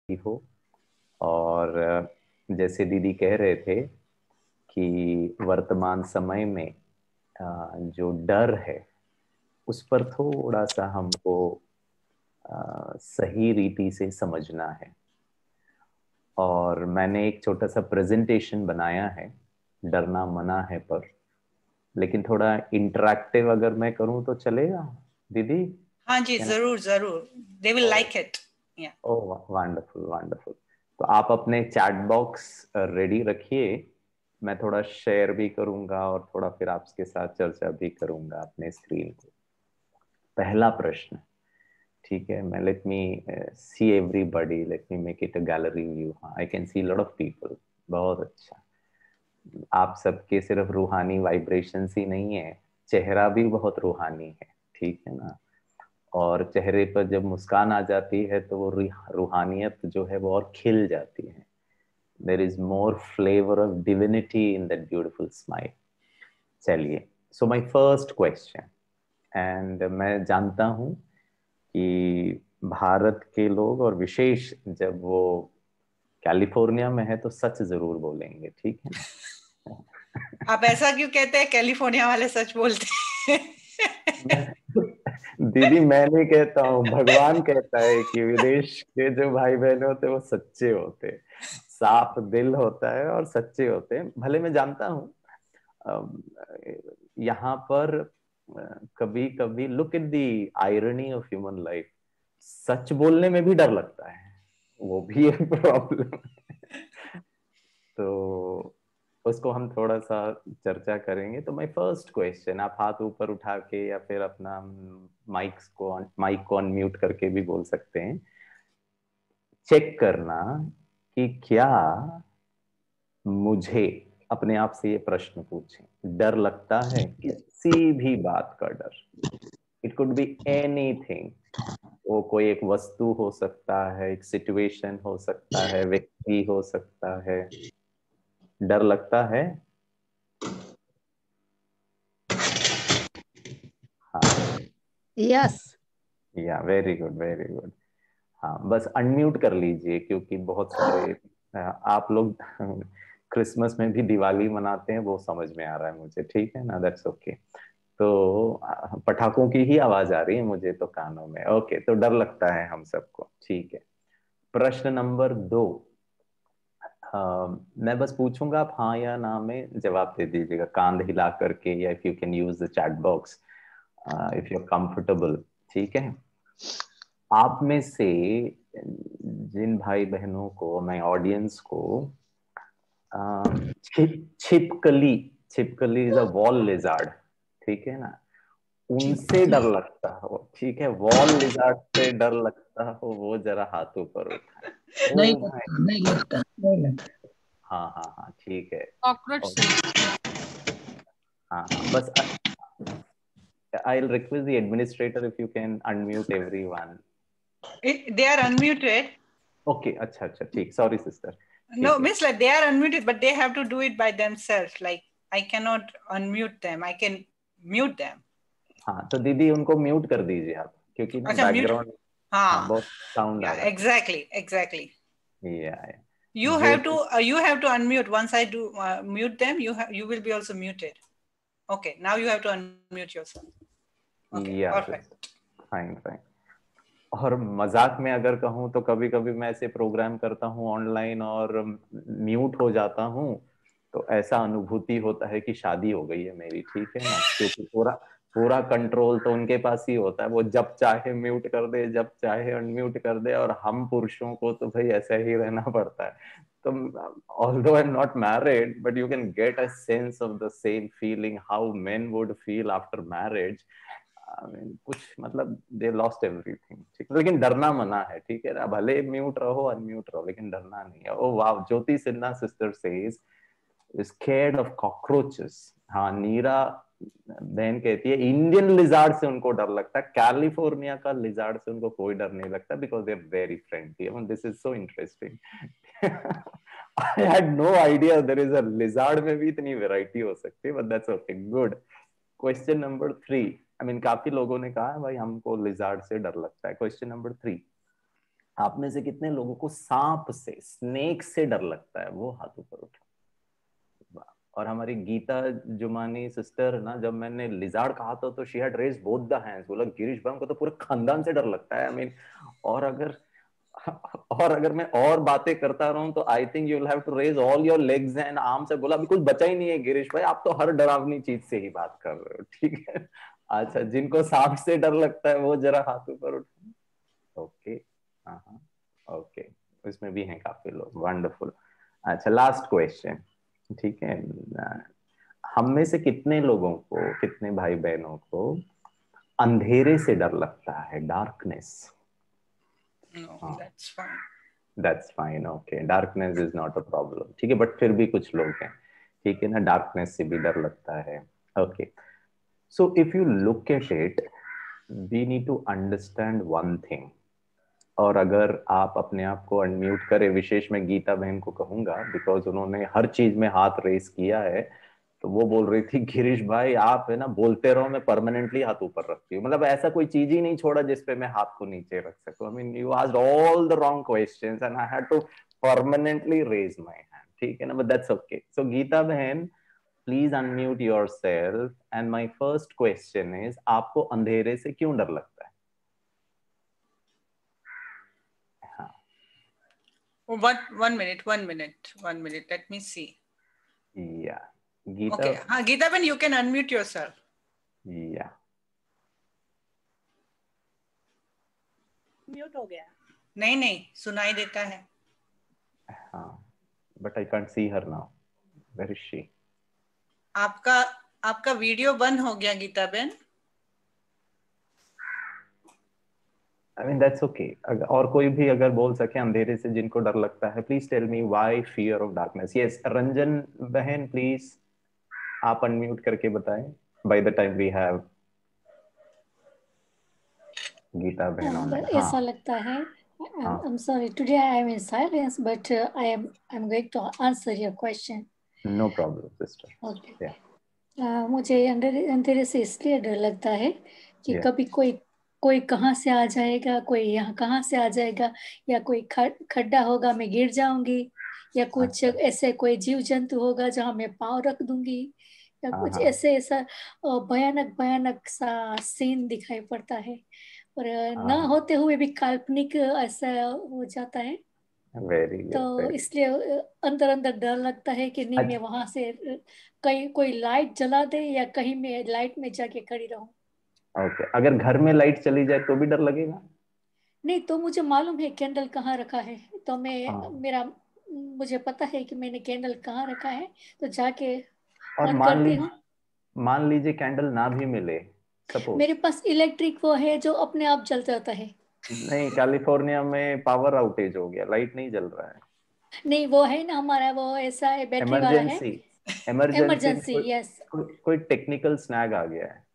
हो। और जैसे दीदी कह रहे थे कि वर्तमान समय में जो डर है उस पर थोड़ा सा हमको सही रीति से समझना है। और मैंने एक छोटा सा प्रेजेंटेशन बनाया है, डरना मना है पर, लेकिन थोड़ा इंटरैक्टिव अगर मैं करूं तो चलेगा दीदी? हाँ जी, जरूर जरूर, they will like it. Oh wonderful wonderful. तो आप अपने चैट बॉक्स रेडी रखिए, मैं थोड़ा शेयर भी करूंगा और थोड़ा फिर आपके साथ चर्चा भी करूंगा अपने स्क्रीन को। पहला प्रश्न, ठीक है, मैं let me see everybody, let me make it a gallery view. हाँ, I can see lot of people. बहुत अच्छा। आप सबके सिर्फ रूहानी वाइब्रेशंस ही नहीं है, चेहरा भी बहुत रूहानी है, ठीक है ना। और चेहरे पर जब मुस्कान आ जाती है तो वो रूहानियत जो है वो और खिल जाती है। There is more flavour of divinity in that beautiful smile. चलिए, so my first question, and मैं जानता हूँ कि भारत के लोग, और विशेष जब वो कैलिफोर्निया में है, तो सच जरूर बोलेंगे, ठीक है ना। आप ऐसा क्यों कहते हैं, कैलिफोर्निया वाले सच बोलते हैं? दीदी मैं नहीं कहता हूँ, भगवान कहता है कि विदेश के जो भाई बहन होते हैं वो सच्चे होते हैं, साफ दिल होता है और सच्चे होते हैं। भले मैं जानता हूँ अम, यहाँ पर कभी कभी look at the irony of human life, सच बोलने में भी डर लगता है, वो भी एक प्रॉब्लम है। तो उसको हम थोड़ा सा चर्चा करेंगे। तो माय फर्स्ट क्वेश्चन, आप हाथ ऊपर उठा के या फिर अपना माइक को अनम्यूट करके भी बोल सकते हैं, चेक करना कि क्या मुझे अपने आप से ये प्रश्न पूछें, डर लगता है किसी भी बात का डर? It could be anything. वो कोई एक वस्तु हो सकता है, एक सिचुएशन हो सकता है, व्यक्ति हो सकता है। डर लगता है? हाँ, यस। या वेरी गुड वेरी गुड। हाँ, बस अनम्यूट कर लीजिए, क्योंकि बहुत सारे आप लोग क्रिसमस में भी दिवाली मनाते हैं, वो समझ में आ रहा है मुझे, ठीक है ना, दैट्स ओके। तो पटाखों की ही आवाज आ रही है मुझे तो कानों में। ओके, तो डर लगता है हम सबको, ठीक है। प्रश्न नंबर 2, मैं बस पूछूंगा, आप हाँ या ना में जवाब दे दीजिएगा, कांध हिला करके, या if you can use the chat box if you are comfortable, ठीक है। आप में से जिन भाई बहनों को, मैं ऑडियंस को छिपकली, छिपकली इज अ वॉल लिजार्ड, ठीक है ना, उनसे डर लगता हो, ठीक है, वॉल लिजार्ड से डर लगता हो, वो जरा हाथ ऊपर उठाए। नहीं ओ भाई, लगता, नहीं लगता, नहीं लगता। हाँ हाँ हाँ, ठीक है। कॉकरोच और से। हाँ हाँ, बस I'll request the administrator if you can unmute everyone. They are unmuted. Okay, अच्छा अच्छा, ठीक, सॉरी सिस्टर, No, ठीक है। means like they are unmuted, but they have to do it by themselves. Like I cannot unmute them. I can mute them. हाँ, तो दीदी उनको mute कर दीजिए आप, क्योंकि ना अच्छा, म्यूट। बैकग्राउंड, हाँ, हाँ, बहुत साउंड आ yeah, रहा है। exactly, exactly. या You Jyoti, have to unmute. Once I do mute them, you will be also muted. Okay, now you have to unmute yourself. Okay, या perfect. Fine fine. और मजाक में अगर कहूँ तो कभी कभी मैं ऐसे प्रोग्राम करता हूँ ऑनलाइन और म्यूट हो जाता हूँ, तो ऐसा अनुभूति होता है कि शादी हो गई है मेरी, ठीक है ना, क्योंकि पूरा पूरा कंट्रोल तो उनके पास ही होता है, वो जब चाहे म्यूट कर दे, जब चाहे अनम्यूट कर दे, और हम पुरुषों को तो भाई ऐसा ही रहना पड़ता है। तो although I'm not married, but you can get a sense of the same feeling how men would feel after marriage. I mean, कुछ मतलब दे लॉस्ट एवरीथिंग, ठीक है, लेकिन डरना मना है, ठीक है ना, भले म्यूट रहो अनम्यूट रहो, लेकिन डरना नहीं है। ओ वाह, Jyoti Sinha sister says scared of cockroaches. हाँ, नीरा बहन कहती है इंडियन लिजार्ड से उनको डर लगता है, कैलिफोर्निया का लिजार्ड से उनको कोई डर नहीं लगता, because they are very friendly. This is so interesting. I had no idea there is a lizard में भी इतनी वैरायटी हो सकती है, but that's okay, good. Question number 3, I mean काफी लोगों ने कहा है भाई हमको लिजार्ड से डर लगता है। क्वेश्चन नंबर 3, आप में से कितने लोगों को सांप से, स्नेक से डर लगता है? वो हाथ ऊपर उठा। और हमारी गीता जुमानी सिस्टर ना, जब मैंने लिजार्ड कहा था तो she had raised both the hands, बोला गिरीश भाई को तो पूरे खानदान से डर लगता है। आई मीन और अगर मैं और बातें करता रहूं तो I think you will have to raise all your legs and arms. बोला अभी कुछ बचा ही नहीं है गिरीश भाई, आप तो हर डरावनी चीज से ही बात कर रहे हो, ठीक है। अच्छा, जिनको सांप से डर लगता है वो जरा हाथ ऊपर उठाएं। ओके, हाँ हाँ, ओके, इसमें भी हैं काफी लोग, वंडरफुल। अच्छा, लास्ट क्वेश्चन, ठीक है। हम में से कितने लोगों को, कितने भाई बहनों को अंधेरे से डर लगता है? डार्कनेस। No, हाँ, that's fine. That's fine, okay, darkness is not a problem, ठीक है। बट फिर भी कुछ लोग हैं, ठीक है ना, डार्कनेस से भी डर लगता है। Okay, so if you look at it, we need to understand one thing. और अगर आप अपने आप को अनम्यूट करें, विशेष मैं गीता बहन को कहूंगा बिकॉज उन्होंने हर चीज में हाथ रेस किया है, तो वो बोल रही थी गिरीश भाई आप है ना बोलते रहो, मैं परमानेंटली हाथ ऊपर रखती हूँ। मतलब ऐसा कोई चीज ही नहीं छोड़ा जिसपे मैं हाथ को नीचे रख सकूं। I mean you asked all the wrong questions and I had to permanently raise my hand, ठीक है ना, but that's okay. So Geeta बहन, please unmute yourself and my first question is, आपको अंधेरे से क्यों डर लगता है? हाँ, One minute, 1 minute, 1 minute. Let me see. या Geeta, Okay. Geeta Ben, you can unmute yourself. या म्यूट हो गया। नहीं नहीं, सुनाई देता है। हाँ, but I can't see her now, where is she? आपका वीडियो बंद हो गया गीता बेन। I mean that's okay. और कोई भी अगर बोल सके अंधेरे से जिनको डर लगता है, please tell me why fear of darkness. Yes, Ranjan बहन प्लीज आप अनम्यूट करके बताएं by the time we have Geeta बहन ऑनलाइन। हाँ ऐसा लगता है, हाँ, I'm sorry, today I am in silence, but I'm going to answer your question. No problem sister. Okay. या मुझे अंधेरे से इसलिए डर लगता है कि या कभी कोई कहाँ से आ जाएगा, कोई यहाँ कहाँ से आ जाएगा, या कोई खड्डा होगा मैं गिर जाऊंगी, या कुछ अच्छा, ऐसे कोई जीव जंतु होगा जहाँ मैं पाँव रख दूंगी, या हाँ कुछ हाँ, ऐसा भयानक भयानक सा सीन दिखाई पड़ता है, और न हाँ, होते हुए भी काल्पनिक ऐसा हो जाता है। वेरी तो गुड, वेरी। इसलिए अंदर अंदर डर लगता है कि नहीं मैं अच्छा, वहां से कहीं कोई लाइट जला दे, या कहीं मैं लाइट में जाके खड़ी रहूं। ओके, अगर घर में लाइट चली जाए तो भी डर लगेगा? नहीं तो मुझे मालूम है कैंडल कहाँ रखा है, तो हाँ, मुझे पता है कि मैंने कैंडल कहाँ रखा है, तो जाके और ऑन मान करती हूँ। लीजिए, मान लीजिए कैंडल ना भी मिले, मेरे सपोज। पास इलेक्ट्रिक वो है जो अपने आप जल जाता है। नहीं, कैलिफोर्निया में पावर आउटेज हो गया, लाइट नहीं जल रहा है। नहीं वो है ना हमारा, वो ऐसा है, बैटरी वाला है। इमरजेंसी, इमरजेंसी में इमरजेंसी, कोई यस। कोई टेक्निकल स्नैग आ गया है,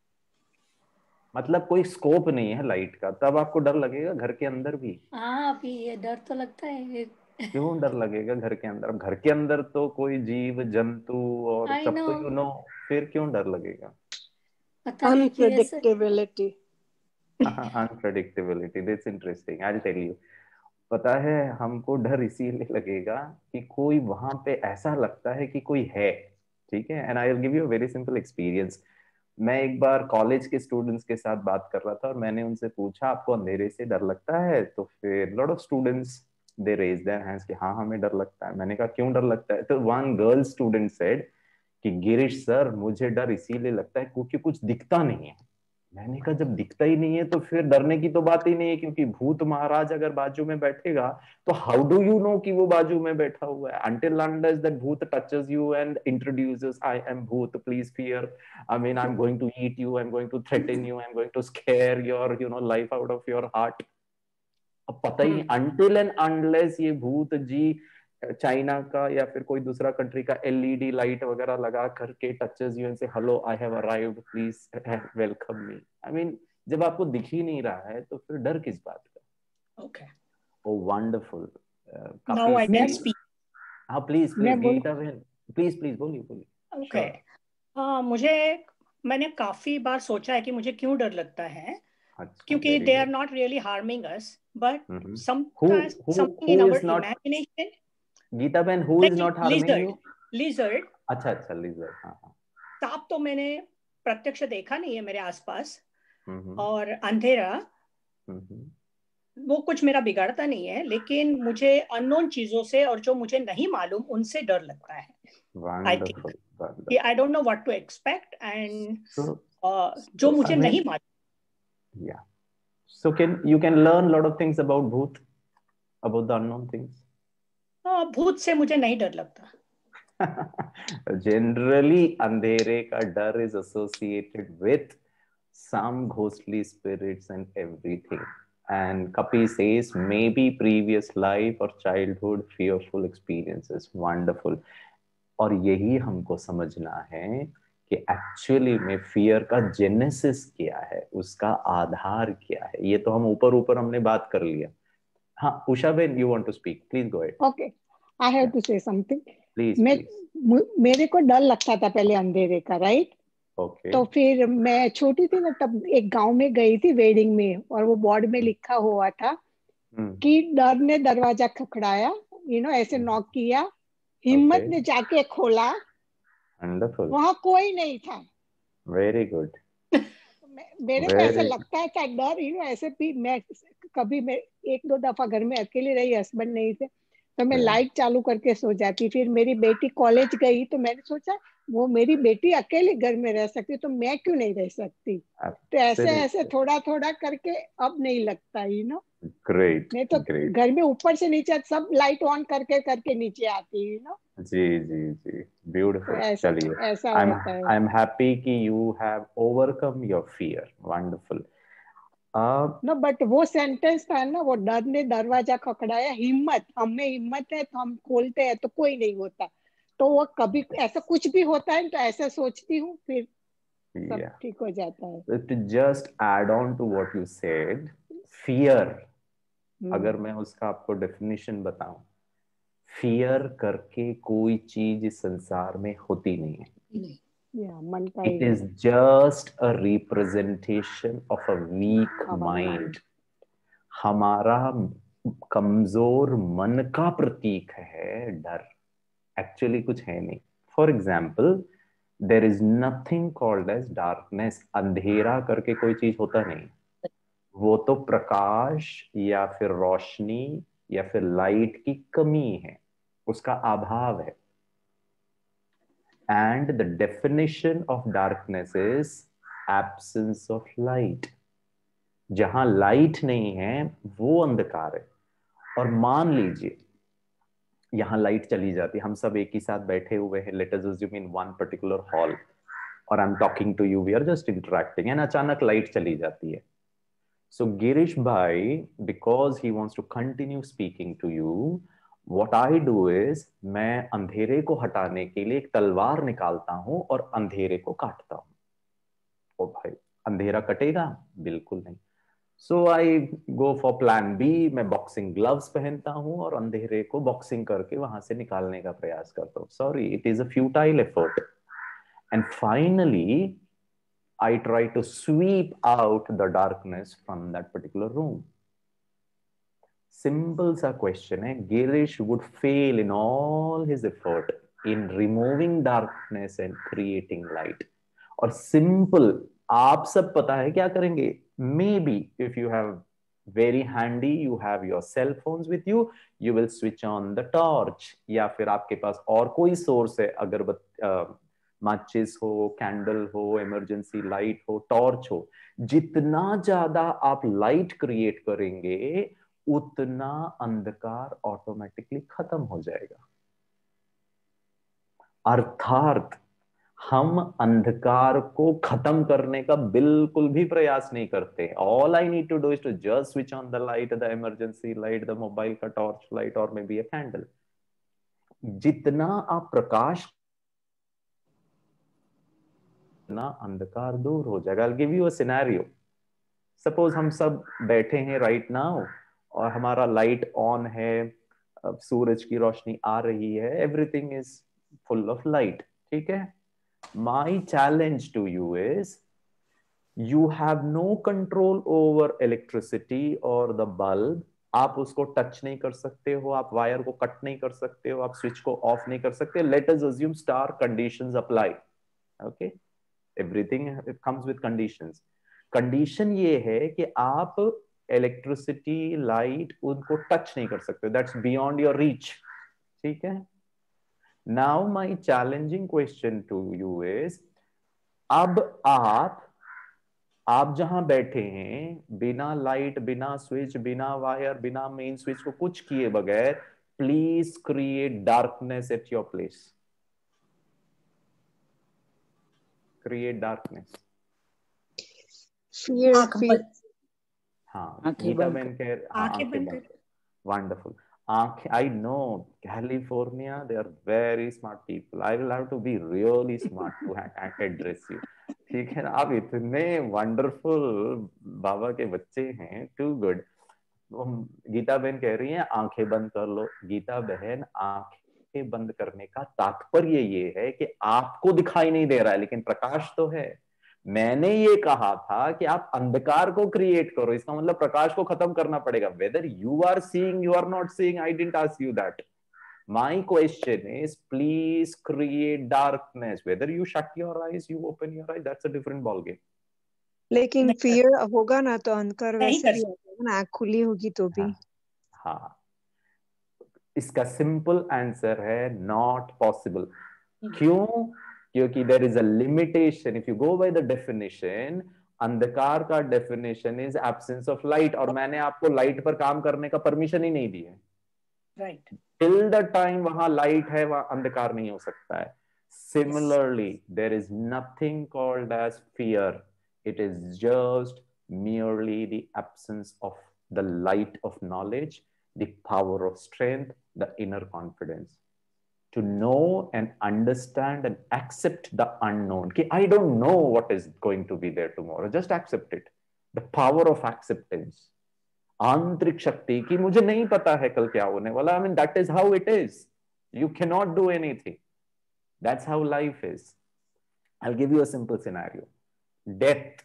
मतलब कोई स्कोप नहीं है लाइट का, तब आपको डर लगेगा घर के अंदर भी? हाँ अभी ये डर तो लगता है। क्यों डर लगेगा घर के अंदर? अब घर के अंदर तो कोई जीव जंतु और आई सब नो, तो फिर क्यों डर लगेगा? पता नहीं कि ऐसे। Unpredictability. Unpredictability, that's interesting, I will tell you. पता है हमको डर इसीलिए लगेगा कि कोई वहां पे, ऐसा लगता है कि कोई है, ठीक है। And I will give you a very simple experience. मैं एक बार कॉलेज के स्टूडेंट्स के साथ बात कर रहा था और मैंने उनसे पूछा आपको अंधेरे से डर लगता है? तो फिर lot of students they raise their hands कि हाँ हमें डर लगता है। मैंने कहा क्यों डर लगता है? तो वन गर्ल स्टूडेंट सेड कि गिरीश सर मुझे डर इसीलिए लगता है क्योंकि कुछ दिखता नहीं है। मैंने कहा जब दिखता ही नहीं है तो फिर डरने की तो बात ही नहीं है, क्योंकि भूत महाराज अगर बाजू में बैठेगा तो हाउ डू यू नो कि वो बाजू में बैठा हुआ है? until unless that भूत touches you and introduces I am भूत, please fear, I mean I'm going to eat you, I'm going to threaten you, I'm going to scare your life out of your heart. अब पता ही नहीं, until and unless ये भूत जी China का या फिर कोई दूसरा कंट्री का एलईडी लाइट वगैरह लगा करके touches you and says hello I have arrived please welcome me, I mean जब आपको दिख ही नहीं रहा है तो फिर डर किस बात का? Okay, oh wonderful, now I can speak. हाँ प्लीज मैं प्लीज बोल गीता बहन, प्लीज प्लीज बोलिए बोलिए। ओके, मैंने काफी बार सोचा है कि मुझे क्यों डर लगता है। क्योंकि they are not really harming us, but who something in our is not imagination. Gita बहन, who like is not harming lizard, you? lizard. अच्छा lizard, हाँ. सांप तो मैंने प्रत्यक्ष देखा नहीं है मेरे आसपास, और अंधेरा वो कुछ मेरा बिगाड़ता नहीं है, लेकिन मुझे अननोन चीजों से और जो मुझे नहीं मालूम उनसे डर लगता है. Wonderful. I don't know what to expect, and जो मुझे नहीं मालूम. Yeah. So you can learn a lot of things about bhoot, about the unknown things. भूत से मुझे नहीं डर लगता. Generally, अंधेरे का डर is associated with some ghostly spirits and everything. And Kapi says maybe previous life or childhood fearful experiences. Wonderful. और यही हमको समझना है कि एक्चुअली में फियर का जेनेसिस क्या है, उसका आधार क्या है. ये तो हम ऊपर हमने बात कर लिया. हाँ, उषा बेन, you want to speak? Please go ahead. Okay, I have to say something. Please. मेरे को डर लगता था पहले अंधेरे का, राइट? Okay. तो फिर मैं छोटी थी ना, तब एक गांव में गई थी वेडिंग में, और वो बोर्ड में लिखा हुआ था कि डर ने दरवाजा खखड़ाया, ऐसे नॉक किया, हिम्मत ने जाके खोला, Wonderful. वहां कोई नहीं था. Very good. मेरे को ऐसा लगता है कि डर, ऐसे भी मैं कभी मैं 1-2 दफा घर में अकेली रही, हस्बैंड नहीं थे, तो मैं लाइट चालू करके सो जाती. फिर मेरी बेटी कॉलेज गई तो मैंने सोचा वो मेरी बेटी अकेले घर में रह सकती, तो मैं क्यों नहीं रह सकती. तो ऐसे थोड़ा करके अब नहीं लगता. ग्रेट. नहीं तो घर में ऊपर से नीचे सब लाइट ऑन करके नीचे आती. जी. ब्यूटीफुल. चलिए, ऐसा होता है. आई एम हैप्पी कि you have overcome your fear. Wonderful. No, but वो सेंटेंस था ना, वो डर ने दरवाजा खखड़ाया, हिम्मत, हमें हिम्मत है तो हम खोलते हैं तो कोई नहीं होता. तो वो कभी ऐसा कुछ भी होता है तो ऐसा सोचती हूँ, फिर सब ठीक हो जाता है. To just add on to what you said, fear, अगर मैं उसका आपको डेफिनेशन बताऊं, फियर करके कोई चीज इस संसार में होती नहीं है. It is just a representation of a weak mind. हमारा कमजोर मन का प्रतीक है डर. एक्चुअली कुछ है नहीं. For example, there is nothing called as darkness. अंधेरा करके कोई चीज होता नहीं. वो तो प्रकाश या फिर रोशनी या फिर लाइट की कमी है, उसका अभाव है. And the definition of darkness is absence of light. जहां लाइट नहीं है वो अंधकार है. और मान लीजिए यहां लाइट चली जाती, हम सब एक ही साथ बैठे हुए हैं, let us assume in one particular hall, और I am talking to you, we are just interacting, and अचानक लाइट चली जाती है. So Girish bhai, because he wants to continue speaking to you, what I do is मैं अंधेरे को हटाने के लिए एक तलवार निकालता हूं और अंधेरे को काटता हूं. ओ भाई, अंधेरा कटेगा? बिल्कुल नहीं. So I go for plan B. मैं बॉक्सिंग ग्लव्स पहनता हूं और अंधेरे को बॉक्सिंग करके वहां से निकालने का प्रयास करता हूं. Sorry, it is a futile effort. And finally I try to sweep out the darkness from that particular room. Simple sa question hai. Girish would fail in all his effort in removing darkness and creating light. और simple, आप सब पता है क्या करेंगे? Maybe if you have very handy, you have your cell phones with you, you will switch on the torch. या फिर आपके पास और कोई सोर्स है, अगरबत्ती, माचिस हो, कैंडल हो, इमरजेंसी लाइट हो, टॉर्च हो. जितना ज्यादा आप लाइट क्रिएट करेंगे उतना अंधकार ऑटोमेटिकली खत्म हो जाएगा. अर्थात हम अंधकार को खत्म करने का बिल्कुल भी प्रयास नहीं करते. All I need to do is to just switch on the light, the emergency light, the mobile का टॉर्च लाइट, और मे बी अ कैंडल. जितना आप प्रकाश, ना अंधकार दूर हो जाएगा. I'll give you a scenario. Suppose हम सब बैठे हैं right now और हमारा लाइट ऑन है, सूरज की रोशनी आ रही है, everything is full of light. ठीक है? My challenge to you is You have no control over electricity or the bulb. आप उसको टच नहीं कर सकते हो, आप वायर को कट नहीं कर सकते हो, आप स्विच को ऑफ नहीं कर सकते. Let us assume star conditions apply. Okay, everything comes with conditions. Condition ये है कि आप इलेक्ट्रिसिटी, लाइट, उनको टच नहीं कर सकते. That's beyond your reach. ठीक है. Now my challenging question to you is, अब आप जहां बैठे हैं, बिना लाइट, बिना स्विच, बिना वायर, बिना मेन स्विच को कुछ किए बगैर, please create darkness at your place. Create darkness. fear. हाँ, गीता बहन कह, आंखें बंद. Wonderful. I know California, they are very smart people. I will have to be really smart to address you. ठीक है ना. आप इतने वंडरफुल बाबा के बच्चे हैं. To good. गीता बहन कह रही हैं आंखें बंद कर लो. गीता बहन, आंखें बंद करने का तात्पर्य ये है कि आपको दिखाई नहीं दे रहा है लेकिन प्रकाश तो है. मैंने ये कहा था कि आप अंधकार को क्रिएट करो. इसका मतलब प्रकाश को खत्म करना पड़ेगा. Whether you are seeing, you are not seeing, I didn't ask you that. My question is, please create darkness. Whether you shut your eyes, you open your eyes, that's a different ball game. लेकिन fear होगा ना तो अंधकार वैसे भी होगा ना, आँख खुली होगी तो भी. हाँ, इसका सिंपल आंसर है नॉट पॉसिबल. क्यों? क्योंकि there is a limitation. If you go by the definition, अंधकार का definition is absence of light. और मैंने आपको लाइट पर काम करने का परमिशन ही नहीं दी है. राइट. टिल द टाइम वहां लाइट है, वहां अंधकार नहीं हो सकता है. Similarly there is nothing called as fear. It is just merely the absence of the light of knowledge, the power of strength, the inner confidence to know and understand and accept the unknown. Ki I don't know what is going to be there tomorrow, just accept it. The power of acceptance. आंतरिक शक्ति की मुझे नहीं पता है कल क्या होने वाला. I mean, that is how it is. You cannot do anything. That's how life is. I'll give you a simple scenario. Death.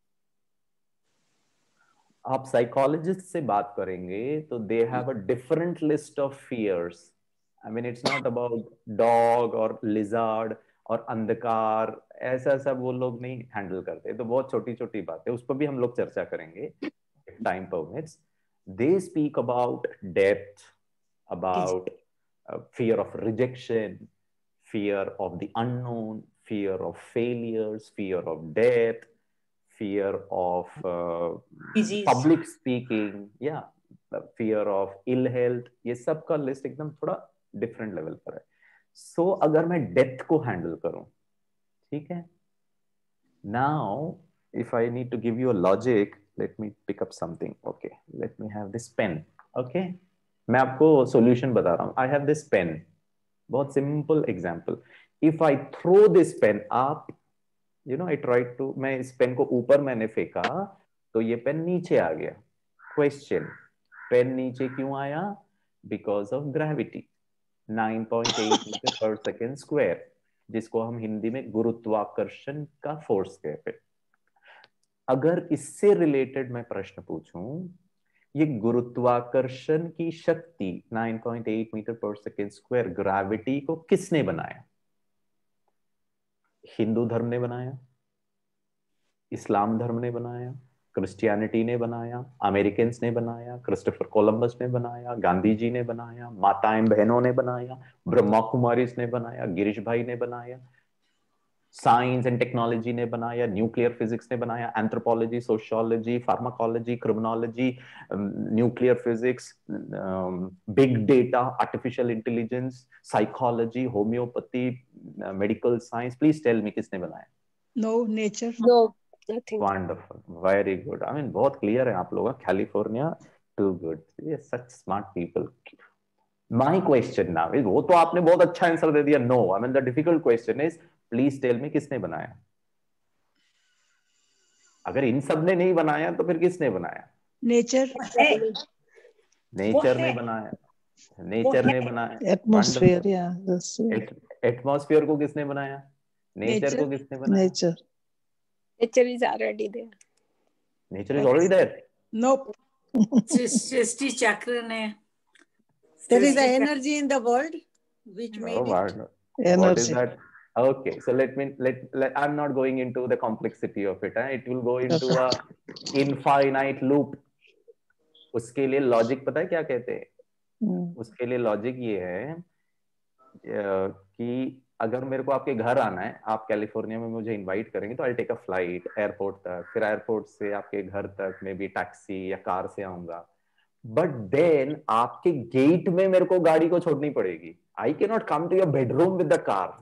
आप साइकोलॉजिस्ट से बात करेंगे तो they have a different list of fears. I mean, it's not about dog और lizard और अंधकार. ऐसा सब वो लोग नहीं हैंडल करते. तो बहुत छोटी छोटी बातें, उस पर भी हम लोग चर्चा करेंगे if time permits. They speak about death, about fear of rejection, fear of the unknown, fear of failures, fear of death, fear of public speaking, fear of ill health. ये सब का लिस्ट एकदम थोड़ा डिफरेंट लेवल पर है. सो अगर मैं death को हैंडल करूं, ठीक है, now if I need to give you a logic, let me pick up something. Okay, let me have this pen. Okay, मैं आपको solution बता रहा हूं. I have this pen. बहुत simple example. If I throw this pen up, you know, I tried to, मैं इस pen को ऊपर मैंने फेंका तो ये पेन नीचे आ गया. Question, पेन नीचे क्यों आया? Because of gravity. 9.8 मीटर पर सेकेंड स्क्वायर, जिसको हम हिंदी में गुरुत्वाकर्षण का फोर्स कहते हैं. अगर इससे रिलेटेड मैं प्रश्न पूछूं, ये गुरुत्वाकर्षण की शक्ति 9.8 मीटर पर सेकेंड स्क्वायर, ग्रेविटी को किसने बनाया? हिंदू धर्म ने बनाया, इस्लाम धर्म ने बनाया, क्रिश्चियनिटी ने बनाया, अमेरिकन्स ने बनाया, क्रिस्टोफर कोलंबस ने बनाया, गांधी जी ने बनाया, माताएं बहनों ने बनाया, ब्रह्मा कुमारीज ने बनाया, गिरीश भाई ने बनाया, साइंस एंड टेक्नोलॉजी ने बनाया, न्यूक्लियर फिजिक्स ने बनाया, anthropology, sociology, pharmacology, criminology, nuclear physics, big data, artificial intelligence, psychology, homeopathy, medical science. Please tell me किसने बनाया? No, nature. No, nothing. Wonderful, very good. I mean, बहुत clear है आप लोग. California, too good. Yes, such smart people. My question now is, वो तो आपने बहुत अच्छा आंसर दे दिया. No, I mean the difficult question is, please tell me किसने बनाया? अगर इन सब ने नहीं बनाया तो फिर किसने बनाया? नेचर. नेचर ने बनाया. नेचर ने बनाया. एटमॉस्फेयर, या एटमॉस्फेयर को किसने बनाया? नेचर को किसने बनाया? Nature. Nature is already there. Nature is already there. Nope. Srishti Chakra ne. There is an energy in the world which made it. What is that? Okay, so let I'm not going into the complexity of it. It will go into a infinite loop. उसके लिए logic पता है क्या कहते हैं? उसके लिए logic ये है कि अगर मेरे को आपके घर आना है, आप कैलिफोर्निया में मुझे इनवाइट करेंगे तो I take a flight airport तक, फिर एयरपोर्ट से आपके घर तक मे बी टैक्सी या कार से आऊंगा, बट देन आपके गेट में मेरे को गाड़ी को छोड़नी पड़ेगी. I can not come to your bedroom with the car.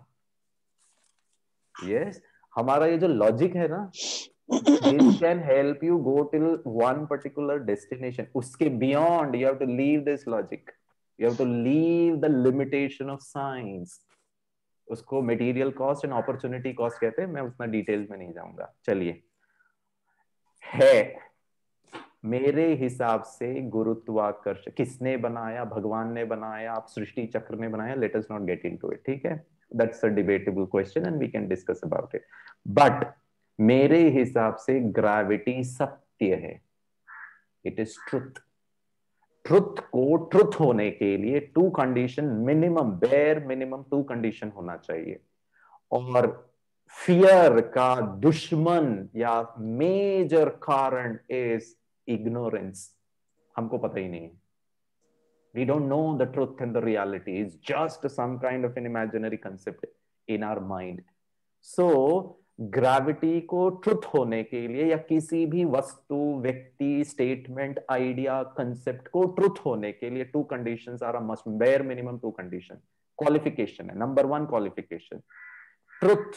Yes, हमारा ये जो लॉजिक है ना, this can help you go till one particular destination. Uske beyond, you have to leave this logic. You have to leave the limitation of science. उसको material cost and opportunity cost कहते हैं. मैं उतना details में नहीं जाऊंगा. चलिए, है मेरे हिसाब से गुरुत्वाकर्षण किसने बनाया? भगवान ने बनाया, आप सृष्टि चक्र ने बनाया? Let us not get into it. ठीक है, that's a debatable question and we can discuss about it. But मेरे हिसाब से ग्रेविटी सत्य है. It is truth. ट्रुथ को ट्रुथ होने के लिए two condition minimum, bare minimum two condition होना चाहिए. और फियर का दुश्मन या मेजर कारण इज इग्नोरेंस. हमको पता ही नहीं है. We don't know the truth and the reality. It's just some kind of an imaginary concept in our mind. So gravity को ट्रुथ होने के लिए या किसी भी वस्तु, व्यक्ति, स्टेटमेंट, आइडिया, कंसेप्ट को ट्रुथ होने के लिए two conditions are a must, bare minimum two condition. Qualification है. Number one qualification, truth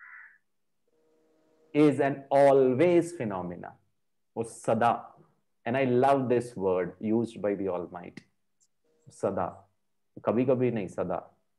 is an always phenomena. वो सदा, and I love this word used by the almighty. सदा, कभी कभी नहीं, सदा.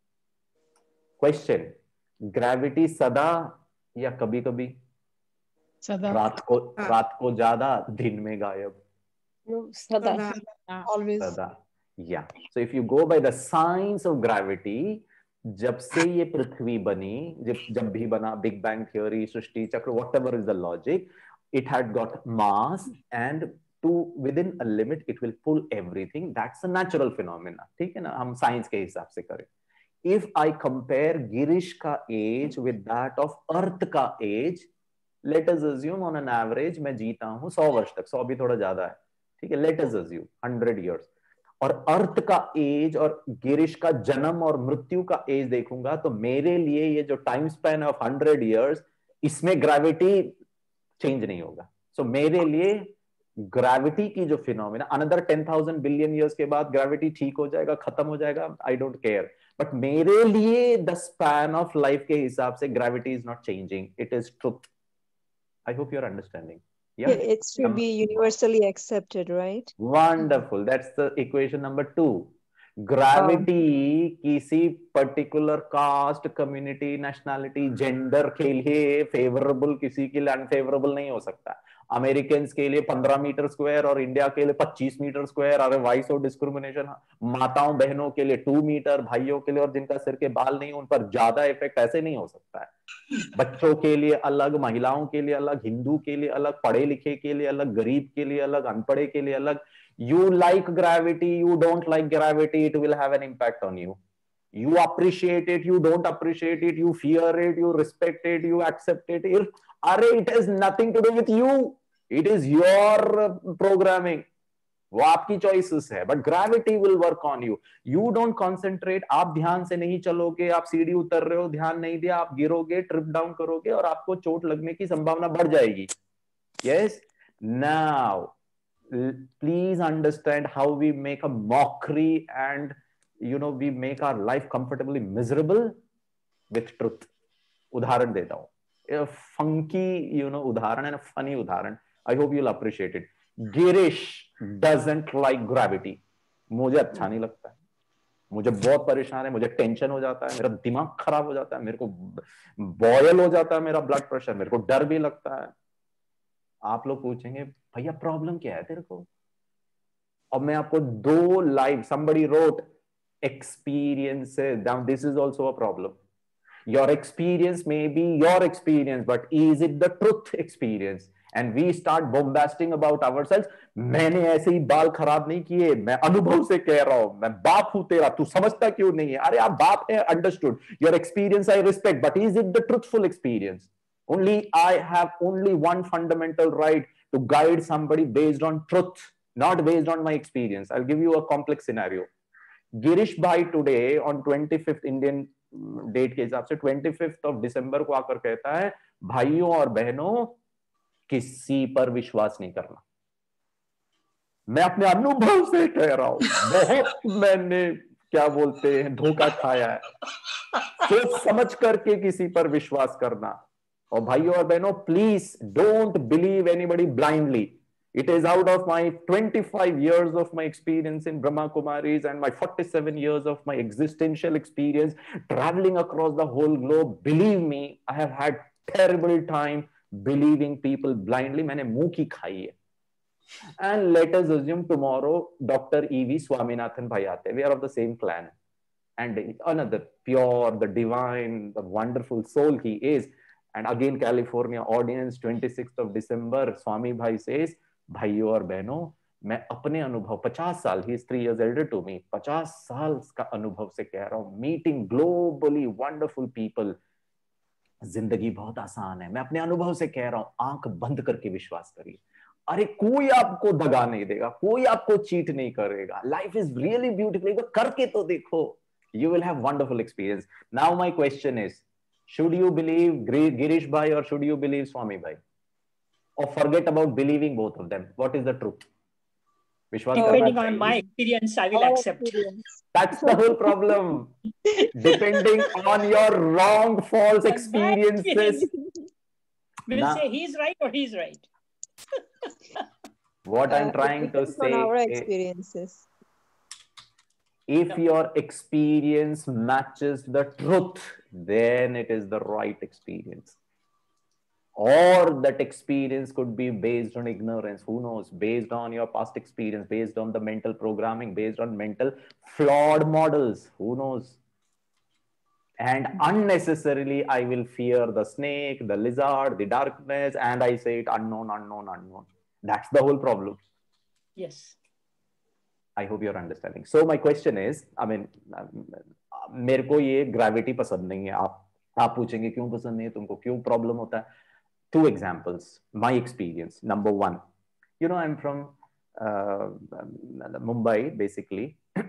क्वेश्चन, ग्रेविटी सदा या कभी कभी? सदा. रात को ज्यादा, दिन में गायब. सदा. Always. सदा. या so if you go by the science of gravity, जब से ये पृथ्वी बनी, जब भी बना, बिग बैंग थ्योरी, सृष्टि चक्र, whatever is the logic, it had got mass and to within a limit it will pull everything. That's a natural phenomena. ठीक है ना, हम साइंस के हिसाब से करें. If I compare गिरीश का age with that of earth का age, let us assume on an average मैं जीता हूं 100 वर्ष तक. 100 भी थोड़ा ज्यादा है. ठीक है, let us assume 100 years. और अर्थ का एज और गिरीश का जन्म और मृत्यु का एज देखूंगा तो मेरे लिए ये जो टाइम स्पैन ऑफ 100 years, इसमें ग्रेविटी चेंज नहीं होगा. सो मेरे लिए ग्रेविटी की जो फिनोमेना, अनदर 10,000 बिलियन ईयर्स के बाद ग्रेविटी ठीक हो जाएगा, खत्म हो जाएगा, आई डोंट केयर. बट मेरे लिए द स्पैन ऑफ लाइफ के हिसाब से gravity is not changing. It is truth. I hope you are understanding. Yeah, it should be universally accepted, right? Wonderful. That's the equation number 2. Gravity किसी particular caste, community, nationality, gender के लिए favourable, किसी के लिए unfavourable नहीं हो सकता. American के लिए 15 मीटर स्क्वायर और इंडिया के लिए 25 मीटर स्क्वायर. अरे वाई सो डिस्क्रिमिनेशन. माताओं बहनों के लिए 2 मीटर, भाइयों के लिए और जिनका सिर के बाल नहीं उन पर ज्यादा इफेक्ट, ऐसे नहीं हो सकता है. बच्चों के लिए अलग, महिलाओं के लिए अलग, हिंदू के लिए अलग, पढ़े लिखे के लिए अलग, गरीब के लिए अलग, अनपढ़े के लिए अलग. You like gravity, you don't like gravity, it will have an impact on you. You appreciate it, you don't appreciate it, you fear it, you respect it, you accept it. It has nothing to do with you. It is your programming. वो आपकी choices है. But gravity will work on you. You don't concentrate. आप ध्यान से नहीं चलोगे, आप सीढ़ी उतर रहे हो, ध्यान नहीं दिया, आप गिरोगे, ट्रिप डाउन करोगे और आपको चोट लगने की संभावना बढ़ जाएगी. Yes? Now, please understand how we make a mockery and we make our life comfortably miserable with truth. उदाहरण देता हूँ, funky उदाहरण and a funny उदाहरण. I hope you'll appreciate it. Girish doesn't like gravity. मुझे अच्छा नहीं लगता है, मुझे बहुत परेशान है, मुझे टेंशन हो जाता है, मेरा दिमाग खराब हो जाता है, मेरे को बॉयल हो जाता है मेरा ब्लड प्रेशर, मेरे को डर भी लगता है. आप लोग पूछेंगे भैया प्रॉब्लम क्या है तेरे को? अब मैं आपको 2 live, somebody wrote experiences. Now this is also a problem. Your experience may be your experience, but is it the truth experience? And we start bombasting about ourselves. मैंने ऐसे ही बाल खराब नहीं किए, मैं अनुभव से कह रहा हूं, मैं बाप हूं तेरा, तू समझता क्यों नहीं है? अरे आप बाप है, understood, your experience I respect, but is it the truthful experience? Only I have only one fundamental right to guide somebody based on truth, not based on my experience. I'll give you a complex scenario. Girish Bhai today on 25th Indian date के हिसाब से 25th of December को आकर कहता है, भाइयों और बहनों किसी पर विश्वास नहीं करना। मैं अपने अनुभव से कह रहा हूं, बहुत मैंने क्या बोलते हैं धोखा खाया है। सोच समझ करके किसी पर विश्वास करना। और भाइयों और बहनों, please don't believe anybody blindly. It is out of my 25 years of my experience in Brahma Kumaris and my 47 years of my existential experience traveling across the whole globe. Believe me, I have had terrible time believing people blindly. मैंने मुंह की खाई है। And let us assume tomorrow Dr. E.V. Swaminathan bhai aate. We are of the same clan. And another pure, the divine, the wonderful soul he is. And again, California audience, 26th of December, Swami bhai says, भाइयों और बहनों, मैं अपने अनुभव 50 साल, he is 3 years elder to me, 50 साल का अनुभव से कह रहा हूं, मीटिंग ग्लोबली वंडरफुल पीपल, जिंदगी बहुत आसान है। मैं अपने अनुभव से कह रहा हूं, आंख बंद करके विश्वास करिए। अरे कोई आपको दगा नहीं देगा, कोई आपको चीट नहीं करेगा। लाइफ इज रियली ब्यूटीफुल, करके तो देखो, you will have wonderful experience. Now my question is, should you believe Girish bhai or should you believe Swami bhai? Or forget about believing both of them? What is the truth? Depending on my experience, I will accept. That's the whole problem. Depending on your wrong, false experiences. We'll say he's right or he's right. What I'm trying to say on our experiences. If your experience matches the truth, then it is the right experience. Or that experience could be based on ignorance, who knows, based on your past experience, based on the mental programming, based on mental flawed models, who knows. And unnecessarily I will fear the snake, the lizard, the darkness, and I say it unknown, unknown, unknown. That's the whole problem. Yes. I hope you're understanding. So my question is, I mean, मेरे को ये gravity पसंद नहीं है। आप पूछेंगे क्यों पसंद नहीं है तुमको, क्यों प्रॉब्लम होता है? Two examples, my experience. Number one, you know, I'm from Mumbai basically,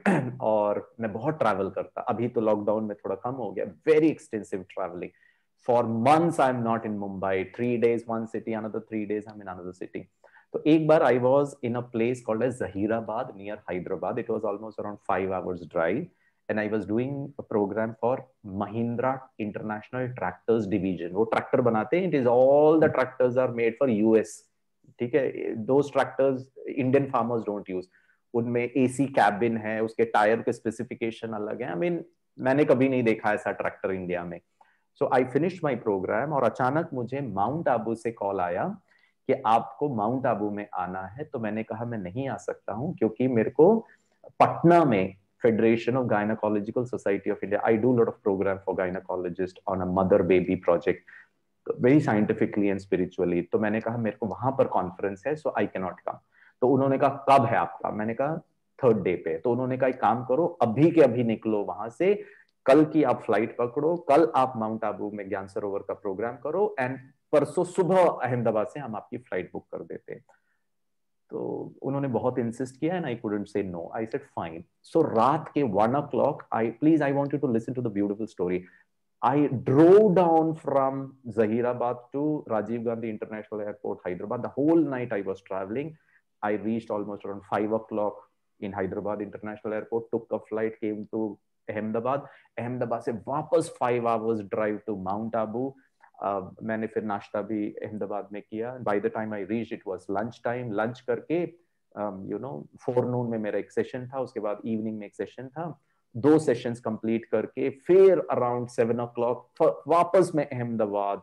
और मैं बहुत ट्रैवल करता। अभी तो लॉकडाउन में थोड़ा कम हो गया। Very extensive traveling. For months I'm not in Mumbai. 3 days one city, another 3 days I'm in another city. तो एक बार I was in a place called as Zahirabad near Hyderabad. It was almost around 5 hours drive. And I was doing a program for Mahindra International Tractors Division. वो tractor बनाते हैं. It is all the tractors are made for US. ठीक है? Those tractors Indian farmers don't use. उनमें AC cabin है, उसके tyre के specification अलग है। I mean, मैंने कभी नहीं देखा ऐसा ट्रैक्टर इंडिया में। So I finished my program और अचानक मुझे माउंट आबू से कॉल आया कि आपको माउंट आबू में आना है। तो मैंने कहा मैं नहीं आ सकता हूँ, क्योंकि मेरे को पटना में Federation of Gynecological Society of India, I do a lot of program for gynecologists on a mother baby project, very scientifically and spiritually. तो मैंने कहा मेरे को वहां पर कॉन्फ्रेंस है, so I cannot come. तो उन्होंने कहा कब है आपका? मैंने कहा 3rd day पे। तो उन्होंने कहा एक काम करो, अभी के अभी निकलो वहां से, कल की आप फ्लाइट पकड़ो, कल आप माउंट आबू में ज्ञान सरोवर का प्रोग्राम करो, एंड परसों सुबह अहमदाबाद से हम आपकी फ्लाइट बुक कर देते हैं। तो उन्होंने बहुत इंसिस्ट किया and I couldn't say no. I said fine. So रात के 1 o'clock, I want you to listen to the beautiful story. I drove down from Zahirabad to Rajiv Gandhi International Airport, Hyderabad. The whole night I was traveling. I reached almost around 5 o'clock in Hyderabad International Airport, took a flight, came to Ahmedabad. Ahmedabad से वापस 5 hours drive to Mount Abu. मैंने फिर नाश्ता भी अहमदाबाद में किया। By the time I reach it was lunch time. Lunch करके you know forenoon में मेरा एक सेशन था, उसके बाद इवनिंग में एक सेशन था। 2 सेशंस कंप्लीट करके फिर अराउंड 7 o'clock वापस मैं अहमदाबाद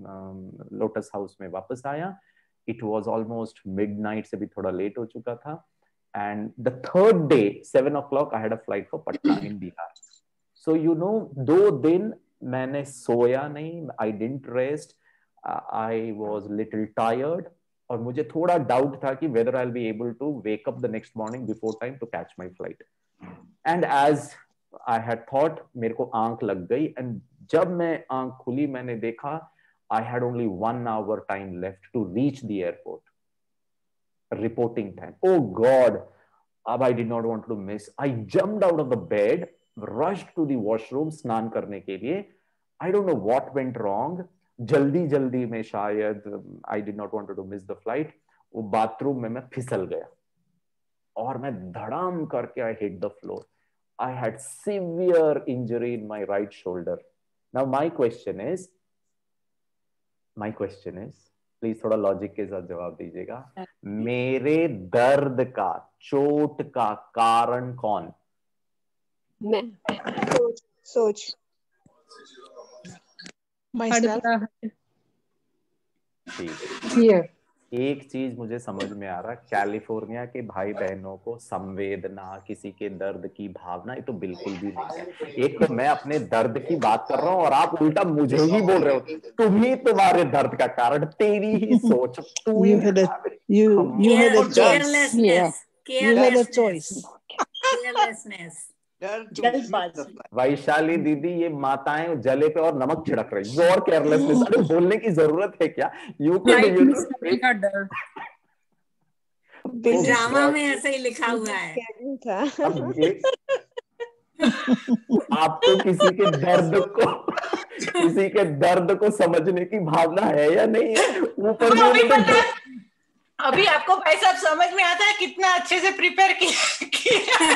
लोटस हाउस में वापस आया। इट वाज ऑलमोस्ट मिडनाइट से भी थोड़ा लेट हो चुका था। And the 3rd day 7 o'clock I had a flight for Patna in Bihar. So you know 2 दिन मैंने सोया नहीं, I didn't rest, I was little tired, और मुझे थोड़ा डाउट था कि whether I will be able to wake up the next morning before time to catch my flight. And as I had thought, मेरे को आंख लग गई, एंड जब मैं आंख खुली मैंने देखा I had only 1 hour time left to reach the airport, reporting time. Oh god, अब I did not want to miss. I jumped out of the bed, rushed to the washroom स्नान करने के लिए। I don't know what went wrong, जल्दी जल्दी में शायद I did not want to miss the flight, वो बाथरूम में मैं फिसल गया और मैं धड़ाम करके I hit the floor. I had severe injury in my right shoulder. Now my question is please थोड़ा लॉजिक के साथ जवाब दीजिएगा, मेरे दर्द का, चोट का कारण कौन? मैं। सोच myself, ठीक। एक चीज मुझे समझ में आ रहा, कैलिफोर्निया के भाई बहनों को संवेदना, किसी के दर्द की भावना, ये तो बिल्कुल भी नहीं है। एक तो मैं अपने दर्द की बात कर रहा हूँ और आप उल्टा मुझे ही बोल रहे हो, तुम ही तुम्हारे दर्द का कारण, तेरी ही सोच, तू ही। You had a choice. Yeah. You had a choice. Carelessness. Vaishali दीदी, ये माताएं जले पे और नमक छिड़क रही, और केयरलेसनेस, अरे बोलने की जरूरत है क्या? यू का डर ड्रामा में ऐसे ही लिखा हुआ है। आपको किसी के दर्द को समझने की भावना है या नहीं है? ऊपर अभी आपको भाई साहब समझ में आता है कितना अच्छे से प्रिपेयर किया।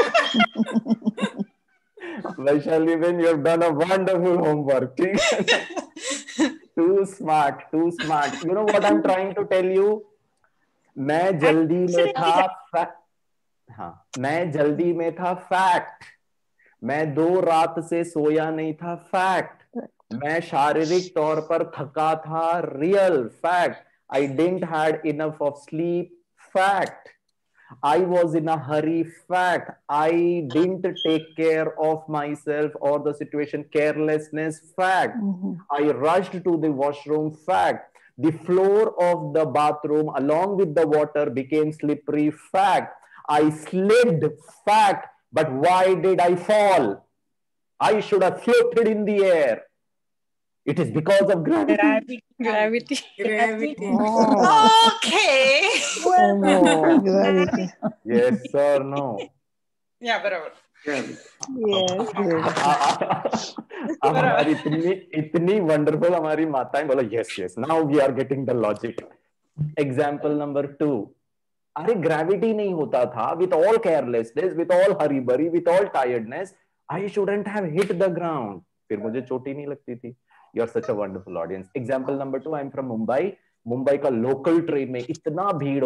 Vaishali ben, you have done a wonderful homework. Too smart. You know what I'm trying to tell you? मैं जल्दी में था, फैक्ट। मैं 2 रात से सोया नहीं था, फैक्ट। मैं शारीरिक तौर पर थका था, real, fact. I didn't had enough of sleep, fact. I was in a hurry, fact. I didn't take care of myself or the situation, carelessness, fact. I rushed to the washroom, fact. The floor of the bathroom along with the water became slippery, fact. I slipped, fact. But why did I fall? I should have floated in the air. It is because of gravity. Gravity. Oh. Okay. Gravity. Yes or no? Yeah, बराबर। हमारी इतनी wonderful हमारी माताएं बोलो yes, now we are getting the logic. Example number 2, अरे gravity नहीं होता था, with all carelessness, with all hurry burry, with all tiredness, I shouldn't have hit the ground, फिर मुझे चोट ही नहीं लगती थी। You are such a wonderful audience. Example number 2, I am from Mumbai का लोकल ट्रेन में इतना भीड़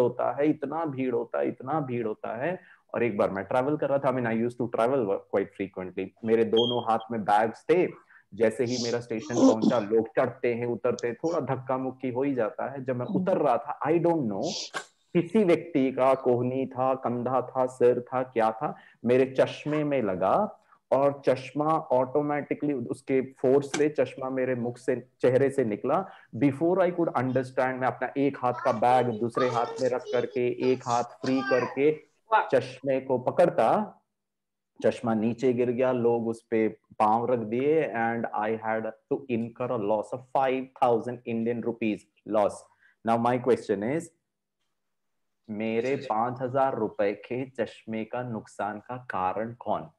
होता है, और एक बार मैं ट्रैवल कर रहा था, I used to travel quite frequently, मेरे दोनों हाथ में बैग्स थे। जैसे ही मेरा स्टेशन पहुंचा, लोग चढ़ते हैं उतरते, थोड़ा धक्का मुक्की हो ही जाता है। जब मैं उतर रहा था, आई डोंट नो किसी व्यक्ति का कोहनी था, कंधा था, सिर था, क्या था, मेरे चश्मे में लगा, और चश्मा ऑटोमेटिकली उसके फोर्स से चश्मा मेरे मुख से, चेहरे से निकला। बिफोर आई कुड अंडरस्टैंड, मैं अपना एक हाथ का बैग दूसरे हाथ में रख करके, एक हाथ फ्री करके चश्मे को पकड़ता, चश्मा नीचे गिर गया, लोग उस पे पांव रख दिए, and I had to incur a loss of 5,000 Indian rupees loss. Now my question is, मेरे 5,000 रुपए के चश्मे का नुकसान का कारण कौन?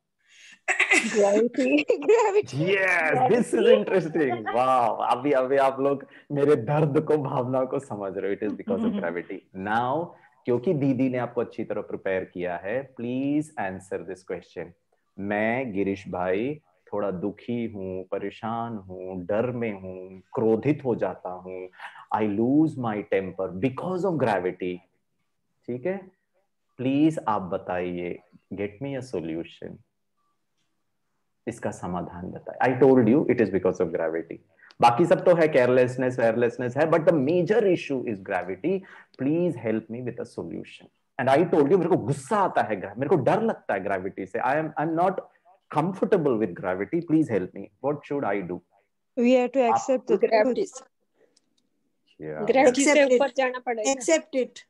Gravity. Yes, this is interesting. Wow, अभी आप लोग मेरे दर्द को, भावना को समझ रहे हो। It is because of gravity. Now, क्योंकि दीदी ने आपको अच्छी तरह प्रिपेयर किया है, प्लीज आंसर दिस क्वेश्चन। मैं गिरीश भाई थोड़ा दुखी हूँ, परेशान हूँ, डर में हूँ, क्रोधित हो जाता हूँ, I lose my temper because of gravity. ठीक है, प्लीज आप बताइए, गेट मी अ सोल्यूशन, इसका समाधान बताइए। I told you it is because of gravity, बाकी सब तो है, केयरलेसनेस वेयरलेसनेस है, but the major issue is gravity. Please help me with a solution. And I told you, मेरे को गुस्सा आता है, मेरे को डर लगता है ग्रेविटी से। I am not comfortable with gravity. Please help me. What should I do? We have to accept the Gravity. Yeah. Gravity से Accept it. ऊपर जाना पड़ेगा. Accept it.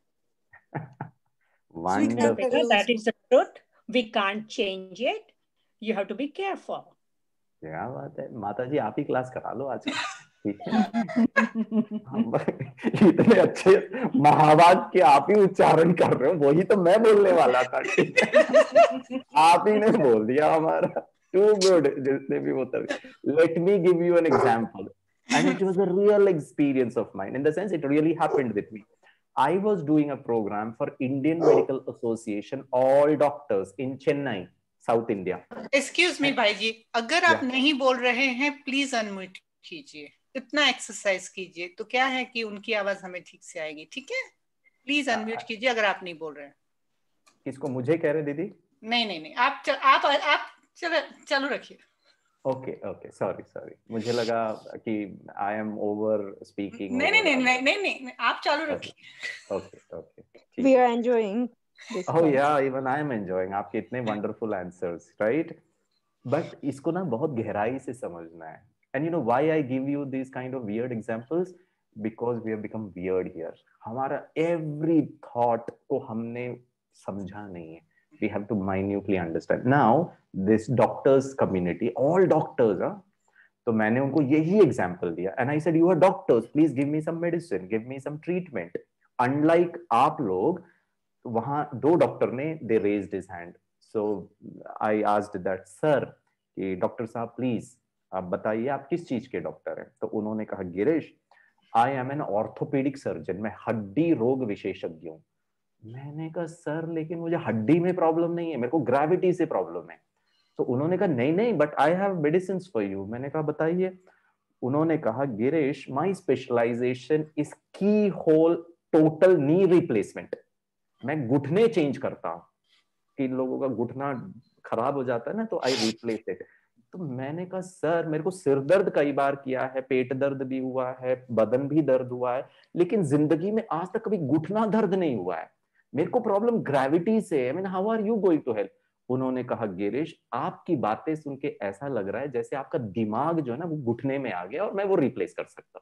Wonderful. That is the truth. We can't change it. You have to be careful. क्या बात है, माता जी आप ही class करा लो आज. ठीक है. इतने अच्छे महावाक्य के आप ही उच्चारण कर रहे हो, वही तो मैं बोलने वाला था. आप ही ने बोल दिया हमारा. Too good. जिसने भी बोला. Let me give you an example. And it was a real experience of mine. In the sense, it really happened with me. I was doing a program for Indian Medical Association, all doctors in Chennai, South India. Excuse me भाई जी, अगर आप नहीं बोल रहे हैं please unmute कीजिए, इतना exercise कीजिए तो क्या है कि उनकी आवाज हमें ठीक से आएगी. ठीक है, प्लीज अनम्यूट कीजिए अगर आप नहीं बोल रहे हैं. किसको, मुझे कह रहे दीदी? नहीं, आप चलो रखिए. ओके, सॉरी, मुझे लगा कि आई एम ओवर स्पीकिंग. नहीं, आप चालू रखिए. Okay. We are enjoying this. Oh yeah, even I am enjoying आपके इतने wonderful answers, right? But इसको ना बहुत गहराई से समझना है. And you know why I give you these kind of weird examples? Because we have become weird here. हमारा every thought को हमने समझा नहीं है. We have to minutely understand. Now, this doctors community, all doctors, तो मैंने उनको यही example दिया. And I said, you are doctors, please give me some medicine, give me some treatment. Unlike आप लोग, वहाँ दो डॉक्टर ने they raised his hand. So I asked that, sir, कि डॉक्टर साहब प्लीज आप बताइए आप किस चीज के डॉक्टर हैं. तो उन्होंने कहा, Girish, I am an orthopedic surgeon, मैं हड्डी रोग विशेषज्ञ हूँ. मैंने कहा सर लेकिन मुझे हड्डी में प्रॉब्लम नहीं है, मेरे को ग्रेविटी से प्रॉब्लम है. तो उन्होंने कहा नहीं, but I have medicine for you. मैंने कहा बताइए. उन्होंने कहा, Girish, my specialization is key hole total knee replacement. मैं घुटने चेंज करता हूँ. इन लोगों का घुटना खराब हो जाता है ना, तो आई रिप्लेस इट. तो मैंने कहा सर मेरे को सिर दर्द कई बार किया है, पेट दर्द भी हुआ है, बदन भी दर्द हुआ है, लेकिन जिंदगी में आज तक कभी घुटना दर्द नहीं हुआ है. मेरे को प्रॉब्लम ग्रेविटी से है. How are you going to help? उन्होंने कहा, गिरीश, आपकी बातें सुन के ऐसा लग रहा है जैसे आपका दिमाग जो है ना वो घुटने में आ गया और मैं वो रिप्लेस कर सकता हूँ.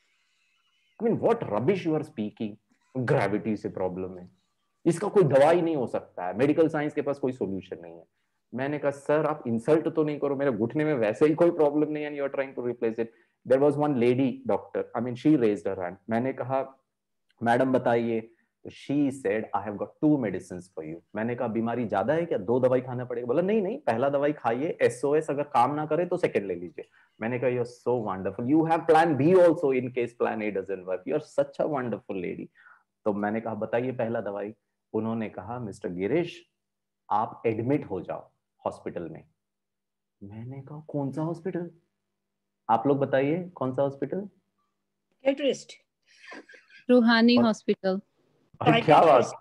I mean what rubbish you are speaking. Gravity से प्रॉब्लम है, इसका कोई दवाई नहीं हो सकता है, मेडिकल साइंस के पास कोई सोल्यूशन नहीं है. मैंने कहा सर आप इंसल्ट तो नहीं करो, मेरे घुटने में वैसे ही कोई प्रॉब्लम नहीं है, you are trying to replace it. There was one lady doctor, I mean she raised her hand. मैंने कहा मैडम बताइए. तो she said, I have got 2 medicines for you. मैंने कहा बीमारी ज्यादा है क्या, 2 दवाई खाना पड़ेगा? बोला नहीं, पहला दवाई खाइए, SOS अगर काम ना करे तो सेकंड ले लीजिए. मैंने कहा you are so wonderful, you have plan B also in case plan A doesn't work, you are such a wonderful lady. तो मैंने कहा बताइए पहला दवाई. उन्होंने कहा, मिस्टर गिरीश, आप एडमिट हो जाओ हॉस्पिटल में. मैंने कहा कौन सा हॉस्पिटल? आप लोग बताइए कौन सा हॉस्पिटल? रूहानी हॉस्पिटल. क्या बात.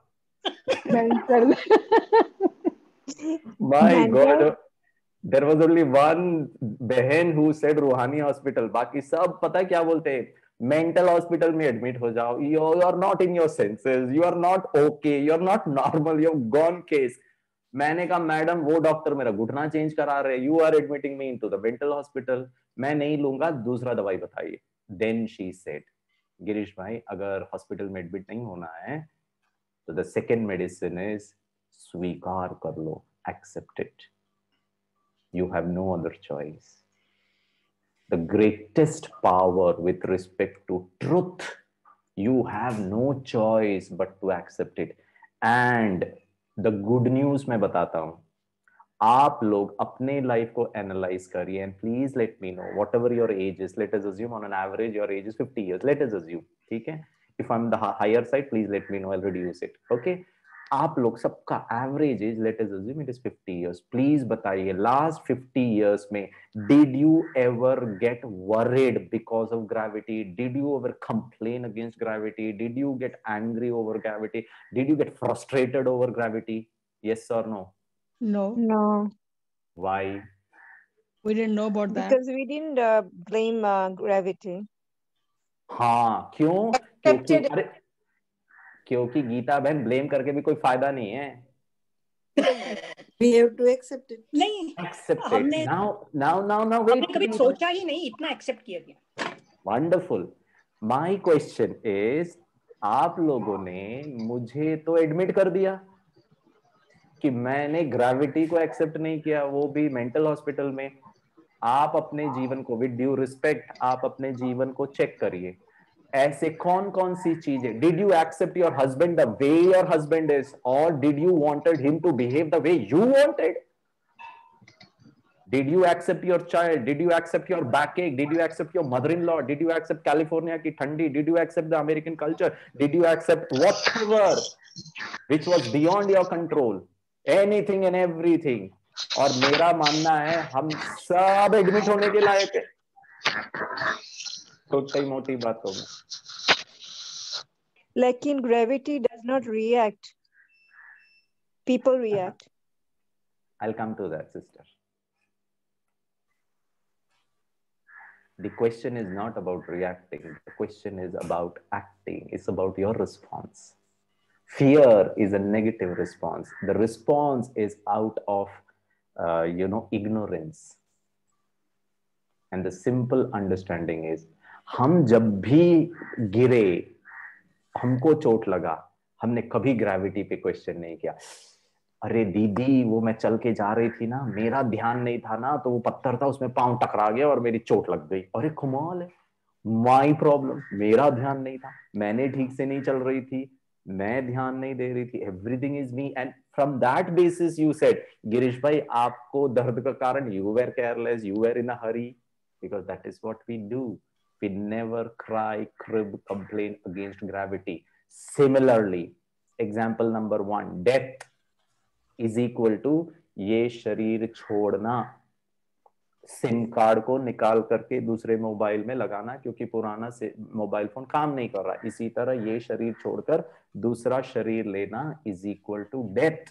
My God, there was only one बहन who said रूहानी हॉस्पिटल. बाकी सब पता है क्या बोलते हैं? मेंटल हॉस्पिटल में एडमिट हो जाओ. You are not in your senses, you are not okay, you are not normal, you have gone case. मैंने कहा मैडम वो डॉक्टर मेरा घुटना चेंज करा रहे, you are admitting me into the mental hospital. मैं नहीं लूंगा, दूसरा दवाई बताइए. देन शी सेड, गिरीश भाई अगर हॉस्पिटल में एडमिट नहीं होना है तो द सेकेंड मेडिसिन इज स्वीकार कर लो, accept it. You have no other choice. The greatest power with respect to truth, you have no choice but to accept it. And the good news मैं बताता हूं, आप लोग अपने लाइफ को एनालाइज करिए and please let me know whatever your age is. Let us assume on an average your age is 50 years. Let us assume, ठीक है? If I am the higher side please let me know, I will reduce it. Okay, आप लोग सबका average age let us assume it is 50 years. प्लीज बताइए last 50 years में did you ever get worried because of gravity? Did you ever complain against gravity? Did you get angry over gravity? Did you get frustrated over gravity? Yes or no? No. Why? We didn't know about that. Because we didn't blame gravity. हाँ, क्यों? क्योंकि गीता बहन blame करके भी कोई फायदा नहीं है. We have to accept it. नहीं, Accept it. हमने Now wait. हमने कभी सोचा ही नहीं, इतना एक्सेप्ट किया गया. Wonderful. My question is, आप लोगों ने मुझे तो एडमिट कर दिया कि मैंने ग्रेविटी को एक्सेप्ट नहीं किया, वो भी मेंटल हॉस्पिटल में. आप अपने जीवन को, विद ड्यू रिस्पेक्ट, आप अपने जीवन को चेक करिए. ऐसे कौन कौन सी चीजें, did you accept your husband the way your husband is, और did you wanted him to behave the way you wanted? Did you accept your child? Did you accept your backache? Did you accept your mother-in-law? Did you accept California ki thandi? Did you accept the American culture? Did you accept whatever which was beyond your control? Anything and everything. और मेरा मानना है हम सब admit होने के लायक है. छोटी मोटी बातों में. लेकिन gravity does not react. People react. I'll come to that, sister. The question is not about reacting. The question is about acting. It's about your response. Fear is a negative response. The response is out of, ignorance. And the simple understanding is, हम जब भी गिरे, हमको चोट लगा, हमने कभी gravity पे क्वेश्चन नहीं किया. अरे दीदी, वो मैं चल के जा रही थी ना, मेरा ध्यान नहीं था ना, तो वो पत्थर था, उसमें पांव टकरा गया और मेरी चोट लग गई. अरे कमाल है, माई प्रॉब्लम, मेरा ध्यान नहीं था, मैंने ठीक से नहीं चल रही थी, मैं ध्यान नहीं दे रही थी. Everything is me. And from that basis you said, Girish भाई आपको दर्द का कारण, you were careless, you were in a hurry, because that is what we do. We never cry, crib, complain against gravity. Similarly, example number 1, death is equal to ये शरीर छोड़ना, SIM card को निकाल करके दूसरे मोबाइल में लगाना क्योंकि पुराना से मोबाइल फोन काम नहीं कर रहा. इसी तरह ये शरीर छोड़कर दूसरा शरीर लेना इज इक्वल टू डेथ.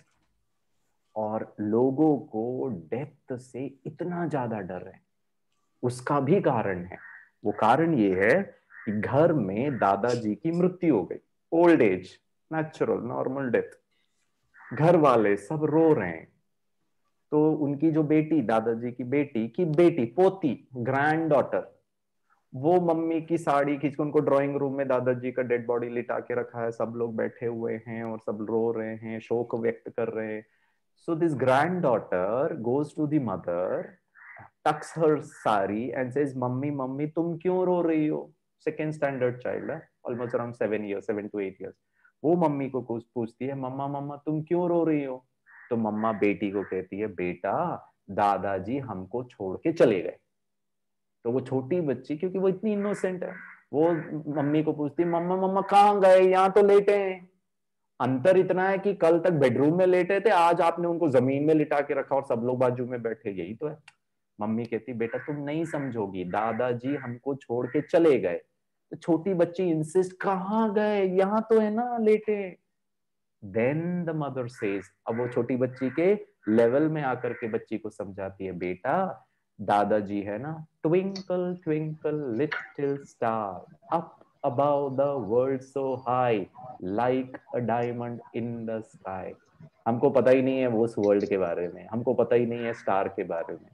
और लोगों को डेथ से इतना ज्यादा डर है, उसका भी कारण है. वो कारण ये है कि घर में दादाजी की मृत्यु हो गई, old age, natural normal death. घर वाले सब रो रहे हैं, तो उनकी जो बेटी, दादाजी की बेटी, पोती, ग्रैंड डॉटर, वो मम्मी की साड़ी खींच के, उनको ड्राइंग रूम में दादाजी का डेड बॉडी लिटा के रखा है, सब लोग बैठे हुए हैं और सब रो रहे हैं, शोक व्यक्त कर रहे हैं. So this grand daughter goes to the mother, tucks her sari and says, mummy तुम क्यों रो रही हो? सेकेंड स्टैंडर्ड चाइल्ड है, ऑलमोस्ट अराउंड 7 to 8 years. वो मम्मी को पूछती है, मम्मा तुम क्यों रो रही हो? तो मम्मा बेटी को कहती है, बेटा दादाजी हमको छोड़ के चले गए. तो वो छोटी बच्ची, क्योंकि वो इतनी इनोसेंट है, वो मम्मी को पूछती है, मम्मा कहाँ गए? यहाँ तो लेटे हैं. अंतर इतना है कि कल तक बेडरूम में लेटे थे, आज आपने उनको जमीन में लिटा के रखा और सब लोग बाजू में बैठे. यही तो है. मम्मी कहती, बेटा तुम नहीं समझोगी, दादाजी हमको छोड़ के चले गए. तो छोटी बच्ची इंसिस्ट, कहाँ गए? यहाँ तो है ना लेटे. Then the mother says, अब वो छोटी बच्ची के लेवल में आकर के बच्ची को समझाती है, बेटा दादाजी है ना, twinkle twinkle little star up above the world so high like a diamond in the sky. हमको पता ही नहीं है वो उस वर्ल्ड के बारे में, हमको पता ही नहीं है स्टार के बारे में.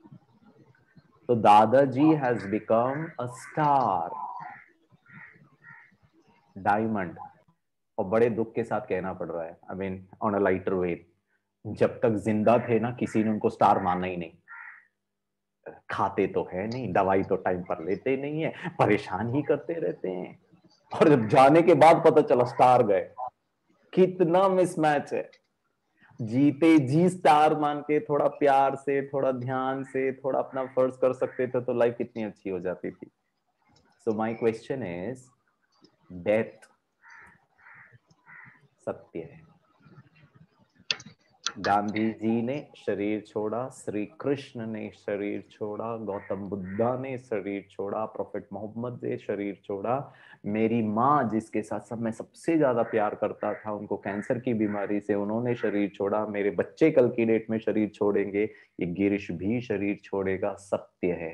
तो दादाजी has become a star, diamond. और बड़े दुख के साथ कहना पड़ रहा है, I mean on a lighter way, जब तक जिंदा थे ना, किसी ने उनको स्टार माना ही नहीं. खाते तो है नहीं, दवाई तो टाइम पर लेते नहीं है, परेशान ही करते रहते हैं, और जब जाने के बाद पता चला स्टार गए. कितना मिसमैच है. जीते जी स्टार मान के थोड़ा प्यार से, थोड़ा ध्यान से, थोड़ा अपना फर्ज कर सकते थे तो लाइफ कितनी अच्छी हो जाती थी. So my question is, death सत्य है. गांधी जी ने शरीर छोड़ा, श्री कृष्ण ने शरीर छोड़ा, गौतम बुद्धा ने शरीर छोड़ा, प्रोफेट मोहम्मद ने शरीर छोड़ा. मेरी माँ जिसके साथ सब मैं सबसे ज्यादा प्यार करता था, उनको कैंसर की बीमारी से उन्होंने शरीर छोड़ा. मेरे बच्चे कल की डेट में शरीर छोड़ेंगे, ये गिरीश भी शरीर छोड़ेगा. सत्य है.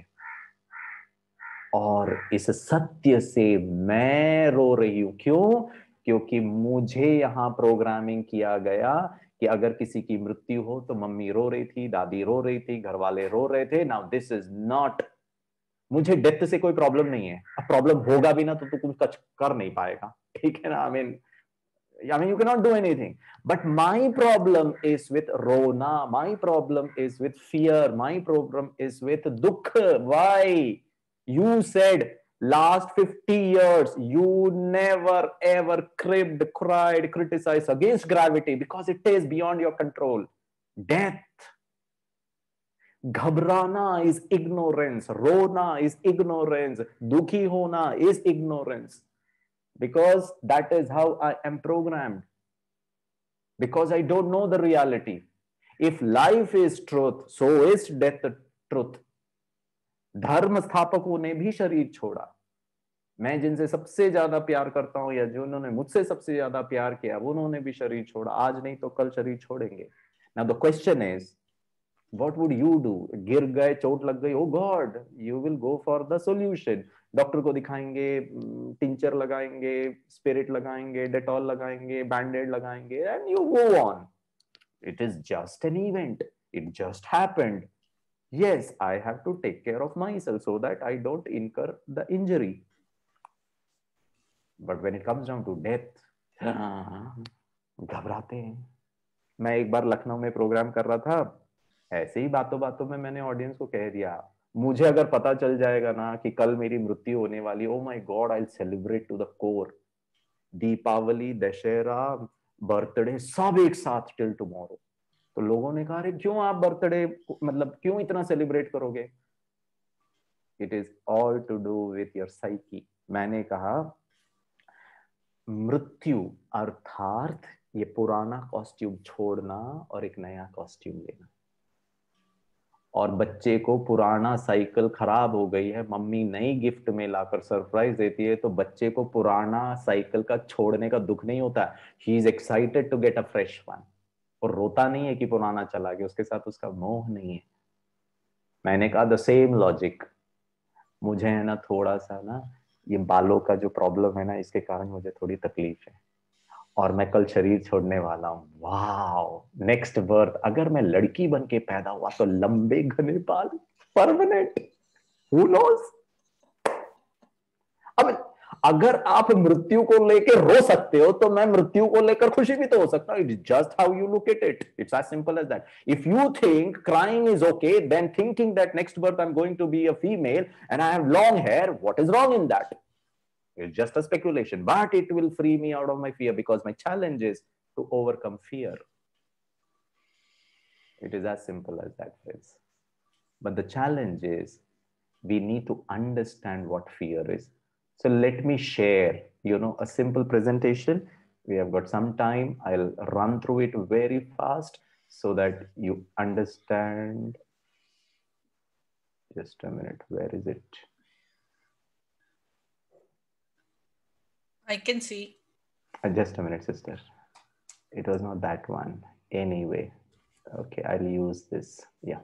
और इस सत्य से मैं रो रही हूं. क्यों? क्योंकि मुझे यहाँ प्रोग्रामिंग किया गया कि कि अगर किसी की मृत्यु हो तो मम्मी रो रही थी, दादी रो रही थी, घर वाले रो रहे थे। नाउ दिस इज नॉट, मुझे डेथ से कोई प्रॉब्लम नहीं है, अब प्रॉब्लम होगा भी ना तो तू कुछ कर नहीं पाएगा, ठीक है ना। I mean you cannot do anything, but my problem is with rona, my problem is with fear, my problem is with dukh. Why? You said last 50 years you never ever cribbed, cried, criticized against gravity because it is beyond your control. Death, घबराना is ignorance, रोना is ignorance, दुखी होना is ignorance, because that is how I am programmed, because I don't know the reality. If life is truth, so is death truth. धर्म स्थापकों ने भी शरीर छोड़ा। मैं जिनसे सबसे ज्यादा प्यार करता हूं या जिन्होंने मुझसे सबसे ज्यादा प्यार किया, वो उन्होंने भी शरीर छोड़ा। आज नहीं तो कल शरीर छोड़ेंगे। Now the question is, what would you do? गिर गए, चोट लग गई, oh God, you will go for the solution. Doctor को दिखाएंगे, टिंचर लगाएंगे, स्पिरिट लगाएंगे, डेटॉल लगाएंगे, बैंडेड लगाएंगे, and you go on. It is just an event. It just happened. Yes, I have to take care of myself so that I don't incur the injury. But when it comes down to death, घबराते हैं। मैं एक बार लखनऊ में programme कर रहा था, ऐसे ही बातों बातों में मैंने ऑडियंस को कह दिया, मुझे अगर पता चल जाएगा ना कि कल मेरी मृत्यु होने वाली, oh my god, I will celebrate to the core. Deepawali, Dussehra, birthday सब एक साथ टिल टुमारो। तो लोगों ने कहा, अरे क्यों आप बर्थडे, मतलब क्यों इतना सेलिब्रेट करोगे? It is all to do with your psyche. मैंने कहा मृत्यु अर्थात ये पुराना कॉस्ट्यूम छोड़ना और एक नया कॉस्ट्यूम लेना। और बच्चे को पुराना साइकिल खराब हो गई है, मम्मी नई गिफ्ट में लाकर सरप्राइज देती है, तो बच्चे को पुराना साइकिल का छोड़ने का दुख नहीं होता। He is excited to get a fresh one, और रोता नहीं है कि पुराना चला गया, उसके साथ उसका मोह नहीं है। मैंने कहा द सेम लॉजिक। मुझे है ना थोड़ा सा ना ये बालों का जो प्रॉब्लम है ना, इसके कारण मुझे थोड़ी तकलीफ है, और मैं कल शरीर छोड़ने वाला हूँ। वाओ, नेक्स्ट बर्थ, अगर मैं लड़की बन के पैदा हुआ तो लंबे घने बाल, परमानेंट, हु नोस। अब अगर आप मृत्यु को लेकर रो सकते हो तो मैं मृत्यु को लेकर खुशी भी तो हो सकता हूं। It's just how you look at it, it's as simple as that. If you think crying is okay, then thinking that next birth I am going to be a female and I have long hair, what is wrong in that? It's just a speculation, but it will free me out of my fear, because my challenge is to overcome fear. It is as simple as that, friends. But the challenge is we need to understand what fear is. So let me share, a simple presentation. We have got some time. I'll run through it very fast so that you understand. Just a minute. Where is it? I can see. Just a minute, sister. It was not that one. Anyway, okay, I'll use this. Yeah.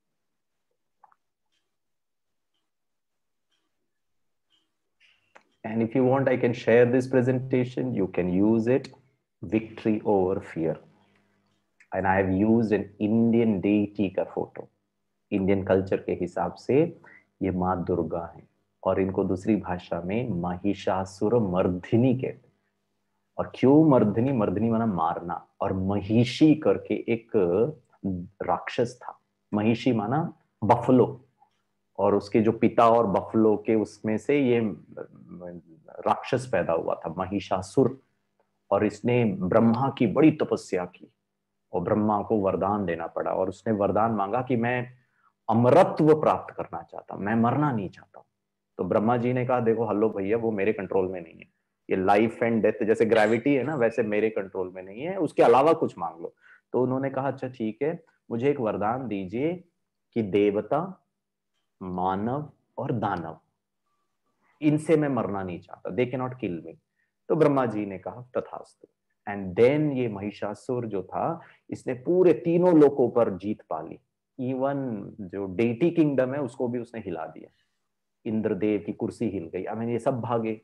And if you want, I can share this presentation. You can use it. Victory over fear. And I have used an Indian deity का photo. Indian culture के हिसाब से ये माँ दुर्गा है, और इनको दूसरी भाषा में महिषासुर मर्दिनी कहते। और क्यों मर्दिनी? मर्दिनी माना मारना। और महिषी करके एक राक्षस था। महिषी माना बफलो, और उसके जो पिता और बफलो के उसमें से ये राक्षस पैदा हुआ था, महिषासुर। और इसने ब्रह्मा की बड़ी तपस्या की, और ब्रह्मा को वरदान देना पड़ा, और उसने वरदान मांगा कि मैं अमरत्व प्राप्त करना चाहता हूं, मैं मरना नहीं चाहता हूं। तो ब्रह्मा जी ने कहा, देखो हल्लो भैया, वो मेरे कंट्रोल में नहीं है। ये लाइफ एंड डेथ जैसे ग्रेविटी है ना, वैसे मेरे कंट्रोल में नहीं है, उसके अलावा कुछ मांग लो। तो उन्होंने कहा, अच्छा ठीक है, मुझे एक वरदान दीजिए कि देवता, मानव और दानव, इनसे मैं मरना नहीं चाहता, दे कैन नॉट किल मी। तो ब्रह्मा जी ने कहा तथास्तु। एंड देन ये महिषासुर जो था, इसने पूरे तीनों लोकों पर जीत पा ली। इवन जो डेटी किंगडम है उसको भी उसने हिला दिया। इंद्रदेव की कुर्सी हिल गई। आई मीन ये सब भागे,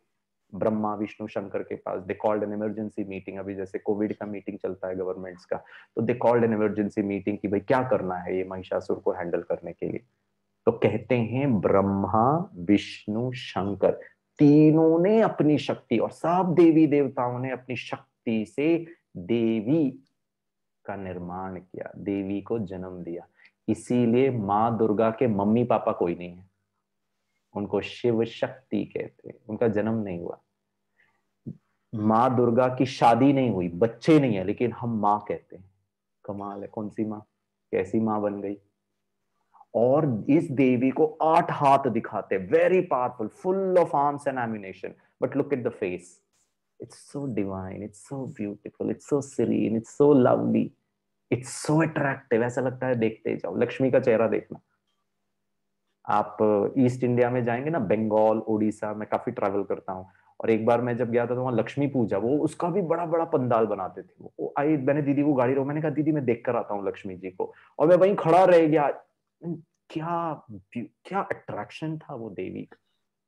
ब्रह्मा विष्णु शंकर के पास। They called an emergency meeting. अभी जैसे कोविड का मीटिंग चलता है गवर्नमेंट्स का, तो they called an emergency meeting कि भाई क्या करना है ये महिषासुर को हैंडल करने के लिए। तो कहते हैं ब्रह्मा विष्णु शंकर तीनों ने अपनी शक्ति, और सब देवी देवताओं ने अपनी शक्ति से देवी का निर्माण किया, देवी को जन्म दिया। इसीलिए माँ दुर्गा के मम्मी पापा कोई नहीं है, उनको शिव शक्ति कहते हैं। उनका जन्म नहीं हुआ, माँ दुर्गा की शादी नहीं हुई, बच्चे नहीं है, लेकिन हम माँ कहते हैं। कमाल है, कौन सी माँ, कैसी माँ बन गई। और इस देवी को 8 हाथ दिखाते, very powerful, full of arms and ammunition, but look at the face, it's so divine, it's so beautiful, it's so serene, it's so lovely, it's so attractive. ऐसा लगता है देखते जाओ। लक्ष्मी का चेहरा देखना, आप ईस्ट इंडिया में जाएंगे ना, बंगाल, उड़ीसा, मैं काफी ट्रैवल करता हूँ, और एक बार मैं जब गया था तो वहां लक्ष्मी पूजा, वो उसका भी बड़ा बड़ा पंडाल बनाते थे। वो आई, मैंने दीदी को गाड़ी रो, मैंने कहा दीदी मैं देख कर आता हूँ लक्ष्मी जी को, और मैं वहीं खड़ा रह गया। क्या क्या अट्रैक्शन था वो देवी का।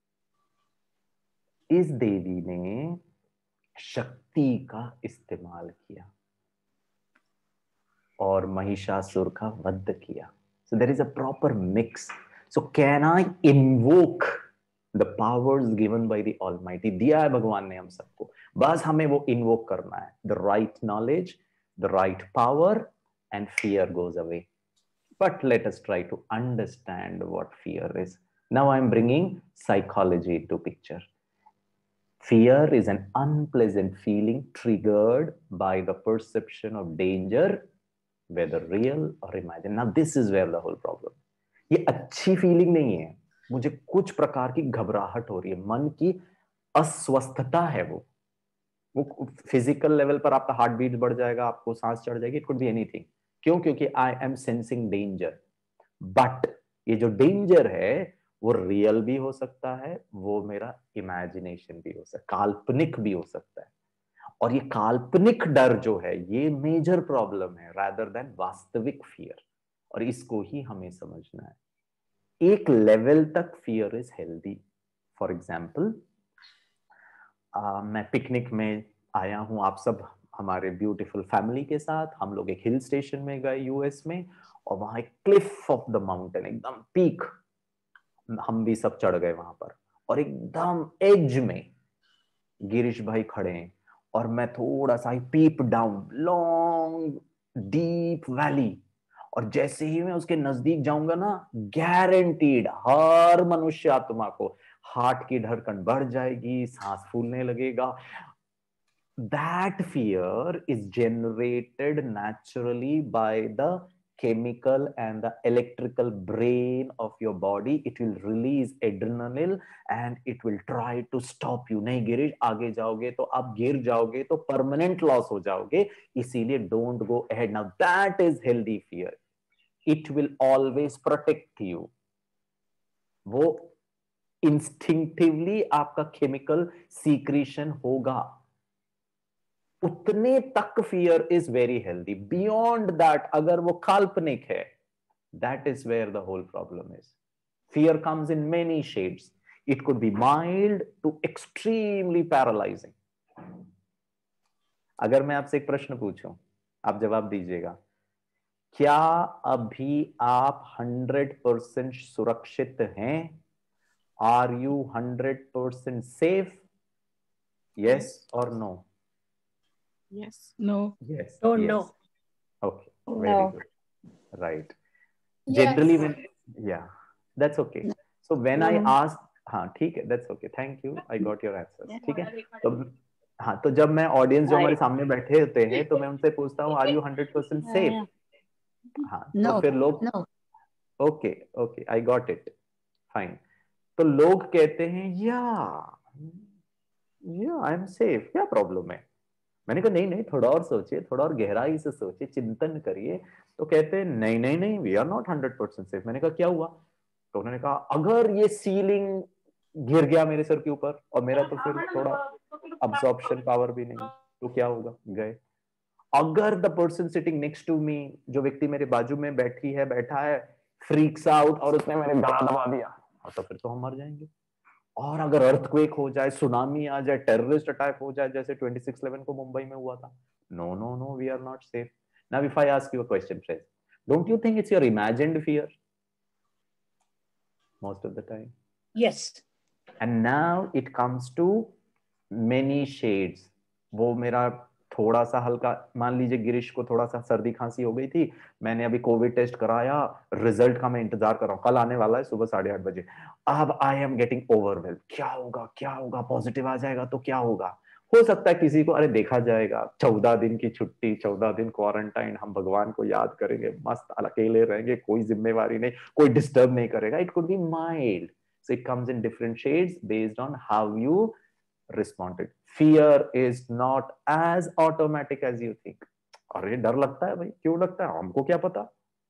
इस देवी ने शक्ति का इस्तेमाल किया और महिषासुर का वध किया। So there is a proper mix. So can I invoke the powers given by the Almighty? दिया है भगवान ने हम सबको, बस हमें वो invoke करना है। The right knowledge, the right power, and fear goes away. But let us try to understand what fear is. Now I am bringing psychology into picture. Fear is an unpleasant feeling triggered by the perception of danger, whether real or imagined. Now this is where the whole problem. ये अच्छी feeling नहीं है, मुझे कुछ प्रकार की घबराहट हो रही है, मन की अस्वस्थता है। वो फिजिकल लेवल पर आपका हार्ट बीट बढ़ जाएगा, आपको सांस चढ़ जाएगी, इट कुड बी एनीथिंग। क्यों? क्योंकि I am sensing danger. But ये जो डेंजर है वो रियल भी हो सकता है, वो मेरा इमेजिनेशन भी हो सकता है, काल्पनिक भी हो सकता है। और ये काल्पनिक डर जो है ये मेजर प्रॉब्लम है rather than वास्तविक फियर, और इसको ही हमें समझना है। एक लेवल तक fear is healthy. For example, मैं पिकनिक में आया हूं, आप सब हमारे ब्यूटीफुल फैमिली के साथ, हम लोग एक हिल स्टेशन में गए यूएस में, और वहां एक क्लिफ ऑफ द माउंटेन, एकदम पीक, हम भी सब चढ़ गए वहां पर, और एकदम एज में गिरीश भाई खड़े हैं, और मैं थोड़ा सा peep down, long deep valley, और जैसे ही मैं उसके नजदीक जाऊंगा ना, गारंटीड हर मनुष्य आत्मा को हार्ट की धड़कन बढ़ जाएगी, सांस फूलने लगेगा। That fear is generated naturally by the chemical and the electrical brain of your body. It will release adrenaline and it will try to stop you. नहीं गिरीश, आगे जाओगे तो आप गिर जाओगे तो permanent loss हो जाओगे, इसीलिए don't go ahead. Now that is healthy fear. It will always protect you. वो instinctively आपका chemical secretion होगा, उतने तक fear is very healthy. Beyond that अगर वो काल्पनिक है, that is where the whole problem is. Fear comes in many shades, it could be mild to extremely paralysing. अगर मैं आपसे एक प्रश्न पूछूं, आप जवाब दीजिएगा, क्या अभी आप 100% सुरक्षित हैं? Are you 100% safe? यस और no? Yes. No. Yes. No, yes. no. Okay. Very good. Right. Generally, when that's okay. So when I ask, हाँ ठीक है, that's okay. Thank you. I got your answers. ठीक है. तो हाँ, तो जब मैं ऑडियंस जो हमारे सामने बैठे होते हैं, तो मैं उनसे पूछता हूँ, Are you 100% safe? हाँ, तो फिर लोग Okay, okay, I got it. Fine. तो लोग कहते हैं, I am safe. क्या प्रॉब्लम है? मैंने कहा नहीं, थोड़ा और सोचिए, थोड़ा और गहराई से सोचिए, चिंतन करिए। तो कहते हैं नहीं, वी आर नॉट 100% सेफ। मैंने कहा क्या हुआ? तो उन्होंने कहा अगर ये सीलिंग गिर गया मेरे सर के ऊपर, और मेरा तो फिर थोड़ा अब्सॉर्प्शन पावर भी नहीं, तो क्या होगा? गए। अगर the person sitting next to me, जो व्यक्ति मेरे बाजू में बैठा है, फ्रीक्स आउट और उसने मेरे गला दबा दिया, तो फिर तो हम मर जाएंगे। और अगर अर्थक्वेक हो जाए, सुनामी आ जाए, टेररिस्ट अटैक हो जाए जैसे 26/11 को मुंबई में हुआ था, no no no, we are not safe. Now if I ask you a question friends, don't you think it's your imagined fear most of the time? Yes. And now it comes to many shades. वो मेरा थोड़ा सा हल्का, मान लीजिए गिरीश को थोड़ा सा सर्दी खांसी हो गई थी, मैंने अभी कोविड टेस्ट कराया, रिजल्ट का मैं इंतजार कर रहा हूँ, कल आने वाला है सुबह 8:30 बजे. अब आई एम गेटिंग ओवरवेल्ड, क्या होगा, पॉजिटिव आ जाएगा तो क्या होगा. हो सकता है किसी को अरे देखा जाएगा, 14 दिन की छुट्टी, 14 दिन क्वारंटाइन, हम भगवान को याद करेंगे, मस्त अकेले रहेंगे, कोई जिम्मेवारी नहीं, कोई डिस्टर्ब नहीं करेगा. It could be mild. So it comes in different shades based on how you responded. Fear is not as automatic as you think. अरे डर लगता है भाई, क्यों लगता है, हमको क्या पता.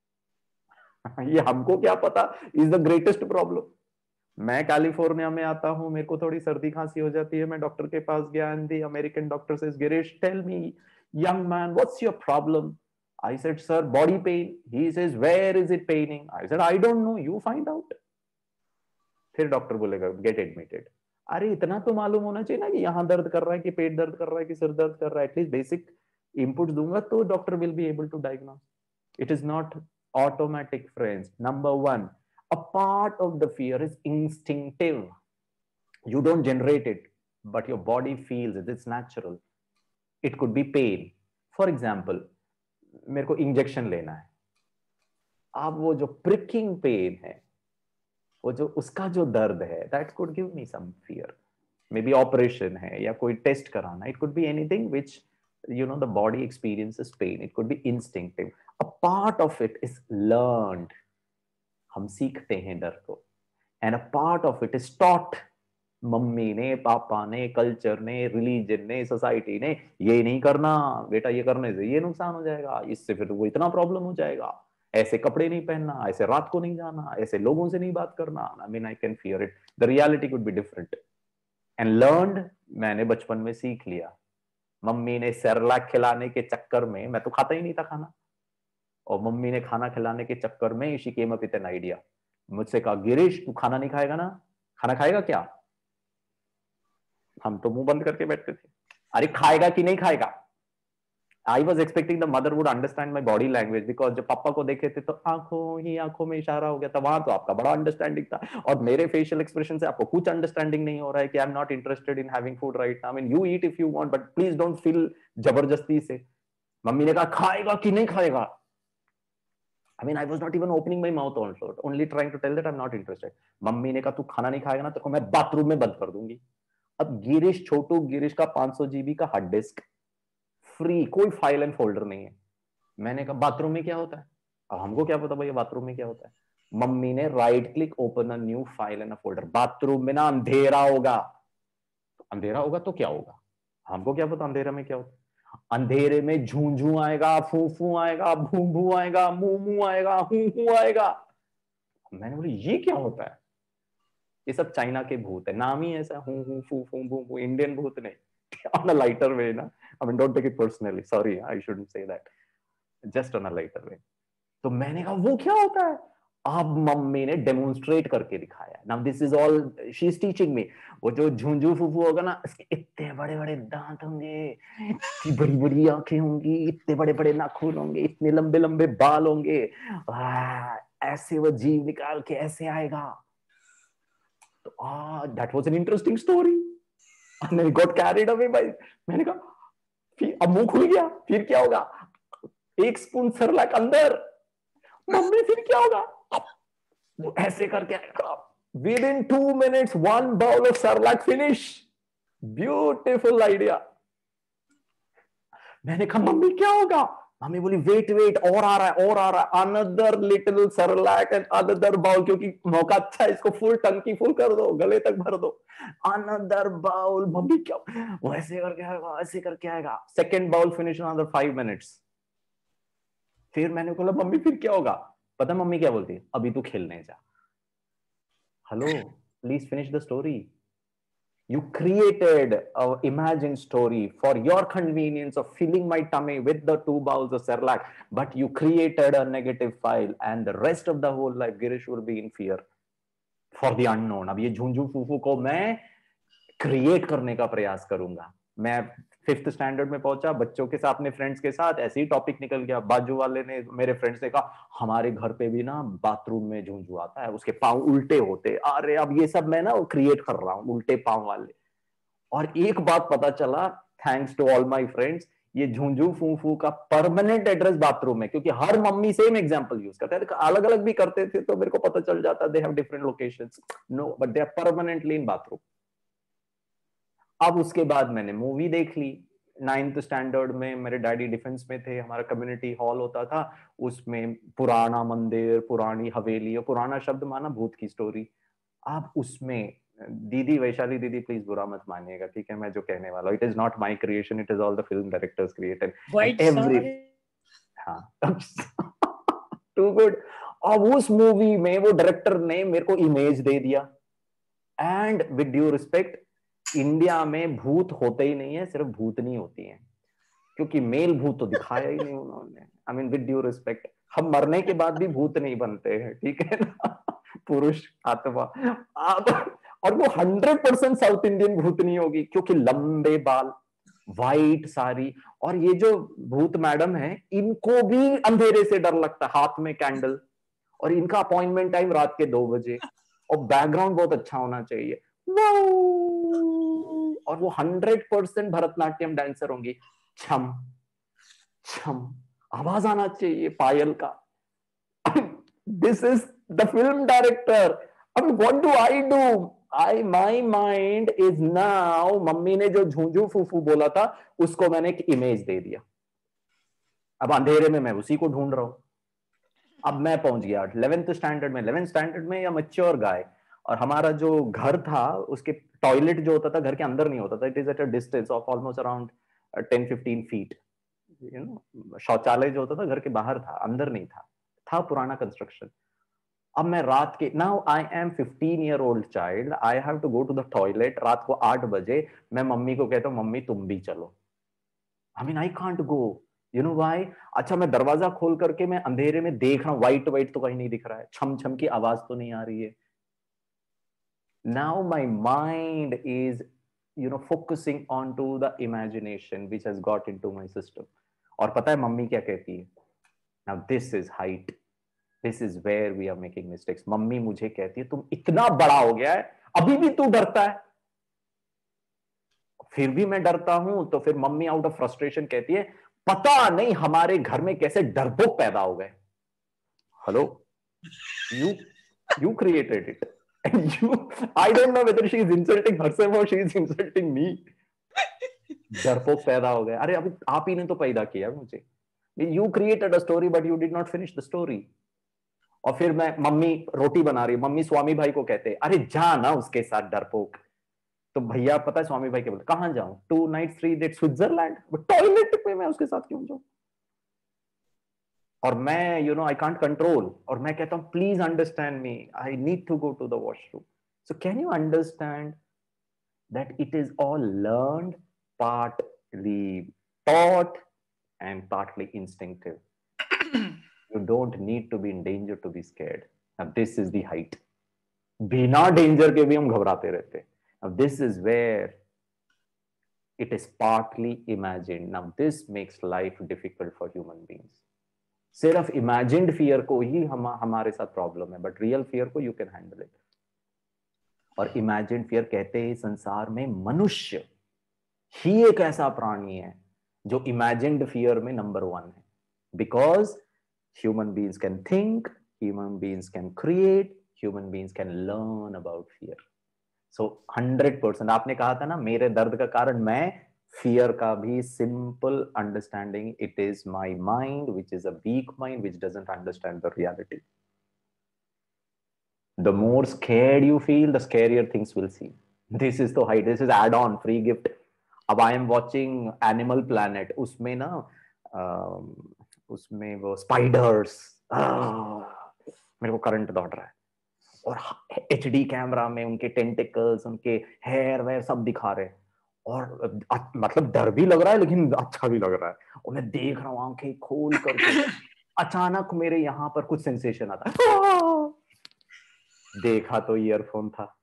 ये हमको क्या पता is the greatest problem. मैं कैलिफोर्निया में आता हूँ, मेरे को थोड़ी सर्दी खांसी हो जाती है, मैं डॉक्टर के पास गया, and the American doctor says, Girish tell me young man, what's your problem? I said, sir, body pain. He says, where is it paining? I said, I don't know, you find out. फिर doctor बोलेगा get admitted. अरे इतना तो मालूम होना चाहिए ना कि यहाँ दर्द कर रहा है, कि पेट दर्द कर रहा है, कि सिर दर्द कर रहा है. एटलीस्ट बेसिक इनपुट्स दूंगा तो doctor will be able to diagnose. It is not automatic friends. Number 1, a part of the fear is instinctive. You don't generate it, but your body feels it. It's natural. It could be pain. For example, मेरे को injection लेना है, अब वो जो pricking pen है, वो जो उसका जो दर्द है, that could give me some fear. Maybe operation है या कोई टेस्ट कराना, it could be anything which you know the body experiences pain. It could be instinctive. A part of it is learned. हम सीखते हैं डर को. And a part of it is taught. Mummy ने, पापा ने, culture ने, religion ने, society ने, ये नहीं करना बेटा, ये करने से ये नुकसान हो जाएगा, इससे फिर वो इतना प्रॉब्लम हो जाएगा, ऐसे कपड़े नहीं पहनना, ऐसे रात को नहीं जाना, ऐसे लोगों से नहीं बात करना. I mean, I can fear it. The reality could be different. And learned, मैंने बचपन में सीख लिया. मम्मी ने सेरेलैक खिलाने के चक्कर में, मैं तो खाता ही नहीं था खाना, और मम्मी ने खाना खिलाने के चक्कर में she came up with an idea. मुझसे कहा, गिरीश तू खाना नहीं खाएगा ना, खाना खाएगा क्या. हम तो मुंह बंद करके बैठते थे, अरे खाएगा कि नहीं खाएगा. I was expecting the mother would understand my body language, because जब पापा को देखे थे तो आंखों में इशारा हो गया था. वहां तो आपका बड़ा अंडरस्टैंडिंग था, और मेरे फेशियल एक्सप्रेशन से आपको कुछ अंडरस्टैंडिंग नहीं हो रहा है कि I am not interested in having food right now. I mean, you eat if you want, but please don't feel जबरदस्ती से. मम्मी ने कहा खाएगा कि नहीं खाएगा. I mean, I was not even opening my mouth also, only trying to tell that I'm not interested. Mummy ने कहा तू खाना नहीं खाएगा ना तो मैं बाथरूम में बंद कर दूंगी. अब गिरीश, छोटू गिरीश का 500 GB का हार्ड डिस्क फ्री, कोई फाइल एंड फोल्डर नहीं है. मैंने कहा बाथरूम में क्या होता है, अब हमको क्या पता भैया बाथरूम में क्या होता है. मम्मी ने right click, open a new file and a folder. Bathroom में ना अंधेरा होगा, अंधेरा होगा तो क्या होगा, हमको क्या पता अंधेरा में क्या होता है. अंधेरे में झूझू आएगा, फू आएगा, भू आएगा, मुंह आएगा, हूं आएगा. मैंने बोली ये क्या होता है, ये सब चाइना के भूत है, नाम ही ऐसा, हूं फू भू, इंडियन भूत नहीं. On a lighter way, na? I mean, don't take it personally. Sorry, I shouldn't say that. Just on a lighter way. तो मैंने कहा वो क्या होता है. अब मम्मी ने डेमोन्स्ट्रेट करके दिखाया. Now this is all she is teaching me. वो जो झुंझू फूफू होगा ना, इसके इतने बड़े बड़े दांत होंगे, इतनी बड़ी बड़ी आंखें होंगी, इतने बड़े बड़े नाखून होंगे, इतने लंबे लंबे बाल होंगे, ऐसे वो जीव निकाल के ऐसे आएगा. तो that was an interesting story. And then got carried away by, मैंने कहा अब मुंह खुल गया, फिर क्या होगा, 1 स्पून सेरेलैक अंदर, मम्मी फिर क्या होगा. वो ऐसे करके आएगा. Within 2 minutes 1 bowl of Cerelac finish. Beautiful idea. मैंने कहा मम्मी क्या होगा. मम्मी बोली वेट और आ रहा है, another little Cerelac and another bowl, क्योंकि मौका अच्छा है, इसको फुल टंकी फुल कर दो, गले तक भर दो. Another bowl. मम्मी क्या, वो ऐसे करके आएगा. Second bowl finish in another 5 minutes. फिर मैंने बोला मम्मी फिर क्या होगा. पता मम्मी क्या बोलती है, अभी तू खेलने जा. Hello, please finish the story. You created an imagined story for your convenience of filling my tummy with the 2 bowls of Cerelac, but you created a negative file, and the rest of the whole life, Girish will be in fear for the unknown. अब ये झुंझू फूफू को मैं create करने का प्रयास करूंगा। मैं 5th स्टैंडर्ड में पहुंचा, बच्चों के साथ, अपने फ्रेंड्स के साथ ऐसे ही टॉपिक निकल गया। बाजू वाले ने, मेरे फ्रेंड्स ने कहा हमारे घर पे भी ना बाथरूम में झुंझू आता है, उसके पांव उल्टे होते। अरे अब ये सब मैं ना क्रिएट कर रहा हूँ, उल्टे पांव वाले। और एक बात पता चला, thanks to all my friends, ये झुंझू फूफू का परमानेंट एड्रेस बाथरूम है, क्योंकि हर मम्मी सेम एग्जांपल यूज करते हैं। अलग अलग भी करते थे तो मेरे को पता चल जाता they have different locations, no but they are permanently in bathroom. अब उसके बाद मैंने मूवी देख ली 9th स्टैंडर्ड में। मेरे डैडी डिफेंस में थे, हमारा कम्युनिटी हॉल होता था, उसमें पुराना मंदिर, पुरानी हवेली, और पुराना शब्द माना भूत की स्टोरी। अब उसमें दीदी, वैशाली दीदी प्लीज बुरा मत मानिएगा, ठीक है, मैं जो कहने वाला हूँ, it is not my creation, it is all the film directors created every. हाँ टू गुड। अब उस मूवी में वो डायरेक्टर ने मेरे को इमेज दे दिया। And with due respect, India में भूत होते ही नहीं है, सिर्फ भूतनी होती है, क्योंकि मेल भूत तो दिखाया ही नहीं उन्होंने। I mean with due respect, हम मरने के बाद भी भूत नहीं बनते हैं, ठीक है ना, पुरुष आत्मा। और वो 100% साउथ इंडियन भूतनी होगी, क्योंकि लंबे बाल, वाइट साड़ी, और ये जो भूत मैडम है इनको भी अंधेरे से डर लगता है, हाथ में कैंडल, और इनका अपॉइंटमेंट टाइम रात के 2 बजे, और बैकग्राउंड बहुत अच्छा होना चाहिए, और वो 100% भरतनाट्यम डांसर होंगी। छम छम आवाज आना चाहिए पायल का। This is the film director. अब what do I do? My mind is now, mummy ने जो झुंझू फूफू बोला था उसको मैंने एक इमेज दे दिया। अब अंधेरे में मैं उसी को ढूंढ रहा हूं। अब मैं पहुंच गया 11th स्टैंडर्ड में। 11th स्टैंडर्ड में या मैच्योर गाय। और हमारा जो घर था उसके टॉयलेट जो होता था घर के अंदर नहीं होता था, it is at a distance of almost around 10-15 feet. You know, शौचालय जो होता था घर के बाहर था, अंदर नहीं था पुराना कंस्ट्रक्शन। अब मैं रात के, now I am 15-year-old child, I have to go to the toilet रात को 8 बजे। मैं मम्मी को कहता हूँ मम्मी तुम भी चलो। I mean I can't go, you know why? अच्छा, मैं दरवाजा खोल करके मैं अंधेरे में देख रहा हूँ, वाइट तो कहीं नहीं दिख रहा है, छम छम की आवाज तो नहीं आ रही है। Now my mind is, you know, focusing onto the imagination which has got into my system. और पता है मम्मी क्या कहती है? Now this is height. This is where we are making mistakes. Mummy मुझे कहती है तुम इतना बड़ा हो गया है अभी भी तू डरता है। फिर भी मैं डरता हूं तो फिर मम्मी आउट ऑफ फ्रस्ट्रेशन कहती है पता नहीं हमारे घर में कैसे डरपोक पैदा हो गए। Hello, you created it. And I don't know whether she is insulting herself or she is insulting me. डरपोक पैदा हो गए। अरे अभी आप ही ने तो पैदा किया मुझे। You created a story but you did not finish the story. और फिर मैं, मम्मी रोटी बना रही, मम्मी स्वामी भाई को कहते अरे जा ना उसके साथ डरपोक। तो भैया पता है स्वामी भाई के बोलते कहां जाऊं? 2 nights 3 days स्विट्जरलैंड। टॉयलेट पे मैं उसके साथ क्यों जाऊं? और मैं, you know, I can't control, और मैं कहता हूं please understand me, I need to go to the washroom. So can you understand that it is all learned, partly taught and partly instinctive. You don't need to be in danger to be scared. Now this is the height. बिना danger के भी हम घबराते रहते। Now this is where it is partly imagined. Now this makes life difficult for human beings. सिर्फ imagined fear को ही हमारे साथ प्रॉब्लम है, बट रियल फियर को यू कैन हैंडल इट। और इमेजिन्ड फियर कहते हैं संसार में मनुष्य ही एक ऐसा प्राणी है जो इमेजिन्ड फियर में नंबर 1 है। Because human beings can think, human beings can create, human beings can learn about fear. So 100%। आपने कहा था ना मेरे दर्द का कारण मैं, fear का भी simple understanding, it is my mind which is a weak mind which doesn't understand the reality. The more scared you feel, the scarier things will seem. This is the height. This is add-on free gift. अब I am watching Animal Planet, उसमें ना उसमें वो spiders, मेरे को current दौड़ रहा है, और HD कैमरा में उनके टेंटिकल्स, उनके हेयर वेयर सब दिखा रहे हैं, और मतलब डर भी लग रहा है लेकिन अच्छा भी लग रहा है। और मैं देख रहा हूँ आंखें खोल करके, अचानक मेरे यहाँ पर कुछ सेंसेशन आता है, देखा तो ईयरफोन था,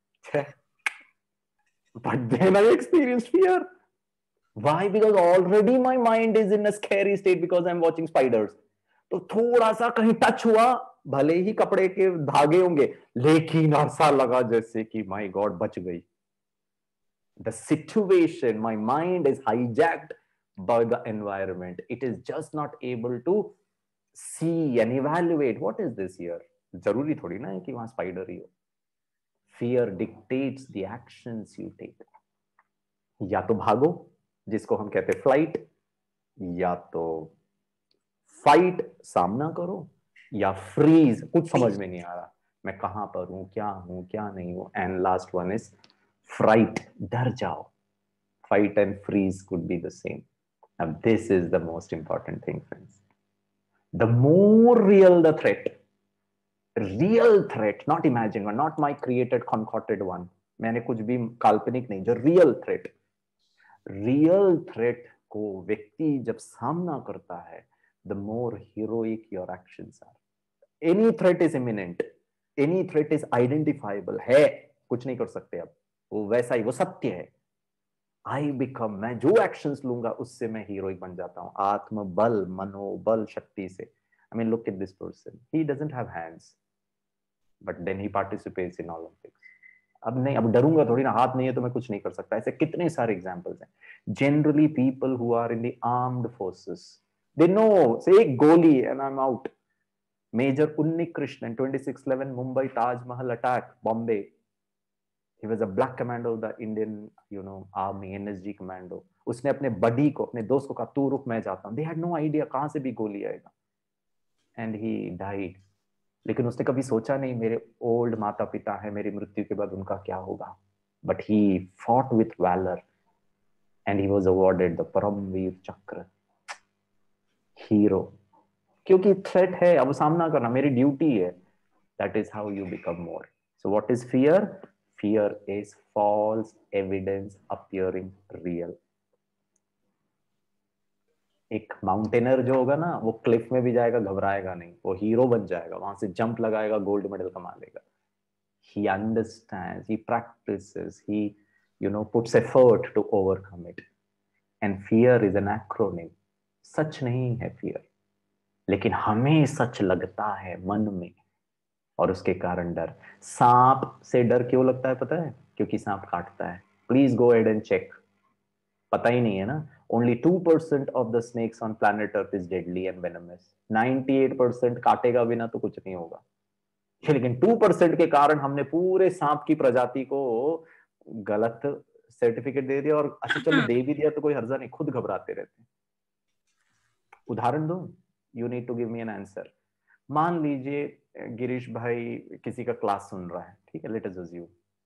but then I experienced fear. Why? Because already my mind is in a scary state because I'm watching spiders. तो थोड़ा सा कहीं टच हुआ, भले ही कपड़े के धागे होंगे, लेकिन ऐसा लगा जैसे कि माय गॉड बच गई. The situation, my mind is hijacked by the environment. It is just not able to see and evaluate what is this here. जरूरी थोड़ी ना है कि वहां स्पाइडर ही हो. Fear dictates the actions you take. या तो भागो, जिसको हम कहते हैं फ्लाइट, या तो फाइट, सामना करो, या फ्रीज, कुछ समझ में नहीं आ रहा, मैं कहां पर हूं, क्या नहीं हूं. And last one is fright, डर जाओ. Fight and freeze could be the same. Now this is the most important thing, friends. The more real the threat, not imagined one, not my created concocted one. मैंने कुछ भी काल्पनिक नहीं, जो real threat को व्यक्ति जब सामना करता है, the more heroic your actions are. Any threat is imminent, any threat is identifiable. है, कुछ नहीं कर सकते अब, वो वैसा ही, वो सत्य है. I become, मैं जो एक्शंस लूंगा उससे मैं हीरोइक बन जाता हूं. आत्मबल, मनोबल, शक्ति से. I mean, look at this person. He doesn't have hands, but then he participates in Olympics. अब नहीं, अब डरूंगा थोड़ी ना, हाथ नहीं है तो मैं कुछ नहीं कर सकता. ऐसे कितने सारे एग्जांपल्स हैं. Generally people who are in the armed forces, they know, say एक गोली and I am out. Major Unnikrishnan, 26/11 Mumbai Taj Mahal attack, Bombay. He was a black commando of the Indian, army, NSG commando. उसने अपने बडी को, अपने दोस्त को कहा, तू रुक, मैं जाता हूं. They had no idea कहां से भी गोली आएगा. And he died. लेकिन उसने कभी सोचा नहीं मेरे ओल्ड माता पिता है, मेरी मृत्यु के बाद उनका क्या होगा. But he fought with valor and he was awarded the Paramveer Chakra. Hero. क्योंकि थ्रेट है, अब सामना करना मेरी ड्यूटी है. That is how you become more. So what is fear? Fear is false evidence appearing real. एक mountaineer जो होगा ना, वो क्लिफ में भी जाएगा, घबराएगा नहीं, वो हीरो बन जाएगा, वहां से जंप लगाएगा, गोल्ड मेडल कमा लेगा. He understands, he practices, he puts effort to overcome it. And fear is an acronym. सच नहीं है fear, लेकिन हमें सच लगता है मन में, और उसके कारण डर. सांप से डर क्यों लगता है पता है? क्योंकि सांप काटता है. Please go ahead and check. पता ही नहीं है ना. Only 2% of the snakes on planet Earth is deadly and venomous. 98% काटेगा बिना तो कुछ नहीं होगा. लेकिन 2% के कारण हमने पूरे सांप की प्रजाति को गलत सर्टिफिकेट दे दिया, और अच्छा चलो दे भी दिया तो कोई हर्जा नहीं, खुद घबराते रहते. उदाहरण दो. You need to give me an answer. मान लीजिए गिरीश भाई किसी का क्लास सुन रहा है, ठीक है, लेट अस अज्यूम,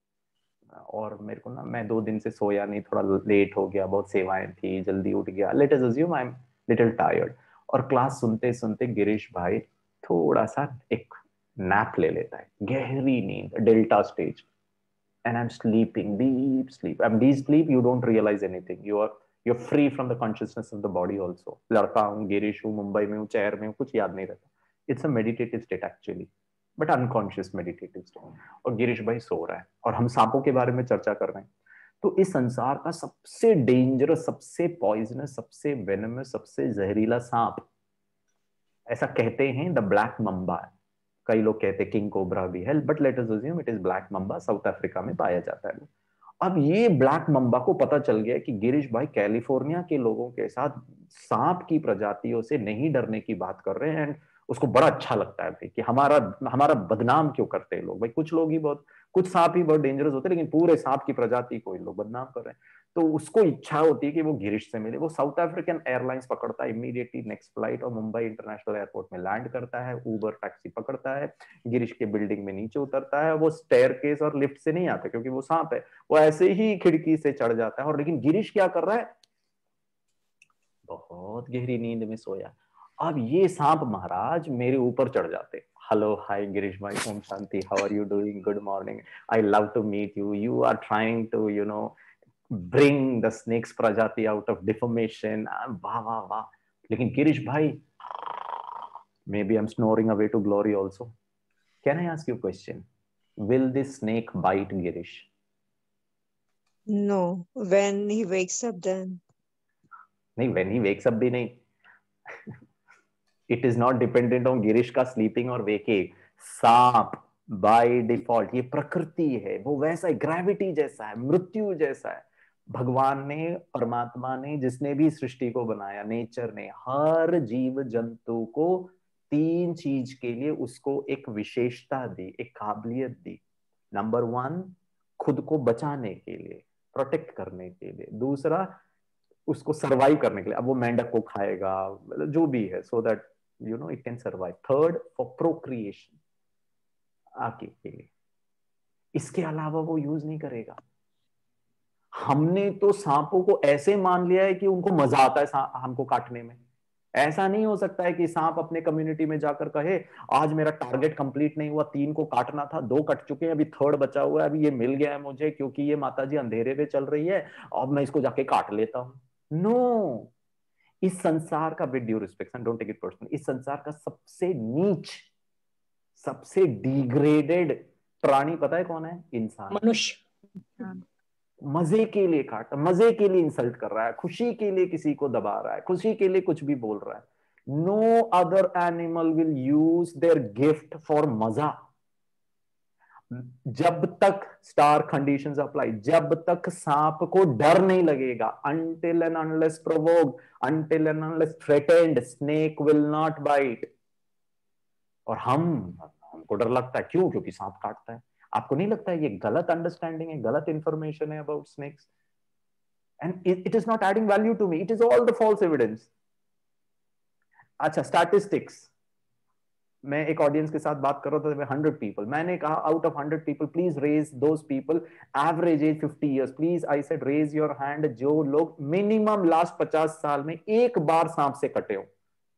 और मेरे को ना, मैं 2 दिन से सोया नहीं, थोड़ा लेट हो गया, बहुत सेवाएं थी, जल्दी उठ गया, let us assume I am little tired, और क्लास सुनते सुनते गिरीश भाई थोड़ा सा एक नैप ले लेता है, गहरी नींद, delta stage, and I am sleeping, deep sleep. I am deep sleep, you don't realise anything, you're free from the consciousness of the body also. लड़का हूँ, गिरीश हूँ, मुंबई में हूँ, चेयर में हूँ, कुछ याद नहीं रहता. It's a meditative state actually, but unconscious meditative state. और गिरीश भाई सो रहा है, और हम सांपों के बारे में चर्चा कर रहे हैं. तो इस संसार का सबसे डेंजरस, सबसे पॉइजनस, सबसे वेनमस, सबसे जहरीला सांप, ऐसा कहते हैं, द ब्लैक मम्बा. कई लोग कहते हैं किंग कोबरा भी है, but let us assume it is black mamba. South Africa में पाया जाता है. अब ये ब्लैक मम्बा को पता चल गया कि गिरीश भाई कैलिफोर्निया के लोगों के साथ सांप की प्रजातियों से नहीं डरने की बात कर रहे हैं. एंड उसको बड़ा अच्छा लगता है भाई कि हमारा बदनाम क्यों करते हैं लोग. भाई कुछ लोग ही बहुत, कुछ सांप ही बहुत डेंजरस होते हैं, लेकिन पूरे सांप की प्रजाति को लोग बदनाम कर रहे हैं. तो उसको इच्छा होती है कि वो गिरीश से मिले. वो साउथ अफ्रीकन एयरलाइंस पकड़ता है इमीडिएटली नेक्स्ट फ्लाइट, और मुंबई इंटरनेशनल एयरपोर्ट में लैंड करता है. उबर टैक्सी पकड़ता है, गिरीश के बिल्डिंग में नीचे उतरता है. वो स्टेयरकेस और लिफ्ट से नहीं आता क्योंकि वो सांप है, वो ऐसे ही खिड़की से चढ़ जाता है. और लेकिन गिरीश क्या कर रहा है? बहुत गहरी नींद में सोया. अब ये सांप महाराज मेरे ऊपर चढ़ जाते. हेलो, हाय गिरीश भाई, ओम शांति, how are you doing, good morning, I love to meet you, you are trying to bring the snakes prajati out of deformation. वाह वाह वाह. लेकिन गिरीश भाई, maybe I'm snoring away to glory also. Can I ask you a question? Will this snake bite Girish? No, when he wakes up then. नहीं, when he wakes up भी नहीं. It is not dependent on Girish का sleeping और waking. सांप by default, ये प्रकृति है, वो वैसा है, ग्रेविटी जैसा है, मृत्यु जैसा है. भगवान ने, परमात्मा ने, जिसने भी सृष्टि को बनाया, नेचर ने हर जीव जंतु को 3 चीज के लिए उसको एक विशेषता दी, एक काबिलियत दी. नंबर 1, खुद को बचाने के लिए, प्रोटेक्ट करने के लिए. दूसरा, उसको सर्वाइव करने के लिए. अब वो मेंढक को खाएगा, जो भी है, so that you know it can survive. Third, for procreation, आगे के लिए. इसके अलावा वो यूज नहीं करेगा. हमने तो सांपों को ऐसे मान लिया है कि उनको मजा आता है हमको काटने में. ऐसा नहीं हो सकता है कि सांप अपने कम्युनिटी में जाकर कहे आज मेरा टारगेट कंप्लीट नहीं हुआ, 3 को काटना था, 2 कट चुके हैं, अभी 3rd बचा हुआ है, अभी ये मिल गया है मुझे क्योंकि ये माताजी अंधेरे में चल रही है, अब मैं इसको जाके काट लेता हूं. नो, इस संसार का, with due respect, don't take it personal, इस संसार का सबसे नीच, सबसे डिग्रेडेड प्राणी पता है कौन है? इंसान, मनुष्य. मजे के लिए काट, मजे के लिए इंसल्ट कर रहा है, खुशी के लिए किसी को दबा रहा है, खुशी के लिए कुछ भी बोल रहा है. No other animal will use their gift for मजा. जब तक स्टार कंडीशंस अप्लाई, जब तक सांप को डर नहीं लगेगा, until and unless provoked, until and unless threatened, snake will not bite. और हमको डर लगता है, क्यों? क्योंकि सांप काटता है. आपको नहीं लगता है ये गलत अंडरस्टैंडिंग है, गलत इंफॉर्मेशन है about snakes? And it is not adding value to me, it is all the false evidence. अच्छा, स्टैटिस्टिक्स. मैं एक ऑडियंस के साथ बात कर रहा था, 100 पीपल. मैंने कहा out of 100 people please raise those people average age 50 years. Please, I said raise your hand जो लोग मिनिमम लास्ट 50 साल में एक बार सांप से कटे हो.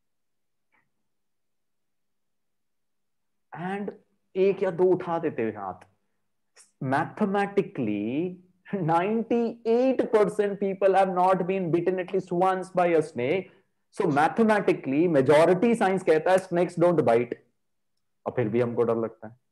एंड 1 या 2 उठा देते हुए हाथ. Mathematically 98% people have not been bitten at least once by a snake. So mathematically majority science कहता है snakes don't bite, और फिर भी हमको डर लगता है.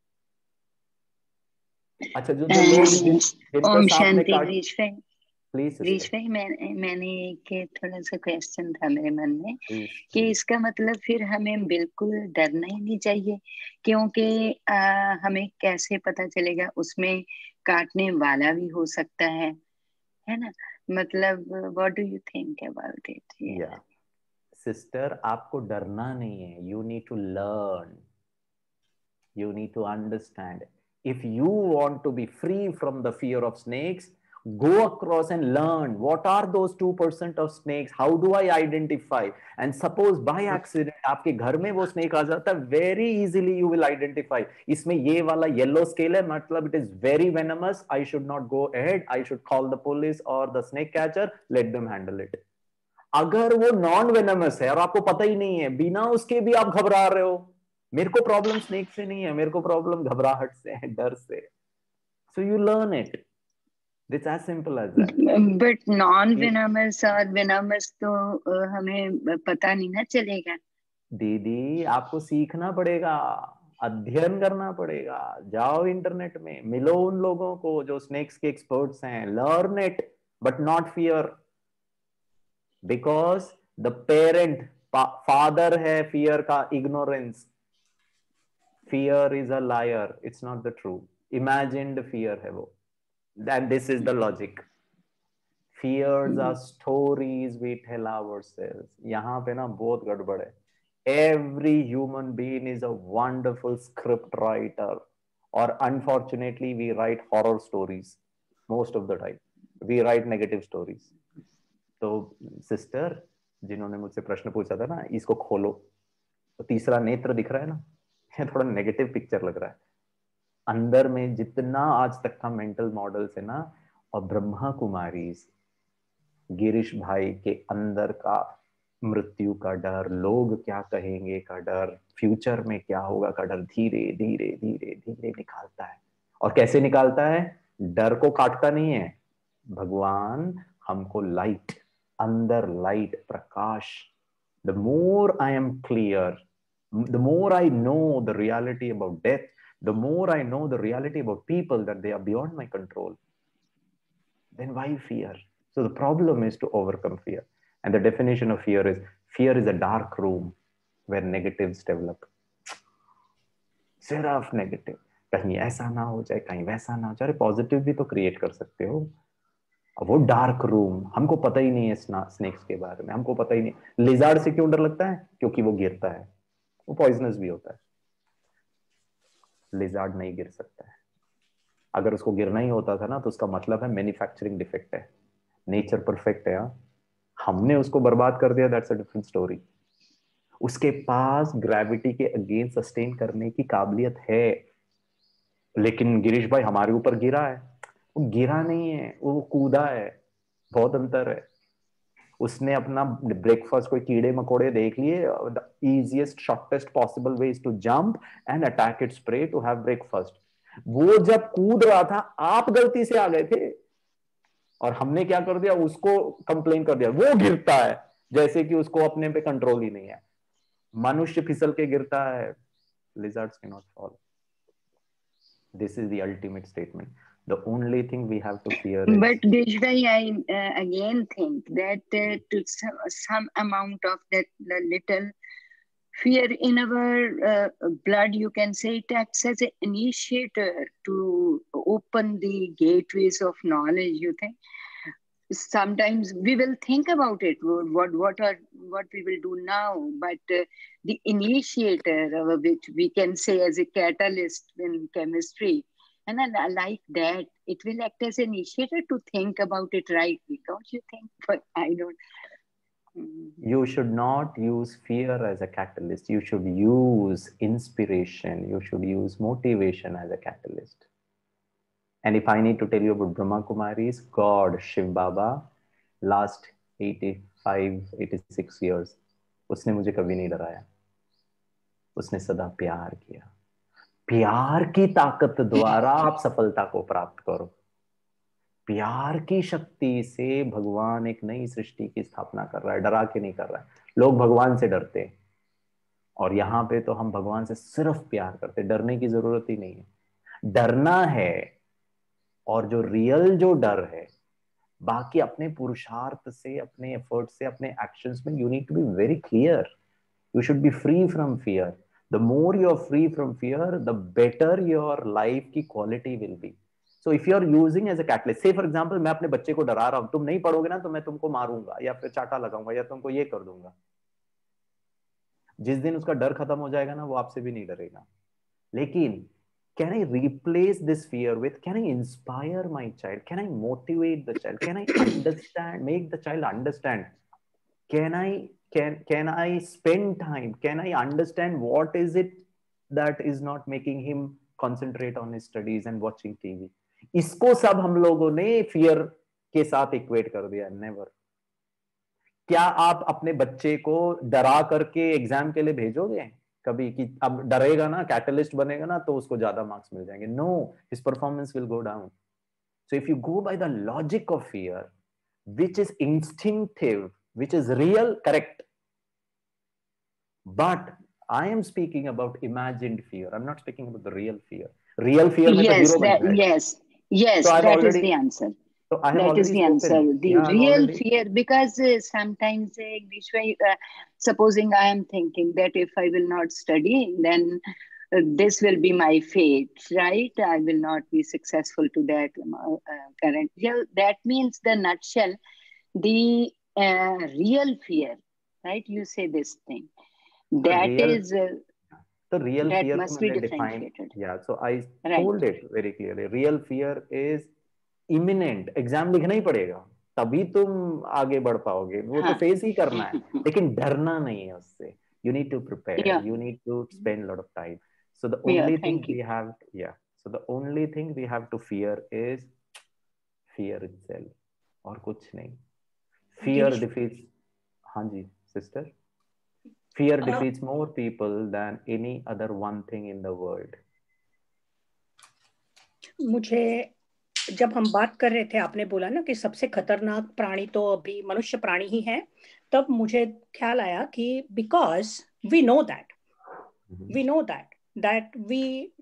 अच्छा, जो लोग ओम शांति प्लीज भाई, मैंने एक थोड़ा सा क्वेश्चन था मेरे मन में कि इसका मतलब फिर हमें बिल्कुल डरना ही नहीं चाहिए, क्योंकि हमें कैसे पता चलेगा, उसमें काटने वाला भी हो सकता है ना? मतलब what do you think about it? Sister, आपको डरना नहीं है. You need to learn, you need to understand. If you want to be free from the fear of snakes, go across and learn what are those 2% of snakes, how do I identify, and suppose by accident आपके घर में वो snake आ जाता है, very easily you will identify. इसमें ये वाला yellow scale है, मतलब it is very venomous, I should not go ahead, I should call the police or the snake catcher, let them handle it. अगर वो non venomous है और आपको पता ही नहीं है, बिना उसके भी आप घबरा रहे हो, मेरे को प्रॉब्लम स्नेक से नहीं है, मेरे को प्रॉब्लम घबराहट से है, डर से. So you learn it. It's as simple as that. But non-venomous और venomous तो हमें पता नहीं ना चलेगा. दीदी, आपको सीखना पड़ेगा, अध्ययन करना पड़ेगा. जाओ इंटरनेट में, मिलो उन लोगों को जो स्नेक्स के एक्सपर्ट्स हैं. Learn it, but not fear. Because the parent, father है fear का, ignorance. Fear is a liar. It's not the truth. Imagined fear है वो. And this is the logic. Fears are stories we tell ourselves. यहाँ पे ना बहुत गड़बड़ है. Every human being is a wonderful script writer. Or unfortunately, we write horror stories most of the time. We write negative stories. तो sister, जिन्होंने मुझसे प्रश्न पूछा था ना, इसको खोलो, तो तीसरा नेत्र दिख रहा है ना, थोड़ा नेगेटिव पिक्चर लग रहा है. अंदर में जितना आज तक का मेंटल मॉडल्स है ना, और ब्रह्मा कुमारी, गिरीश भाई के अंदर का मृत्यु का डर, लोग क्या कहेंगे का डर, फ्यूचर में क्या होगा का डर, धीरे धीरे धीरे धीरे निकालता है. और कैसे निकालता है? डर को काटता नहीं है. भगवान हमको लाइट, अंदर लाइट, प्रकाश. The more I am clear, the more I know the reality about death, The more I know the reality about people that they are beyond my control, then why fear? So the problem is to overcome fear. And the definition of fear is a dark room where negatives develop. सिर्फ negative, कहीं ऐसा ना हो जाए, कहीं वैसा ना हो जाए. पॉजिटिव भी तो क्रिएट कर सकते हो. वो डार्क रूम, हमको पता ही नहीं है स्नेक्स के बारे में, हमको पता ही नहीं. लिजार्ड से क्यों डर लगता है? क्योंकि वो गिरता है, वो पॉइजनस भी होता है. लिजार्ड नहीं गिर सकता है. अगर उसको गिरना ही होता था ना तो उसका मतलब है मैन्युफैक्चरिंग डिफेक्ट है. नेचर परफेक्ट है, हमने उसको बर्बाद कर दिया. That's a different story. उसके पास ग्रेविटी के अगेंस्ट सस्टेन करने की काबिलियत है. लेकिन गिरीश भाई हमारे ऊपर गिरा है, वो गिरा नहीं है, वो कूदा है. बहुत अंतर है. उसने अपना ब्रेकफास्ट, कोई कीड़े मकोड़े देख लिए, the easiest shortest possible way is to jump and attack its prey to have breakfast. वो जब कूद रहा था, आप गलती से आ गए थे और हमने क्या कर दिया, उसको कंप्लेन कर दिया. वो गिरता है जैसे कि उसको अपने पे कंट्रोल ही नहीं है. मनुष्य फिसल के गिरता है. Lizards cannot fall. This is the ultimate statement. The only thing we have to fear is... But Deshbhai, I again think that to some amount of that little fear in our blood, you can say it acts as an initiator to open the gateways of knowledge, you think? Sometimes we will think about it, what we will do now, but the initiator, which we can say as a catalyst in chemistry, and then like that, it will act as an initiator to think about it rightly, don't you think? But I don't. You should not use fear as a catalyst. You should use inspiration. You should use motivation as a catalyst. And if I need to tell you about Brahma Kumari's God, Shiv Baba, last 85-86 years, उसने मुझे कभी नहीं डराया. उसने सदा प्यार किया. प्यार की ताकत द्वारा आप सफलता को प्राप्त करो. प्यार की शक्ति से भगवान एक नई सृष्टि की स्थापना कर रहा है. डरा के नहीं कर रहा है. लोग भगवान से डरते हैं और यहाँ पे तो हम भगवान से सिर्फ प्यार करते. डरने की जरूरत ही नहीं है. डरना है, और जो रियल जो डर है, बाकी अपने पुरुषार्थ से, अपने एफर्ट से, अपने एक्शंस में you need to be very clear. You should be free from fear. The more you are free from fear, the better your life की quality will be. So if you are using as a catalyst, say for example मैं अपने बच्चे को डरा रहा हूं, तुम नहीं पढ़ोगे ना तो मैं तुमको मारूंगा या फिर चाटा लगाऊंगा या तुमको ये कर दूंगा. जिस दिन उसका डर खत्म हो जाएगा ना, वो आपसे भी नहीं डरेगा. लेकिन can I replace this fear with, can I inspire my child? Can I motivate the child? Can I understand, make the child understand? Can I spend time? Can I understand what is it that is not making him concentrate on his studies and watching TV? इसको सब हम लोगों ने fear के साथ equate कर दिया. Never. क्या आप अपने बच्चे को डरा करके एग्जाम के लिए भेजोगे कभी कि अब डरेगा ना, कैटलिस्ट बनेगा ना तो उसको ज्यादा मार्क्स मिल जाएंगे? No, his performance will go down. So if you go by the logic of fear, which is instinctive, which is real, correct, but I am speaking about imagined fear. I am not speaking about the real fear. Real fear में तो zero बन जाएगा. Yes, that is the answer. So that is the answer. The real fear, because sometimes, supposing I am thinking that if I will not study, then this will be my fate, right? I will not be successful to that current. Yeah, that means the nutshell, the real fear, right? You say this thing. That is. The real that fear must be differentiated. Yeah, so I told it very clearly. Real fear is imminent. Exam लिखना ही पड़ेगा तभी तुम आगे बढ़ पाओगे. वो तो फेस ही करना है, लेकिन डरना नहीं है उससे. You need to prepare, you need to spend lot of time. So the only thing we have, so the only thing we have to fear is fear itself, और कुछ नहीं. फियर डिफीट्स, हाँ जी sister, fear defeats more people than any other one thing in the world. मुझे जब हम बात कर रहे थे, आपने बोला ना कि सबसे खतरनाक प्राणी तो अभी मनुष्य प्राणी ही है, तब मुझे ख्याल आया कि because we know that we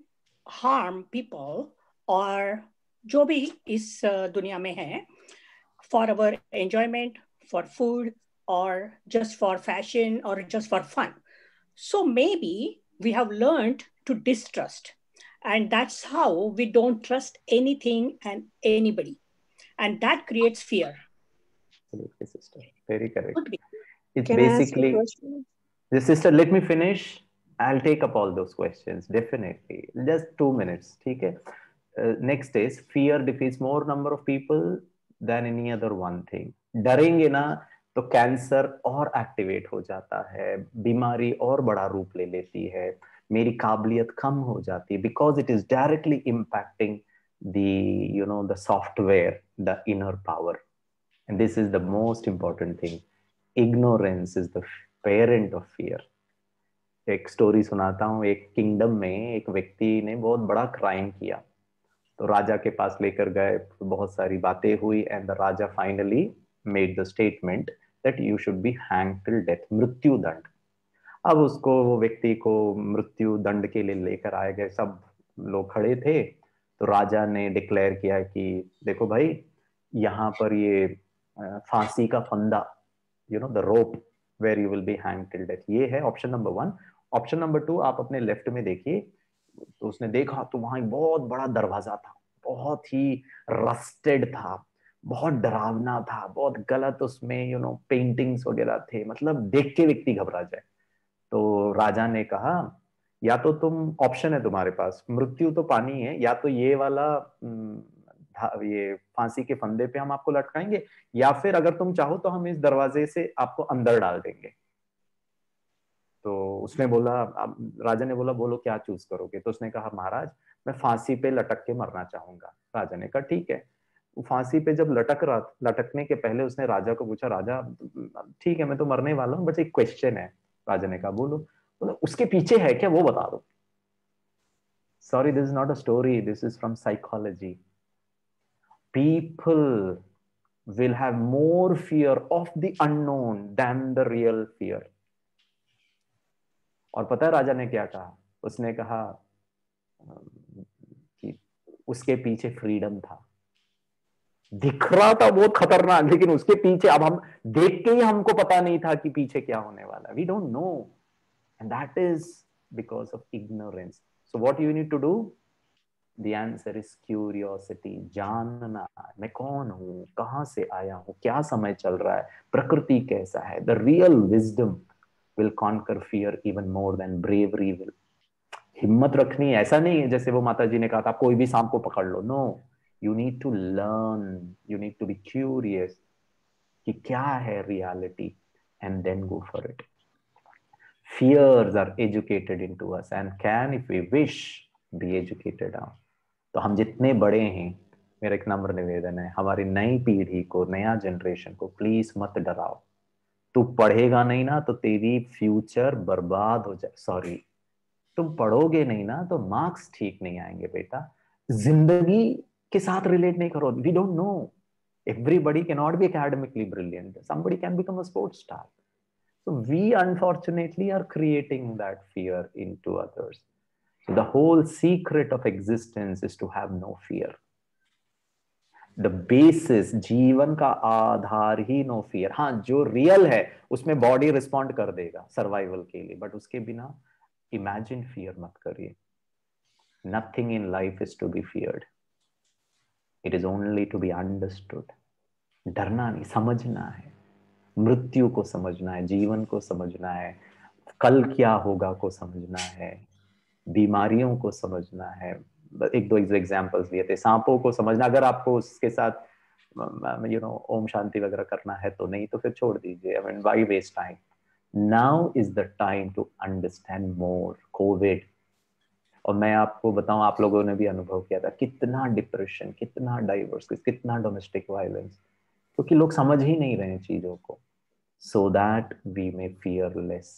harm people और जो भी इस दुनिया में है, for our enjoyment, for food, or just for fashion, or just for fun. So maybe we have learned to distrust, and that's how we don't trust anything and anybody, and that creates fear. Absolutely, sister. Very correct. Could be. It's Can I ask basically, you a question? the sister, let me finish. I'll take up all those questions. Definitely. Just 2 minutes. Okay. Next is fear defeats more number of people than any other one thing. डरेंगे ना तो cancer और activate हो जाता है, बीमारी और बड़ा रूप ले लेती है, मेरी काबिलियत कम हो जाती है, because it is directly impacting the software, the inner power. And this is the most important thing. Ignorance is the parent of fear. एक स्टोरी सुनाता हूँ. एक किंगडम में एक व्यक्ति ने बहुत बड़ा क्राइम किया, तो राजा के पास लेकर गए, बहुत सारी बातें हुई, and the raja finally made the statement that you should be hanged till death, मृत्यु दंड. अब उसको, वो व्यक्ति को मृत्यु दंड के लिए लेकर आए गए, सब लोग खड़े थे. तो राजा ने डिक्लेयर किया कि देखो भाई, यहाँ पर ये फांसी का फंदा, the rope where you will be hanged till death, ये है ऑप्शन नंबर 1. ऑप्शन नंबर 2 आप अपने लेफ्ट में देखिए. तो उसने देखा तो वहां एक बहुत बड़ा दरवाजा था, बहुत ही रस्टेड था, बहुत डरावना था, बहुत गलत उसमें पेंटिंग्स वगैरह थे, मतलब देख के व्यक्ति घबरा जाए. तो राजा ने कहा, या तो तुम, ऑप्शन है तुम्हारे पास, मृत्यु तो पानी है, या तो ये वाला ये फांसी के फंदे पे हम आपको लटकाएंगे, या फिर अगर तुम चाहो तो हम इस दरवाजे से आपको अंदर डाल देंगे. तो उसने बोला, राजा ने बोला बोलो क्या चूज करोगे. तो उसने कहा महाराज मैं फांसी पे लटक के मरना चाहूंगा. राजा ने कहा ठीक है. फांसी पे जब लटकने के पहले उसने राजा को पूछा, राजा ठीक है मैं तो मरने वाला हूँ, बट एक क्वेश्चन है. राजा ने कहा बोलो. बोला उसके पीछे है क्या वो बता दो. Sorry, this is not a story, this is from psychology. People will have more fear of the unknown than the real fear. और पता है राजा ने क्या कहा? उसने कहा कि उसके पीछे फ्रीडम था. दिख रहा था बहुत खतरनाक, लेकिन उसके पीछे, अब हम देख के ही हमको पता नहीं था कि पीछे क्या होने वाला. We don't know, and that is because of ignorance. So what you need to do? The answer is curiosity. जानना, मैं कौन हूँ, कहाँ से आया हूँ, क्या समय चल रहा है, प्रकृति कैसा है. The real wisdom will conquer fear even more than bravery will. हिम्मत रखनी, ऐसा नहीं है जैसे वो माता जी ने कहा था आप कोई भी सांप को पकड़ लो. No, you need to learn, you need to be curious कि क्या है reality, and then go for it. Fears are educated into us and can, if we wish, be educated out. तो हम जितने बड़े हैं, मेरा एक नम्र निवेदन है, हमारी नई पीढ़ी को, नया जनरेशन को प्लीज मत डराओ. तू पढ़ेगा नहीं ना तो तेरी फ्यूचर बर्बाद हो जाए. सॉरी, तुम पढ़ोगे नहीं ना तो मार्क्स ठीक नहीं आएंगे बेटा. जिंदगी के साथ रिलेट नहीं करो. We don't know, everybody can not be academically brilliant, somebody can become a sports star. So we unfortunately are creating that fear into others. So the whole secret of existence is to have no fear. The basis, जीवन का आधार ही no fear. हाँ, जो real है उसमें body respond कर देगा survival के लिए, बट उसके बिना इमेजिन फियर मत करिए. Nothing in life is to be feared. It is only to be understood. डरना नहीं, समझना है. मृत्यु को समझना है, जीवन को समझना है, कल क्या होगा को समझना है, बीमारियों को समझना है. एक दो एग्जांपल्स दिए थे. सांपों को समझना, अगर आपको उसके साथ ओम शांति वगैरह करना है तो नहीं, तो फिर छोड़ दीजिए. I mean why waste time. Now is the time to understand more. Covid, और मैं आपको बताऊं, आप लोगों ने भी अनुभव किया था कितना डिप्रेशन, कितना डाइवर्स, कितना डोमेस्टिक वायलेंस, क्योंकि लोग समझ ही नहीं रहे चीजों को. So that we may fear less.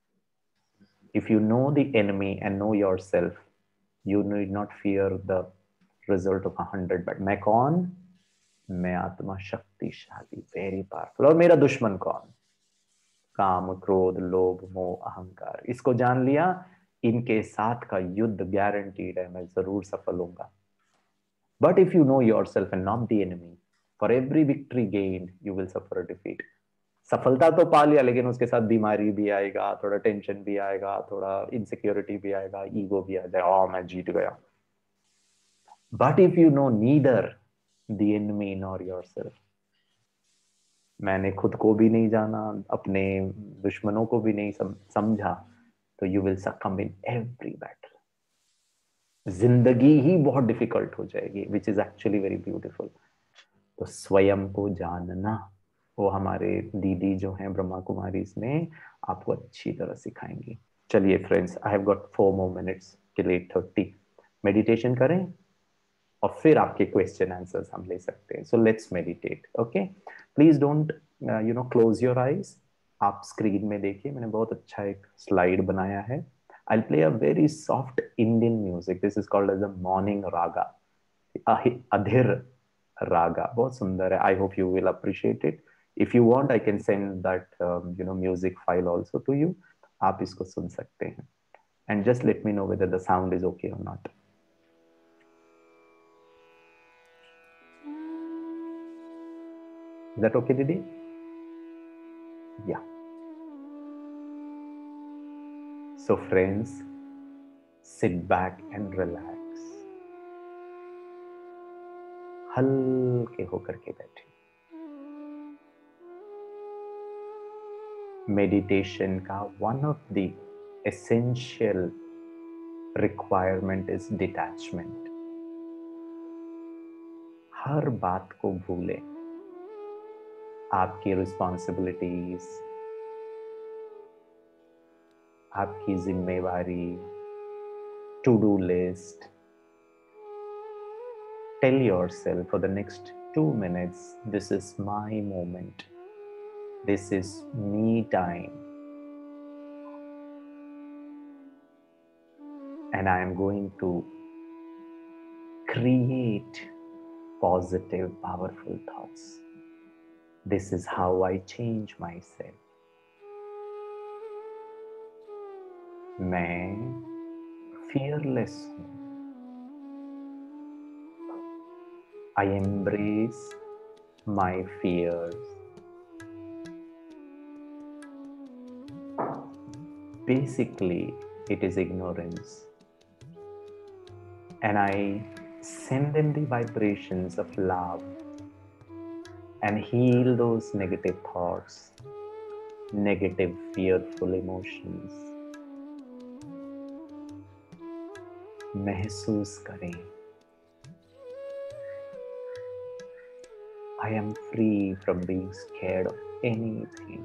If you know the enemy and know yourself, you need not fear the result of 100. But मैं कौन? मैं आत्मा शक्तिशाली, very powerful. और मेरा दुश्मन कौन? काम, क्रोध, लोभ, मोह, अहंकार. इसको जान लिया, इनके साथ का युद्ध गारंटीड है, मैं जरूर सफल होऊंगा। But if you know yourself and not the enemy, for every victory gained you will suffer defeat. सफलता तो पा लिया, लेकिन उसके साथ बीमारी भी आएगा, थोड़ा टेंशन भी आएगा, थोड़ा इनसिक्योरिटी भी आएगा, ईगो भी आ जाएगा, मैं जीत गया। But if you know neither the enemy nor yourself, मैंने खुद को भी नहीं जाना, अपने दुश्मनों को भी नहीं समझा, तो you will succumb in every battle. जिंदगी ही बहुत डिफिकल्ट हो जाएगी, which is actually very beautiful. तो स्वयं को जानना, वो हमारे दीदी जो हैं ब्रह्मा कुमारी इसमें आपको अच्छी तरह सिखाएंगी। चलिए friends, I have got 4 more minutes till 8:30। Meditation करें और फिर आपके क्वेश्चन आंसर्स हम ले सकते हैं। So let's meditate. Okay, please don't close your eyes. आप स्क्रीन में देखिए, मैंने बहुत अच्छा एक स्लाइड बनाया है। I'll play a very soft Indian music. This is called as a morning raga, adhir raga. बहुत सुंदर है। I hope you will appreciate it. If you want, I can send that music file also to you. आप इसको सुन सकते हैं। And just let me know whether the sound is okay or not. Is that okay, Didi? Yeah. So friends, sit back and relax. हल्के होकर के बैठे। Meditation का one of the essential requirement is detachment. हर बात को भूलें। आपकी responsibilities, आपकी जिम्मेवारी, to do list. Tell yourself for the next 2 minutes, this is my moment, this is me time, and I am going to create positive, powerful thoughts. This is how I change myself. मैं fearless हूँ। I embrace my fears. Basically, it is ignorance. And I send them the vibrations of love and heal those negative thoughts, negative, fearful emotions. महसूस करें, I am free from being scared of anything.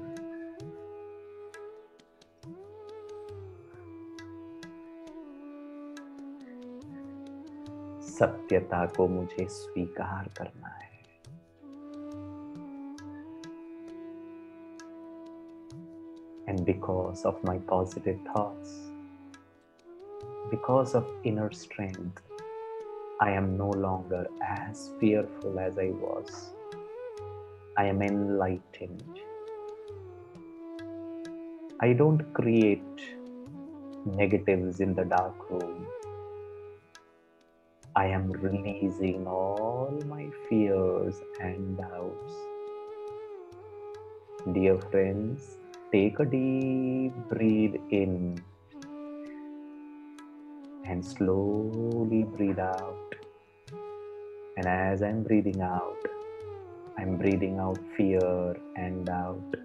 सत्यता को मुझे स्वीकार करना है। And because of my positive thoughts, because of inner strength, I am no longer as fearful as I was. I am enlightened. I don't create negatives in the dark room. I am releasing all my fears and doubts. Dear friends, take a deep breath in and slowly breathe out. And as I'm breathing out fear and doubt.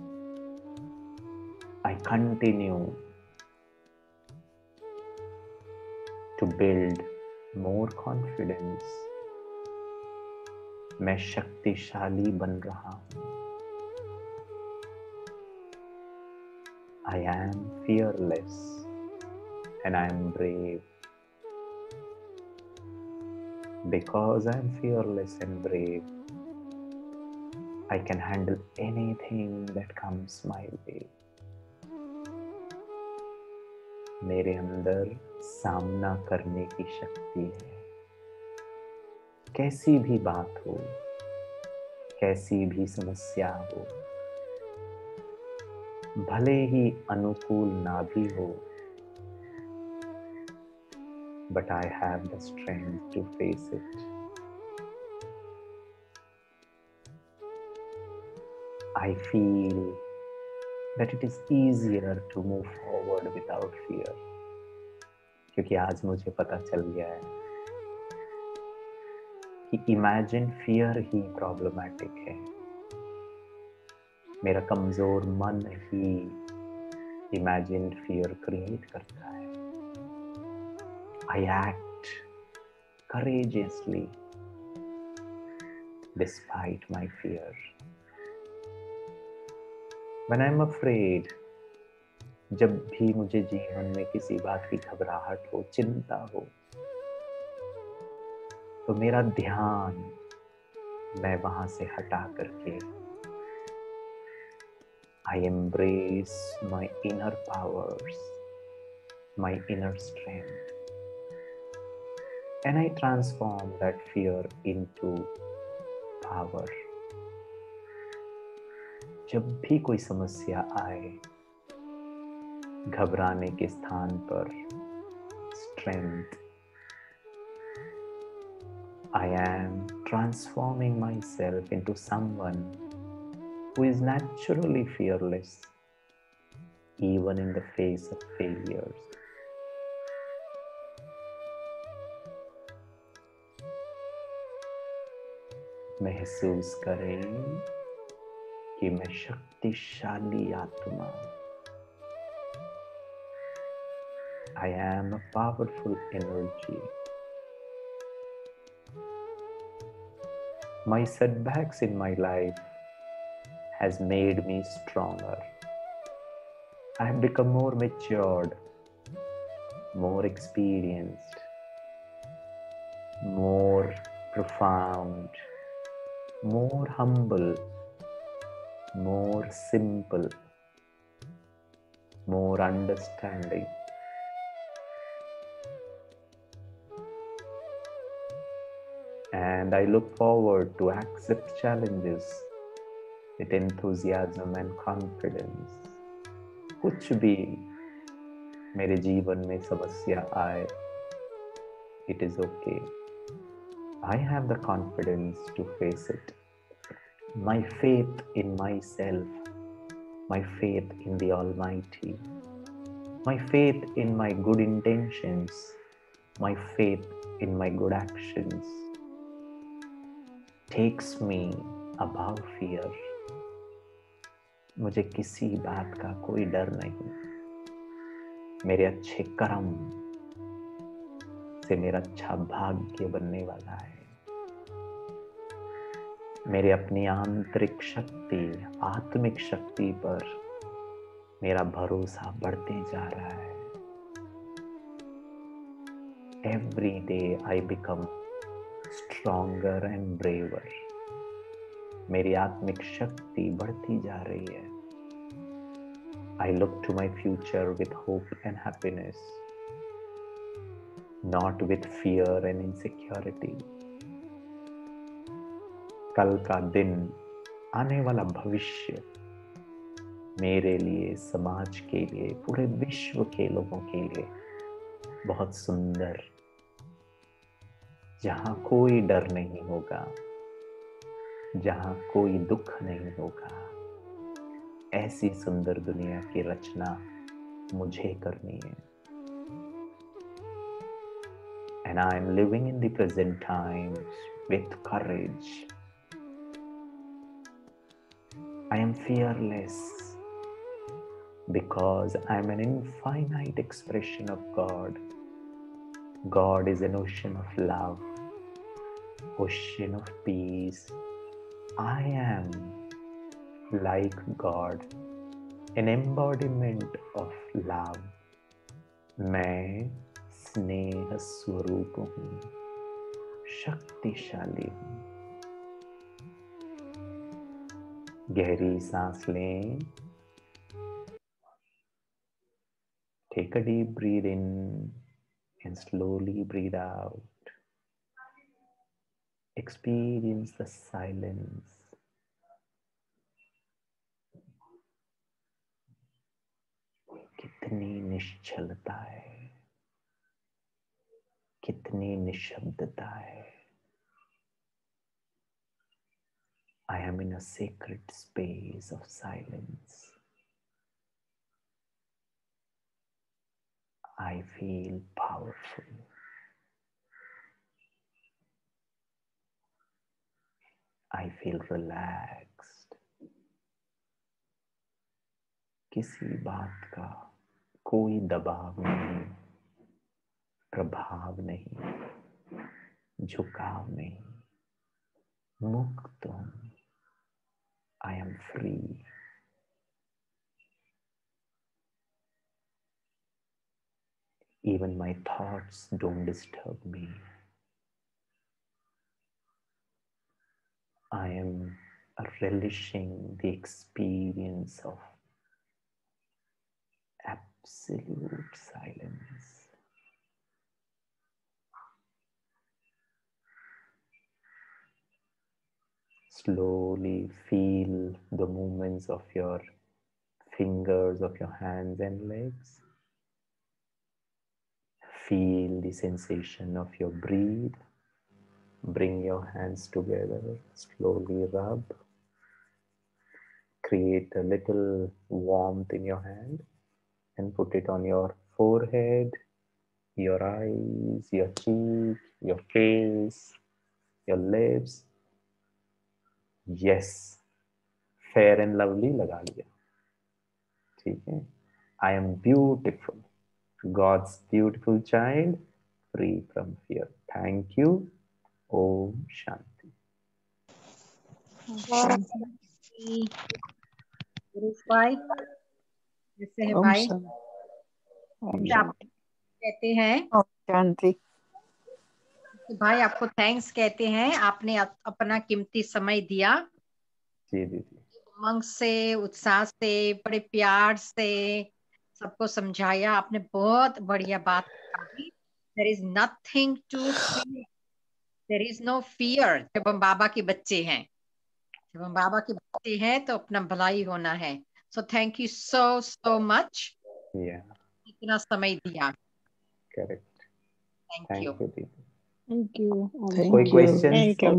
I continue to build more confidence. मैं शक्तिशाली बन रहा हूँ। I am fearless and I am brave. Because I am fearless and brave, I can handle anything that comes my way. मेरे अंदर सामना करने की शक्ति है। कैसी भी बात हो, कैसी भी समस्या हो, भले ही अनुकूल ना भी हो, but I have the strength to face it. I feel that it is easier to move forward without fear. क्योंकि आज मुझे पता चल गया है कि इमेजिन फियर ही प्रॉब्लमैटिक है। मेरा कमजोर मन ही इमेजिन फियर क्रिएट करता है। I act courageously despite my fear. When I'm afraid, जब भी मुझे जीवन में किसी बात की घबराहट हो, चिंता हो, तो मेरा ध्यान मैं वहां से हटा करके I embrace my inner powers, my inner strength, and I transform that fear into power. जब भी कोई समस्या आए, घबराने के स्थान पर strength, I am transforming myself into someone who is naturally fearless, even in the face of failures. महसूस करें कि मैं शक्तिशाली आत्मा, I am a powerful energy. My setbacks in my life has made me stronger. I have become more matured, more experienced, more profound, more humble, more simple, more understanding. And I look forward to accept challenges with enthusiasm and confidence. कुछ भी मेरे जीवन में समस्या आए, it is okay. I have the confidence to face it. My faith in myself, my faith in the Almighty, my faith in my good intentions, my faith in my good actions takes me above fear. मुझे किसी बात का कोई डर नहीं। मेरे अच्छे कर्म से मेरा अच्छा भाग्य बनने वाला है। मेरे अपनी आंतरिक शक्ति, आत्मिक शक्ति पर मेरा भरोसा बढ़ते जा रहा है। Every day I become stronger and braver. मेरी आत्मिक शक्ति बढ़ती जा रही है। I look to my future with hope and happiness, not with fear and insecurity. कल का दिन, आने वाला भविष्य मेरे लिए, समाज के लिए, पूरे विश्व के लोगों के लिए बहुत सुंदर, जहां कोई डर नहीं होगा, जहां कोई दुख नहीं होगा, ऐसी सुंदर दुनिया की रचना मुझे करनी है। And I am living in the present times with courage. I am fearless because I am an infinite expression of God. God is an ocean of love, ocean of peace. I am like God, an embodiment of love. मैं स्नेह स्वरूप हूँ, शक्तिशाली हूँ। गहरी सांस लें। Take a deep breath in and slowly breathe out. Experience the silence. कितनी निश्चलता है। कितनी निशब्दता है। I am in a sacred space of silence. I feel powerful. I feel relaxed. किसी बात का कोई दबाव नहीं, प्रभाव नहीं, झुकाव नहीं, मुक्त हूं। I am free. Even my thoughts don't disturb me. I am relishing the experience of absolute silence. Slowly feel the movements of your fingers of your hands and legs. Feel the sensation of your breath. Bring your hands together, slowly rub. Create a little warmth in your hand and put it on your forehead, your eyes, your cheek, your face, your lips. Yes, fair and lovely लगा लिया, ठीक है। I am beautiful, God's beautiful child, free from fear. Thank you. Om Shanti. भाई कैसे है भाई? आप कहते हैं शांति भाई, आपको थैंक्स कहते हैं, आपने अपना कीमती समय दिया। जी जी जी। उमंग से, उत्साह से, बड़े प्यार से सबको समझाया आपने। बहुत बढ़िया बात कही। There is nothing to fear, there is no fear. जब हम बाबा के बच्चे हैं, जब हम बाबा के बच्चे हैं तो अपना भलाई होना है। So thank you so much, इतना समय दिया। Correct. Thank you. Thank you. कोई क्वेश्चन?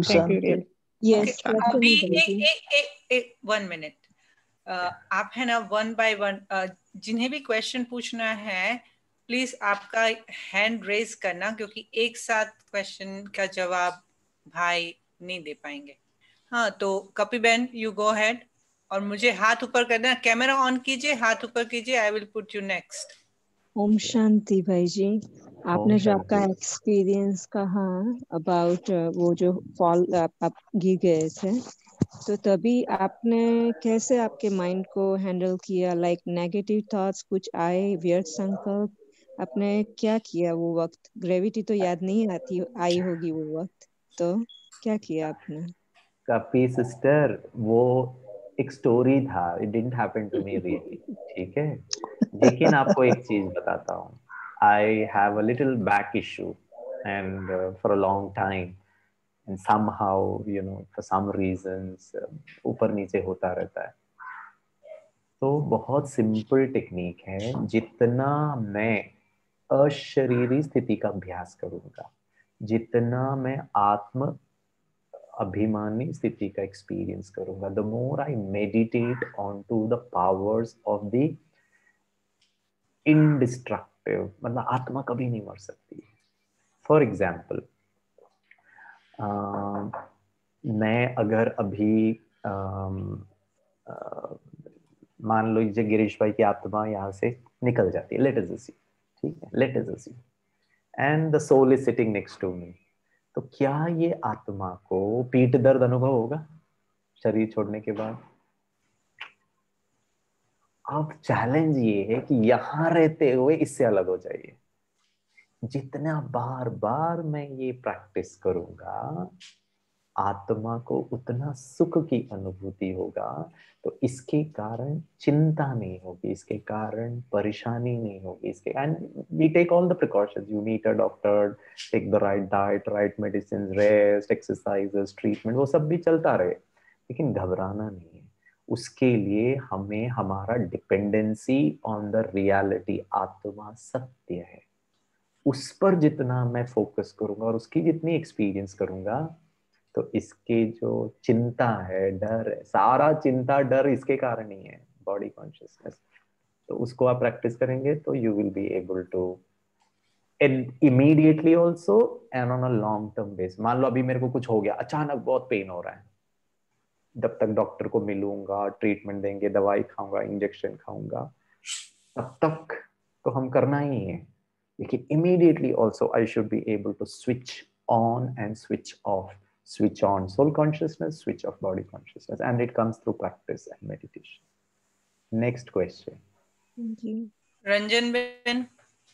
Yes. अभी एक 1 मिनट, आप है ना 1 by 1 जिन्हें भी क्वेश्चन पूछना है प्लीज आपका हैंड रेज करना, क्योंकि एक साथ क्वेश्चन का जवाब भाई नहीं दे पाएंगे। हाँ, तो कपी बहन यू गो हेड, और मुझे हाथ ऊपर करना, कैमरा ऑन कीजिए, हाथ ऊपर कीजिए, I will put you next. Om Shanti भाई जी, आपने जो आपका एक्सपीरियंस कहा अबाउट वो जो फॉल आप गिर गए थे, तो तभी आपने कैसे आपके माइंड को हैंडल किया? लाइक नेगेटिव थॉट्स कुछ आए, व्यर्थ संकल्प, आपने क्या किया वो वक्त? ग्रेविटी तो याद नहीं आई होगी वो वक्त, तो क्या किया आपने? कपी सिस्टर, वो एक स्टोरी था, it didn't happen to me really, ठीक है। लेकिन आपको एक चीज बताता हूँ, I have a little back issue and for a long time and somehow you know for some reasons ऊपर नीचे होता रहता है। तो बहुत सिंपल टेक्निक है, जितना मैं अशरीरी स्थिति का अभ्यास करूंगा, जितना मैं आत्म अभिमानी स्थिति का एक्सपीरियंस करूंगा, the more I meditate on to the powers of the indestructive, मतलब आत्मा कभी नहीं मर सकती। फॉर एग्जाम्पल, मैं अगर अभी मान लो लीजिए गिरीश भाई की आत्मा यहाँ से निकल जाती है, लेट अस अज्यूम, ठीक है, let us assume, and the soul is sitting next to me, तो क्या ये आत्मा को पीठ दर्द अनुभव होगा शरीर छोड़ने के बाद? अब चैलेंज ये है कि यहां रहते हुए इससे अलग हो जाइए। जितना बार बार मैं ये प्रैक्टिस करूंगा, आत्मा को उतना सुख की अनुभूति होगा, तो इसके कारण चिंता नहीं होगी, इसके कारण परेशानी नहीं होगी, इसके and we take all the precautions, you meet a doctor, take the right diet, right medicine, rest, exercises, treatment, वो सब भी चलता रहे, लेकिन घबराना नहीं है। उसके लिए हमें हमारा डिपेंडेंसी ऑन द रियलिटी, आत्मा सत्य है, उस पर जितना मैं फोकस करूंगा और उसकी जितनी एक्सपीरियंस करूंगा, तो इसके जो चिंता है, डर है, सारा चिंता डर इसके कारण ही है, बॉडी कॉन्शियसनेस। तो उसको आप प्रैक्टिस करेंगे तो you will be able to immediately also and on a long term base. मान लो अभी मेरे को कुछ हो गया, अचानक बहुत पेन हो रहा है, जब तक डॉक्टर को मिलूंगा, ट्रीटमेंट देंगे, दवाई खाऊंगा, इंजेक्शन खाऊंगा, तब तक तो हम करना ही है। लेकिन immediately also I should be able to switch on and switch off, switch on soul consciousness, switch off body consciousness, and it comes through practice and meditation. Next question. Thank you. Ranjan ben.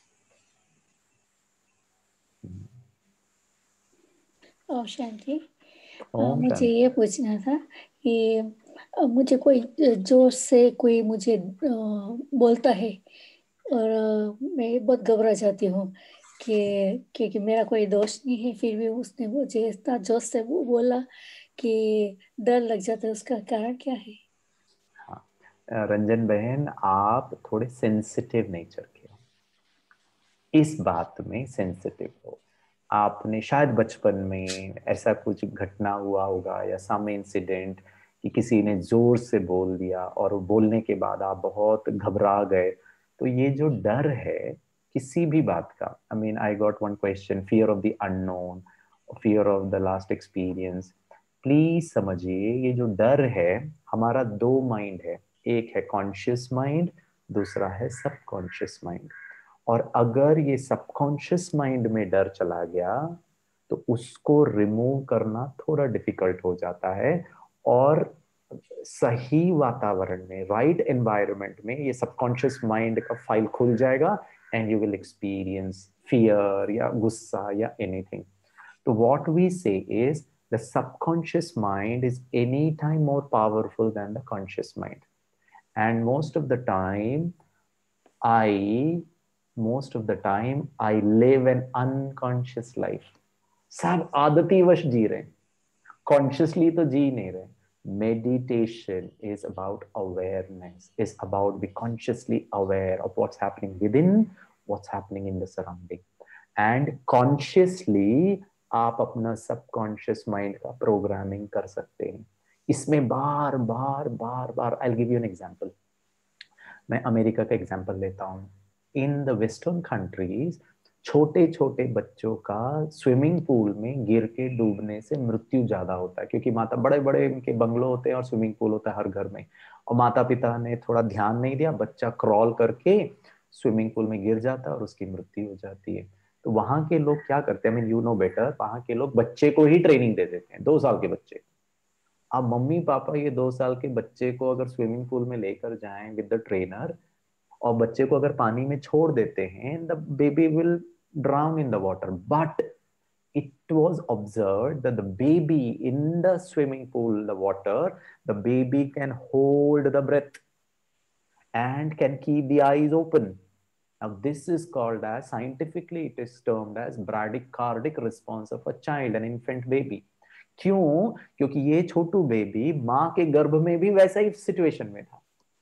Shanti, Om मुझे शांति। ये पूछना था कि मुझे कोई जोर से कोई मुझे बोलता है और मैं बहुत घबरा जाती हूँ कि क्योंकि मेरा कोई दोष नहीं है, फिर भी उसने मुझे इतना जोर से बोला कि डर लग जाता है। उसका कारण क्या है? हाँ, रंजन बहन, आप थोड़े सेंसिटिव नेचर के हो, इस बात में सेंसिटिव हो। आपने शायद बचपन में ऐसा कुछ घटना हुआ होगा या सम इंसिडेंट कि किसी ने जोर से बोल दिया और बोलने के बाद आप बहुत घबरा गए। तो ये जो डर है किसी भी बात का, I mean I got one question, fear of the unknown, fear of the last experience. Please समझिए, ये जो डर है, हमारा दो माइंड है, एक है कॉन्शियस माइंड, दूसरा है सबकॉन्शियस माइंड। और अगर ये सबकॉन्शियस माइंड में डर चला गया तो उसको रिमूव करना थोड़ा डिफिकल्ट हो जाता है, और सही वातावरण में, राइट एनवायरनमेंट में ये सबकॉन्शियस माइंड का फाइल खुल जाएगा and you will experience fear या गुस्सा या एनीथिंग। तो what we say is the subconscious mind is any time more powerful than the conscious mind, and most of the time I live an unconscious life. सब आदती वश जी रहे, consciously तो जी नहीं रहे। Meditation is about awareness, is about be consciously aware of what's happening within, what's happening in the surrounding, and consciously आप अपना subconscious mind का programming कर सकते हैं। इसमें बार बार बार बार I'll give you an example. मैं अमेरिका का एग्जाम्पल लेता हूँ। इन द वेस्टर्न कंट्रीज छोटे छोटे बच्चों का स्विमिंग पूल में गिर के डूबने से मृत्यु ज्यादा होता है, क्योंकि माता, बड़े बड़े इनके बंगलो होते हैं और स्विमिंग पूल होता है हर घर में, और माता पिता ने थोड़ा ध्यान नहीं दिया, बच्चा क्रॉल करके स्विमिंग पूल में गिर जाता है और उसकी मृत्यु हो जाती है। तो वहां के लोग क्या करते हैं, I mean you know better, वहां के लोग बच्चे को ही ट्रेनिंग दे देते हैं, 2 साल के बच्चे। अब मम्मी पापा ये 2 साल के बच्चे को अगर स्विमिंग पूल में लेकर जाएं विद द ट्रेनर, और बच्चे को अगर पानी में छोड़ देते हैं, the baby will drown in the water, but it was observed that the baby in the swimming pool, the water, the baby can hold the breath and can keep the eyes open. Now this is called as, scientifically it is termed as bradycardic response of a child, an infant baby. क्यों? क्योंकि ये छोटू baby माँ के गर्भ में भी वैसा ही situation में था।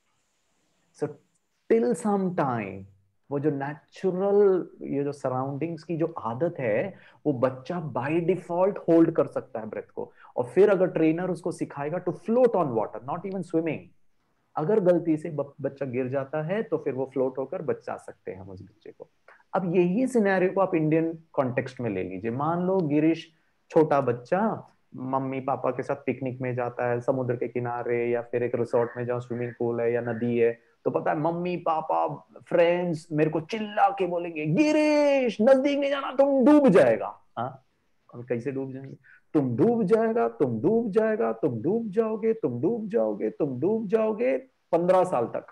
So till some time वो जो नेचुरल, ये जो सराउंडिंग्स की जो आदत है, वो बच्चा बाय डिफॉल्ट होल्ड कर सकता है ब्रेथ को, और फिर अगर ट्रेनर उसको सिखाएगा to float on water, not even swimming, अगर गलती से बच्चा गिर जाता है तो फिर वो फ्लोट होकर बचा सकते हैं हम उस बच्चे को। अब यही सिनेरियो को आप इंडियन कॉन्टेक्स्ट में ले लीजिए। मान लो गिरीश छोटा बच्चा मम्मी पापा के साथ पिकनिक में जाता है समुद्र के किनारे, या फिर एक रिसोर्ट में जहाँ स्विमिंग पूल है या नदी है, तो पता है मम्मी पापा फ्रेंड्स मेरे को चिल्ला के बोलेंगे, गिरीश नजदीक नहीं जाना, तुम डूब जाएगा। हाँ, और कैसे डूब जाएंगे? तुम डूब जाएगा, तुम डूब जाएगा, तुम डूब जाओगे, तुम डूब जाओगे, तुम डूब जाओगे, 15 साल तक।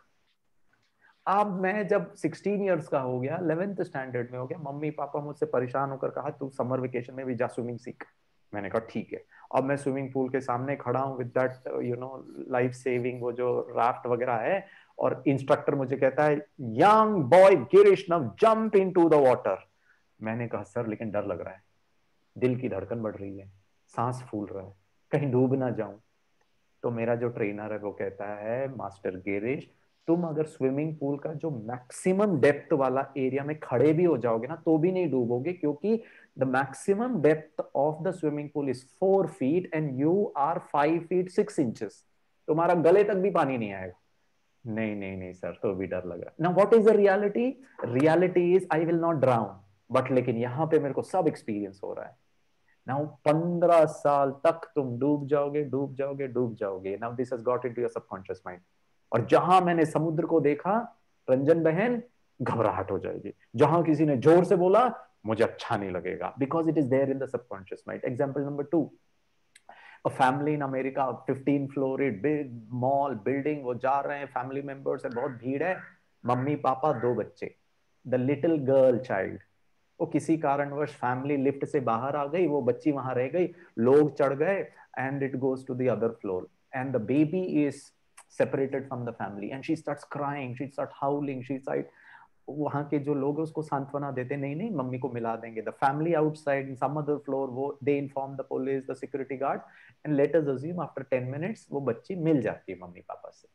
अब मैं जब 16 इयर्स का हो गया, 11th स्टैंडर्ड में हो गया, मम्मी पापा मुझसे परेशान होकर कहा तू समर वेकेशन में भी जा स्विमिंग सीख। मैंने कहा ठीक है। अब मैं स्विमिंग पूल के सामने खड़ा हूँ with that you know life saving वो जो राफ्ट वगैरह है, और इंस्ट्रक्टर मुझे कहता है young boy Girish now jump into the water. मैंने कहा सर लेकिन डर लग रहा है, दिल की धड़कन बढ़ रही है, सांस फूल रहा है, कहीं डूब ना जाऊं। तो मेरा जो ट्रेनर है वो कहता है मास्टर गिरीश तुम अगर स्विमिंग पूल का जो मैक्सिमम डेप्थ वाला एरिया में खड़े भी हो जाओगे ना तो भी नहीं डूबोगे, क्योंकि the maximum depth of the swimming pool is 4 feet and you are 5 feet 6 inches। तुम्हारा गले तक भी पानी नहीं आएगा। नहीं नहीं नहीं सर, तो भी डर लग रहा है ना। What is the reality? Reality is I will not drown, but लेकिन यहाँ पे मेरे को सब एक्सपीरियंस हो रहा है। नाउ 15 साल तक तुम डूब जाओगे, डूब जाओगे, डूब जाओगे। Now this has got into your subconscious mind. और जहां मैंने समुद्र को देखा, रंजन बहन, घबराहट हो जाएगी। जहां किसी ने जोर से बोला, मुझे अच्छा नहीं लगेगा, because it is there in the subconscious mind. Example number 2, a family in America, 15 florid big mall building, वो जा रहे हैं, फैमिली मेंबर्स है, बहुत भीड़ है, मम्मी पापा 2 बच्चे, द लिटिल गर्ल चाइल्ड। वो किसी कारणवश फैमिली लिफ्ट से बाहर आ गई, वो बच्ची वहां रह गई, लोग चढ़ गए, and it goes to the other floor and the baby is separated from the family and she starts crying, she starts howling, she starts, वहां के जो लोग हैं उसको सांत्वना देते, नहीं नहीं मम्मी को मिला देंगे। The family outside in some other floor, वो they inform the police, the security guard, and let us assume after 10 minutes वो बच्ची मिल जाती है मम्मी पापा से।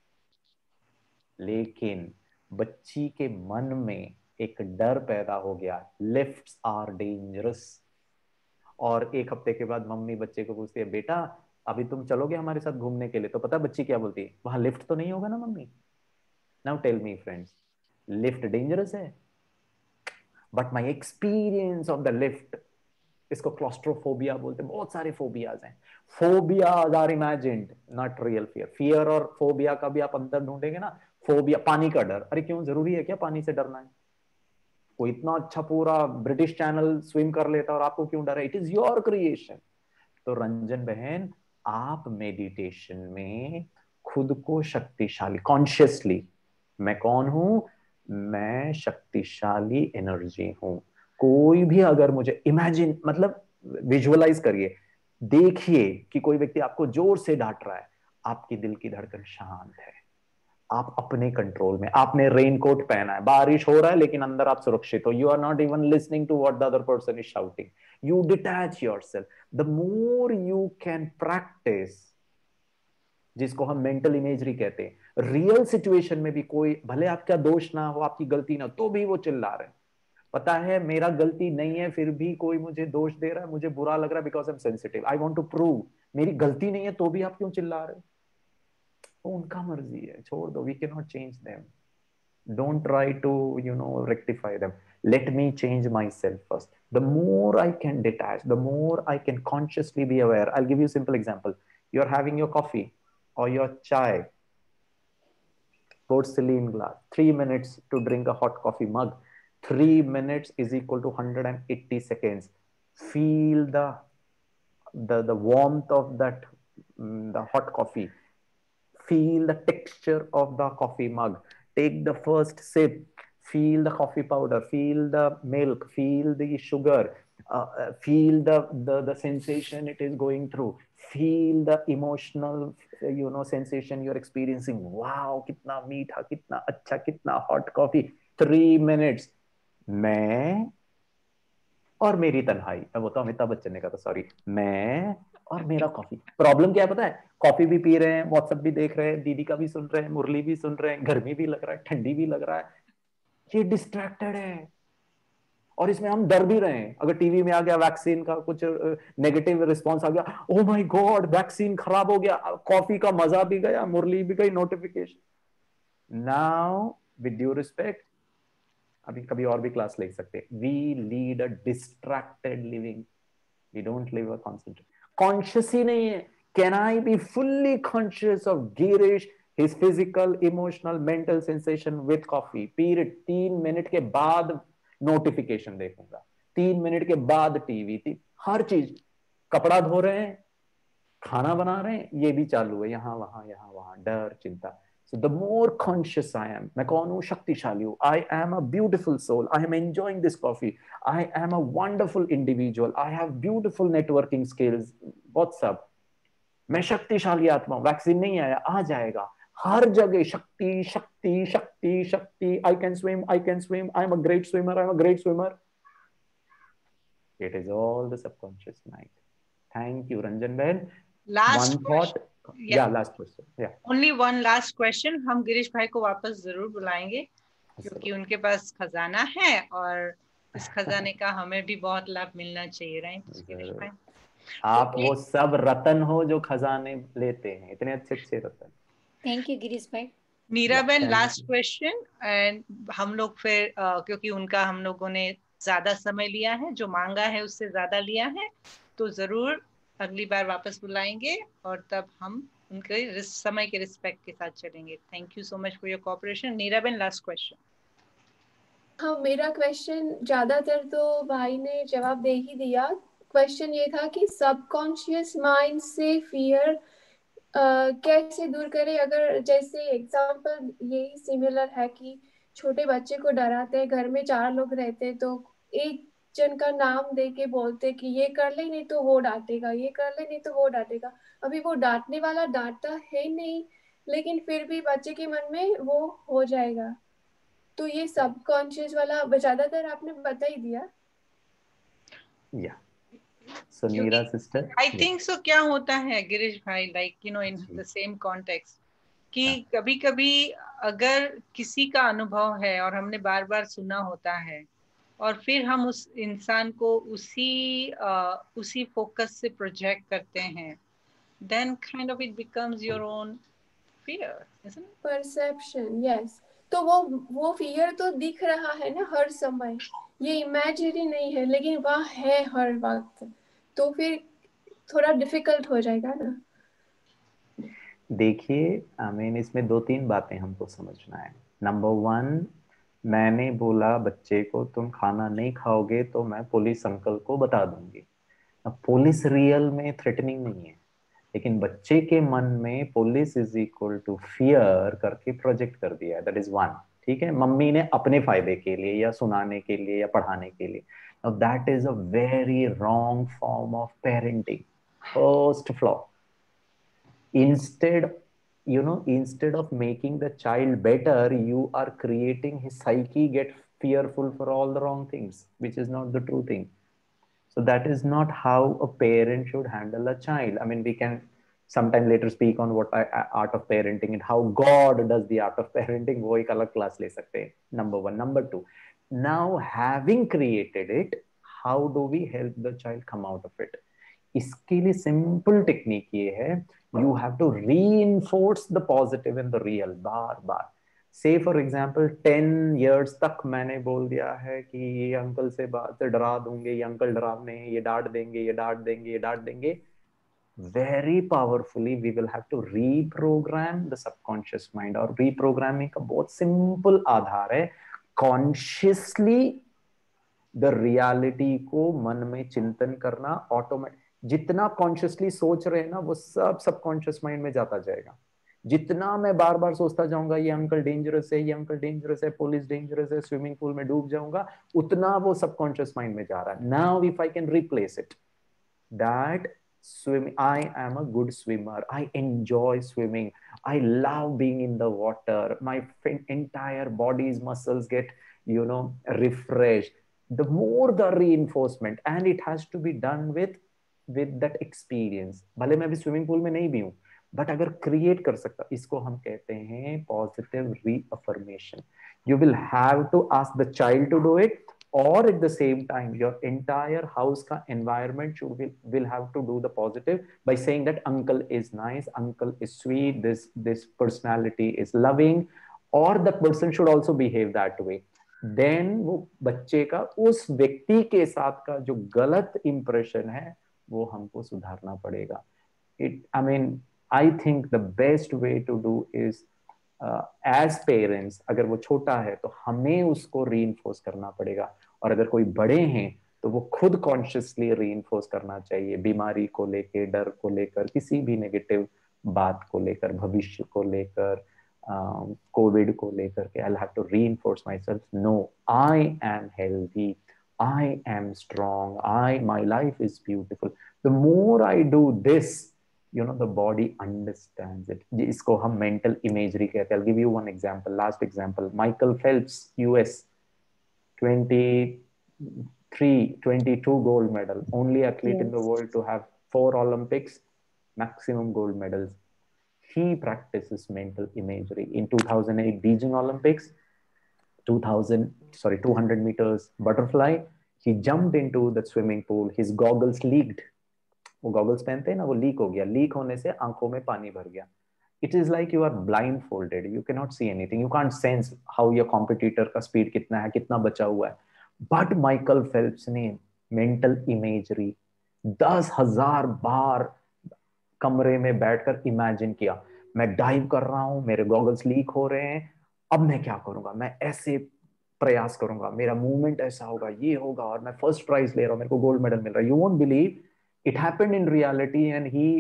लेकिन बच्ची के मन में एक डर पैदा हो गया, लिफ्ट्स आर डेंजरस। और 1 हफ्ते के बाद मम्मी बच्चे को पूछती है, बेटा अभी तुम चलोगे हमारे साथ घूमने के लिए? तो पता बच्ची क्या बोलती है? वहां लिफ्ट तो नहीं होगा ना mummy? Now tell me friends, lift dangerous है, but my experience of the lift, इसको क्लॉस्ट्रोफोबिया बोलते हैं। बहुत सारे फोबियाज हैं। Phobias are imagined, not real fear. Fear और फोबिया का भी आप अंतर ढूंढेंगे ना। फोबिया पानी का डर, अरे क्यों, जरूरी है क्या पानी से डरना है? कोई इतना अच्छा पूरा ब्रिटिश चैनल स्विम कर लेता और आपको क्यों डर है? It is your creation. तो रंजन बहन, आप मेडिटेशन में खुद को शक्तिशाली, कॉन्शियसली, मैं कौन हूं? मैं शक्तिशाली एनर्जी हूं। कोई भी अगर मुझे इमेजिन, मतलब विजुअलाइज करिए, देखिए कि कोई व्यक्ति आपको जोर से डांट रहा है, आपकी दिल की धड़कन शांत है, आप अपने कंट्रोल में, आपने रेनकोट पहना है, बारिश हो रहा है लेकिन अंदर आप सुरक्षित हो, you are not even listening to what the other person is shouting, you detach yourself. The more you can practice, जिसको हम मेंटल इमेजरी कहते हैं, रियल सिचुएशन में भी कोई, भले आपका दोष ना हो, आपकी गलती ना, तो भी वो चिल्ला रहे हैं, पता है मेरा गलती नहीं है, फिर भी कोई मुझे दोष दे रहा है, मुझे बुरा लग रहा है, because I am sensitive, I want to prove मेरी गलती नहीं है, तो भी आप क्यों चिल्ला रहे हो? उनका मर्जी है, छोड़ दो, we can not change them. Don't try to, rectify them. Let me change myself first. The more I can detach, the more I can consciously be aware. I'll give you a simple example. You're having your coffee or your chai, porcelain glass, 3 minutes to drink a hot coffee mug. 3 minutes is equal to 180 seconds. Feel the warmth of that, the hot coffee. Feel the texture of the coffee mug. Take the first sip, feel the coffee powder, feel the milk, feel the sugar, feel the sensation it is going through, feel the emotional sensation you're experiencing. Wow, kitna meetha, kitna acha, kitna hot coffee. 3 minutes. मैं और मेरी तन्हाई, मैं बोलता हूँ अमिताभ बच्चन ने कहा था, सॉरी, मैं और मेरा कॉफी। प्रॉब्लम क्या है पता है? कॉफी भी पी रहे हैं, व्हाट्सएप भी देख रहे हैं, दीदी का भी सुन रहे हैं, मुरली भी सुन रहे हैं, गर्मी भी लग रहा है, ठंडी भी लग रहा है, ये डिस्ट्रैक्टेड है। और इसमें हम डर भी रहे हैं, अगर टीवी में आ गया वैक्सीन का कुछ नेगेटिव रिस्पॉन्स आ गया, ओ माय गॉड वैक्सीन खराब हो गया, कॉफी का मजा भी गया, मुरली भी गई, notification. Now with due respect, अभी कभी और भी क्लास ले सकते, we lead a distracted living, we don't live a concentrated, conscious ही नहीं है। Can I be fully conscious of Girish, his physical, emotional, mental sensation with coffee? Period. 3 minute के बाद नोटिफिकेशन देखूंगा, 3 मिनट के बाद टीवी, हर चीज, कपड़ा धो रहे हैं, खाना बना रहे हैं, ये भी चालू है, यहाँ वहां डर, चिंता। So the more conscious I am, मैं कौन हूँ? शक्तिशाली हूँ। I am a beautiful soul. I am enjoying this coffee. I am a wonderful individual. I have beautiful networking skills. What's up? मैं शक्तिशाली आत्मा हूँ। वैक्सीन नहीं आया, आ जाएगा। हर जगह शक्ति, शक्ति, शक्ति, शक्ति। I can swim. I can swim. I am a great swimmer. I am a great swimmer. It is all the subconscious mind. Thank you, Ranjan Behen. Last one thought. Last question, only one last question. हम गिरीश भाई को वापस जरूर बुलाएंगे क्योंकि उनके पास खजाना है और इस खजाने का हमें भी बहुत लाभ मिलना चाहिए, राइट गिरीश भाई? आप वो सब रतन हो जो खजाने लेते हैं, इतने अच्छे अच्छे रतन। थैंक यू गिरीश भाई। मीराबेन लास्ट क्वेश्चन, एंड हम लोग फिर क्योंकि उनका हम लोगों ने ज्यादा समय लिया है, जो मांगा है उससे ज्यादा लिया है, तो जरूर अगली बार वापस बुलाएंगे और तब हम उनके समय के रिस्पेक्ट के साथ चलेंगे। Thank you so much for your cooperation. Meeraben last question. हाँ, मेरा क्वेश्चन ज्यादातर तो भाई ने जवाब दे ही दिया। क्वेश्चन ये था कि सबकॉन्शियस माइंड से फियर कैसे दूर करें। अगर जैसे एग्जांपल यही सिमिलर है कि छोटे बच्चे को डराते हैं, घर में 4 लोग रहते हैं तो एक जन का नाम दे के बोलते कि ये कर ले नहीं तो वो डांटेगा, ये कर ले नहीं तो वो डांटेगा। अभी वो डांटने वाला डांटता है नहीं, लेकिन फिर भी बच्चे के मन में वो हो जाएगा। तो ये सबकॉन्शियस वाला ज्यादातर आपने बता ही दिया। So Neera sister, I think so क्या होता है गिरीश भाई, like you know in the same context, कि कभी कभी अगर किसी का अनुभव है और हमने बार बार सुना होता है और फिर हम उस इंसान को उसी फोकस से प्रोजेक्ट करते हैं, then kind of it becomes your own fear, isn't it? Perception, yes. तो वो फियर तो दिख रहा है ना हर समय, ये इमेजिनरी नहीं है, लेकिन वह है हर वक्त, तो फिर थोड़ा डिफिकल्ट हो जाएगा ना। देखिए इसमें 2-3 बातें हमको समझना है। नंबर 1, मैंने बोला बच्चे को तुम खाना नहीं खाओगे तो मैं पुलिस अंकल को बता दूंगी। अब पुलिस रियल में थ्रेटनिंग नहीं है, लेकिन बच्चे के मन में police is equal to fear करके प्रोजेक्ट कर दिया है। दैट इज 1, ठीक है। मम्मी ने अपने फायदे के लिए या सुनाने के लिए या पढ़ाने के लिए। Now that is a very wrong form of parenting. First flaw. Instead of making the child better, you are creating his psyche get fearful for all the wrong things, which is not the true thing. So that is not how a parent should handle a child. We can sometime later speak on what art of parenting and how God does the art of parenting. वो एक अलग class ले सकते हैं. Number 1. Number 2, now having created it, how do we help the child come out of it? इसके लिए simple technique ये है, you have to reinforce the positive and the real bar bar. Say for example 10 years तक मैंने बोल दिया है कि ये अंकल से बात से डरा दूंगे, ये अंकल डरावने हैं, ये डांट देंगे, ये डांट देंगे, ये डांट देंगे। Very powerfully we will have to reprogram the subconscious mind। और reprogramming का बहुत सिंपल आधार है consciously the reality को मन में चिंतन करना। ऑटोमेटिक जितना कॉन्शियसली सोच रहे हैं ना, वो सब सबकॉन्शियस माइंड में जाता जाएगा। जितना मैं बार बार सोचता जाऊंगा ये अंकल डेंजरस है, ये अंकल डेंजरस है, पुलिस डेंजरस है, स्विमिंग पूल में डूब जाऊंगा, उतना वो सबकॉन्शियस माइंड में जा रहा है। Now if I can replace it that swimming, I am a good swimmer, I enjoy swimming, I love being in the water, my entire body's muscles get refreshed. The more the reinforcement, and it has to be done with that experience। भले मैं अभी swimming pool में नहीं भी हूँ, but अगर create कर सकता, इसको हम कहते हैं positive reaffirmation. You will have to ask the child to do it, or at the same time your entire house ka environment will have to do the positive by saying that uncle is nice, uncle is sweet, this personality is loving, or the person should also behave that way। then वो बच्चे का उस व्यक्ति के साथ का जो गलत इंप्रेशन है वो हमको सुधारना पड़ेगा। I think the best way to do is as parents, अगर वो छोटा है तो हमें उसको रीइंफोर्स करना पड़ेगा, और अगर कोई बड़े हैं तो वो खुद कॉन्शियसली रीइंफोर्स करना चाहिए। बीमारी को लेकर, डर को लेकर, किसी भी नेगेटिव बात को लेकर, भविष्य को लेकर, कोविड को लेकर के I have to reinforce myself, no I am healthy, I am strong, my life is beautiful. The more I do this, the body understands it। इसको हम mental imagery कहते हैं। I'll give you one example, last example। Michael Phelps, US, 22 gold medal, only athlete in the world to have 4 Olympics, maximum gold medals। he practices mental imagery. In 2008 Beijing Olympics, 200 meters butterfly, he jumped into the swimming pool, his goggles leaked. वो goggles पहनते हैं ना, वो leak हो गया, leak होने से आंखों में पानी भर गया. It is like you are blindfolded, you cannot see anything, you can't sense how your competitor का speed कितना है, कितना बचा हुआ है. But Michael Phelps ने mental imagery 10,000 बार कमरे में बैठकर इमेजिन किया, मैं डाइव कर रहा हूं, मेरे गॉगल्स लीक हो रहे हैं, अब मैं क्या करूंगा, मैं ऐसे प्रयास करूंगा, मेरा मूवमेंट ऐसा होगा, ये होगा, और मैं फर्स्ट प्राइज ले रहा हूं, मेरे को गोल्ड मेडल मिल रहा है. You won't believe, it happened in reality and he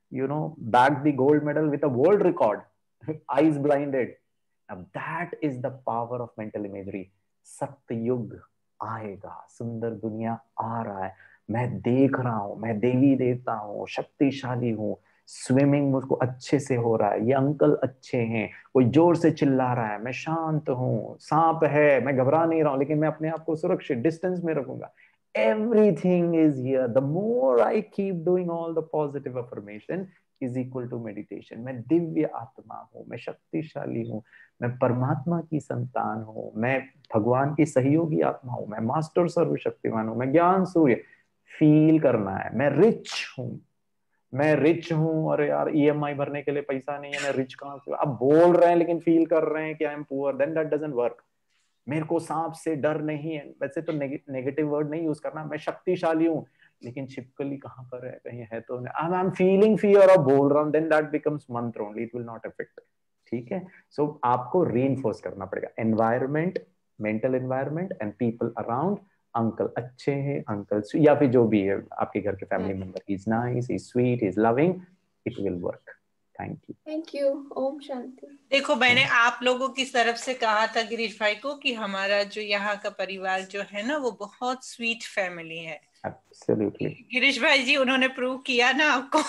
bagged the gold medal with a world record. Eyes blinded. Now that is the power of mental imagery. Satyug आएगा, सुंदर दुनिया आ रहा है, मैं देख रहा हूं, मैं देवी देवता हूं, शक्तिशाली हूं, स्विमिंग मुझको अच्छे से हो रहा है, ये अंकल अच्छे हैं, कोई जोर से चिल्ला रहा है, मैं शांत हूं, सांप है, मैं घबरा नहीं रहा हूं, लेकिन मैं अपने आप को सुरक्षित डिस्टेंस में रखूंगा. Everything is here. The more I keep doing all the positive affirmation is equal to meditation. मैं दिव्य आत्मा हूँ, मैं शक्तिशाली हूँ, मैं परमात्मा की संतान हूँ, मैं भगवान की सहयोगी आत्मा हूँ, मैं मास्टर सर्वशक्तिमान हूँ, मैं ज्ञान सूर्य. फील करना है, मैं रिच हूँ, मैं रिच हूँ, और यार EMI भरने के लिए पैसा नहीं है, मैं रिच कहाँ से. आप बोल रहे हैं लेकिन फील कर रहे हैं कि I am poor, then that doesn't work. मेरे को सांप से डर नहीं है, वैसे तो नेगेटिव वर्ड नहीं यूज करना, मैं शक्तिशाली हूँ, लेकिन छिपकली कहाँ पर है, कहीं है तो नहीं. आई एम फीलिंग फियर और बोल रहा हूँ, then that becomes mantra only, it will not affect. ठीक है. सो आपको रीइंफोर्स करना पड़ेगा. Environment, mental environment and people around. Uncle अच्छे हैं, अंकल या फिर जो भी है आपके घर के family member, he is nice, he is sweet, he is loving, it will work. Thank you. Om Shanti. देखो, मैंने आप लोगों की तरफ से कहा था गिरीश भाई को कि हमारा जो यहाँ का परिवार जो है ना, वो बहुत स्वीट फैमिली है. Absolutely. गिरीश भाई जी, उन्होंने प्रूव किया ना आपको.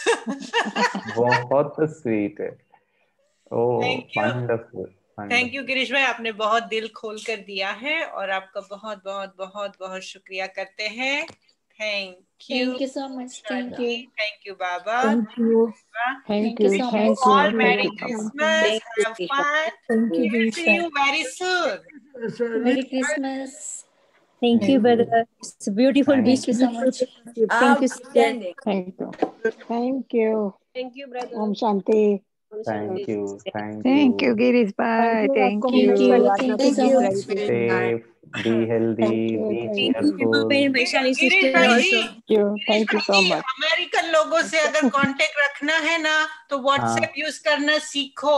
बहुत स्वीट है. वंडरफुल. थैंक यू गिरीश भाई, आपने बहुत दिल खोल कर दिया है, और आपका बहुत बहुत बहुत बहुत शुक्रिया करते हैं. Thank you so much. Thank you. Thank you, Baba. Thank you. Thank you so much. Thank you all. Merry Christmas. Have fun. Thank you. We'll see you very soon. Merry Christmas. Thank you, brother. It's a beautiful Thank you so much. Thank you, sister. Thank you. Thank you. Thank you, brother. Om Shanti. Thank you. Thank you, Girish bhai. Thank you. Thank you so much. Safe, be healthy, be cheerful. Girish भाई ji, Thank you so much. American लोगों से अगर contact रखना है ना, तो WhatsApp use करना सीखो.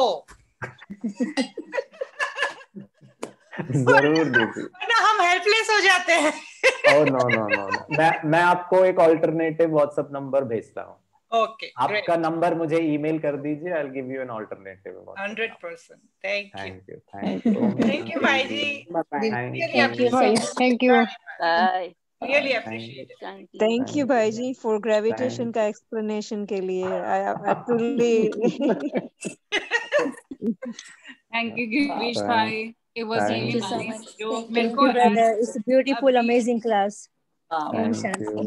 जरूर दीदी, ना हम हेल्पलेस हो जाते हैं. ओह नो, मैं आपको एक ऑल्टरनेटिव व्हाट्सएप नंबर भेजता हूँ. Okay, आपका नंबर मुझे ईमेल कर दीजिए. I'll give you an alternative. 100%. Thank you. Thank you. Thank you, bhai ji. Thank you. Bye. Really appreciate it. Thank you, Bhaiji, for gravitation का explanation के लिए. I truly. Thank you, Girish bhai. It was really nice. Thank you, brother. It's a beautiful, amazing class. Thank you.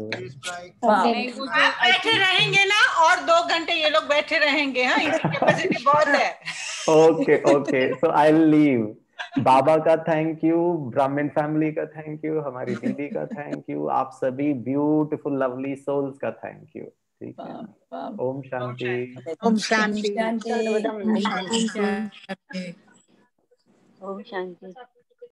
बैठे रहेंगे ना, और 2 घंटे ये लोग बैठे रहेंगे. हाँ, इनकी कैपेसिटी बहुत है. Okay. So I'll leave. Baba का थैंक यू, ब्राह्मण फैमिली का थैंक यू, हमारी दीदी का थैंक यू, आप सभी ब्यूटीफुल लवली सोल्स का थैंक यू. ठीक है. Om Shanti. Om Shanti. Om Shanti.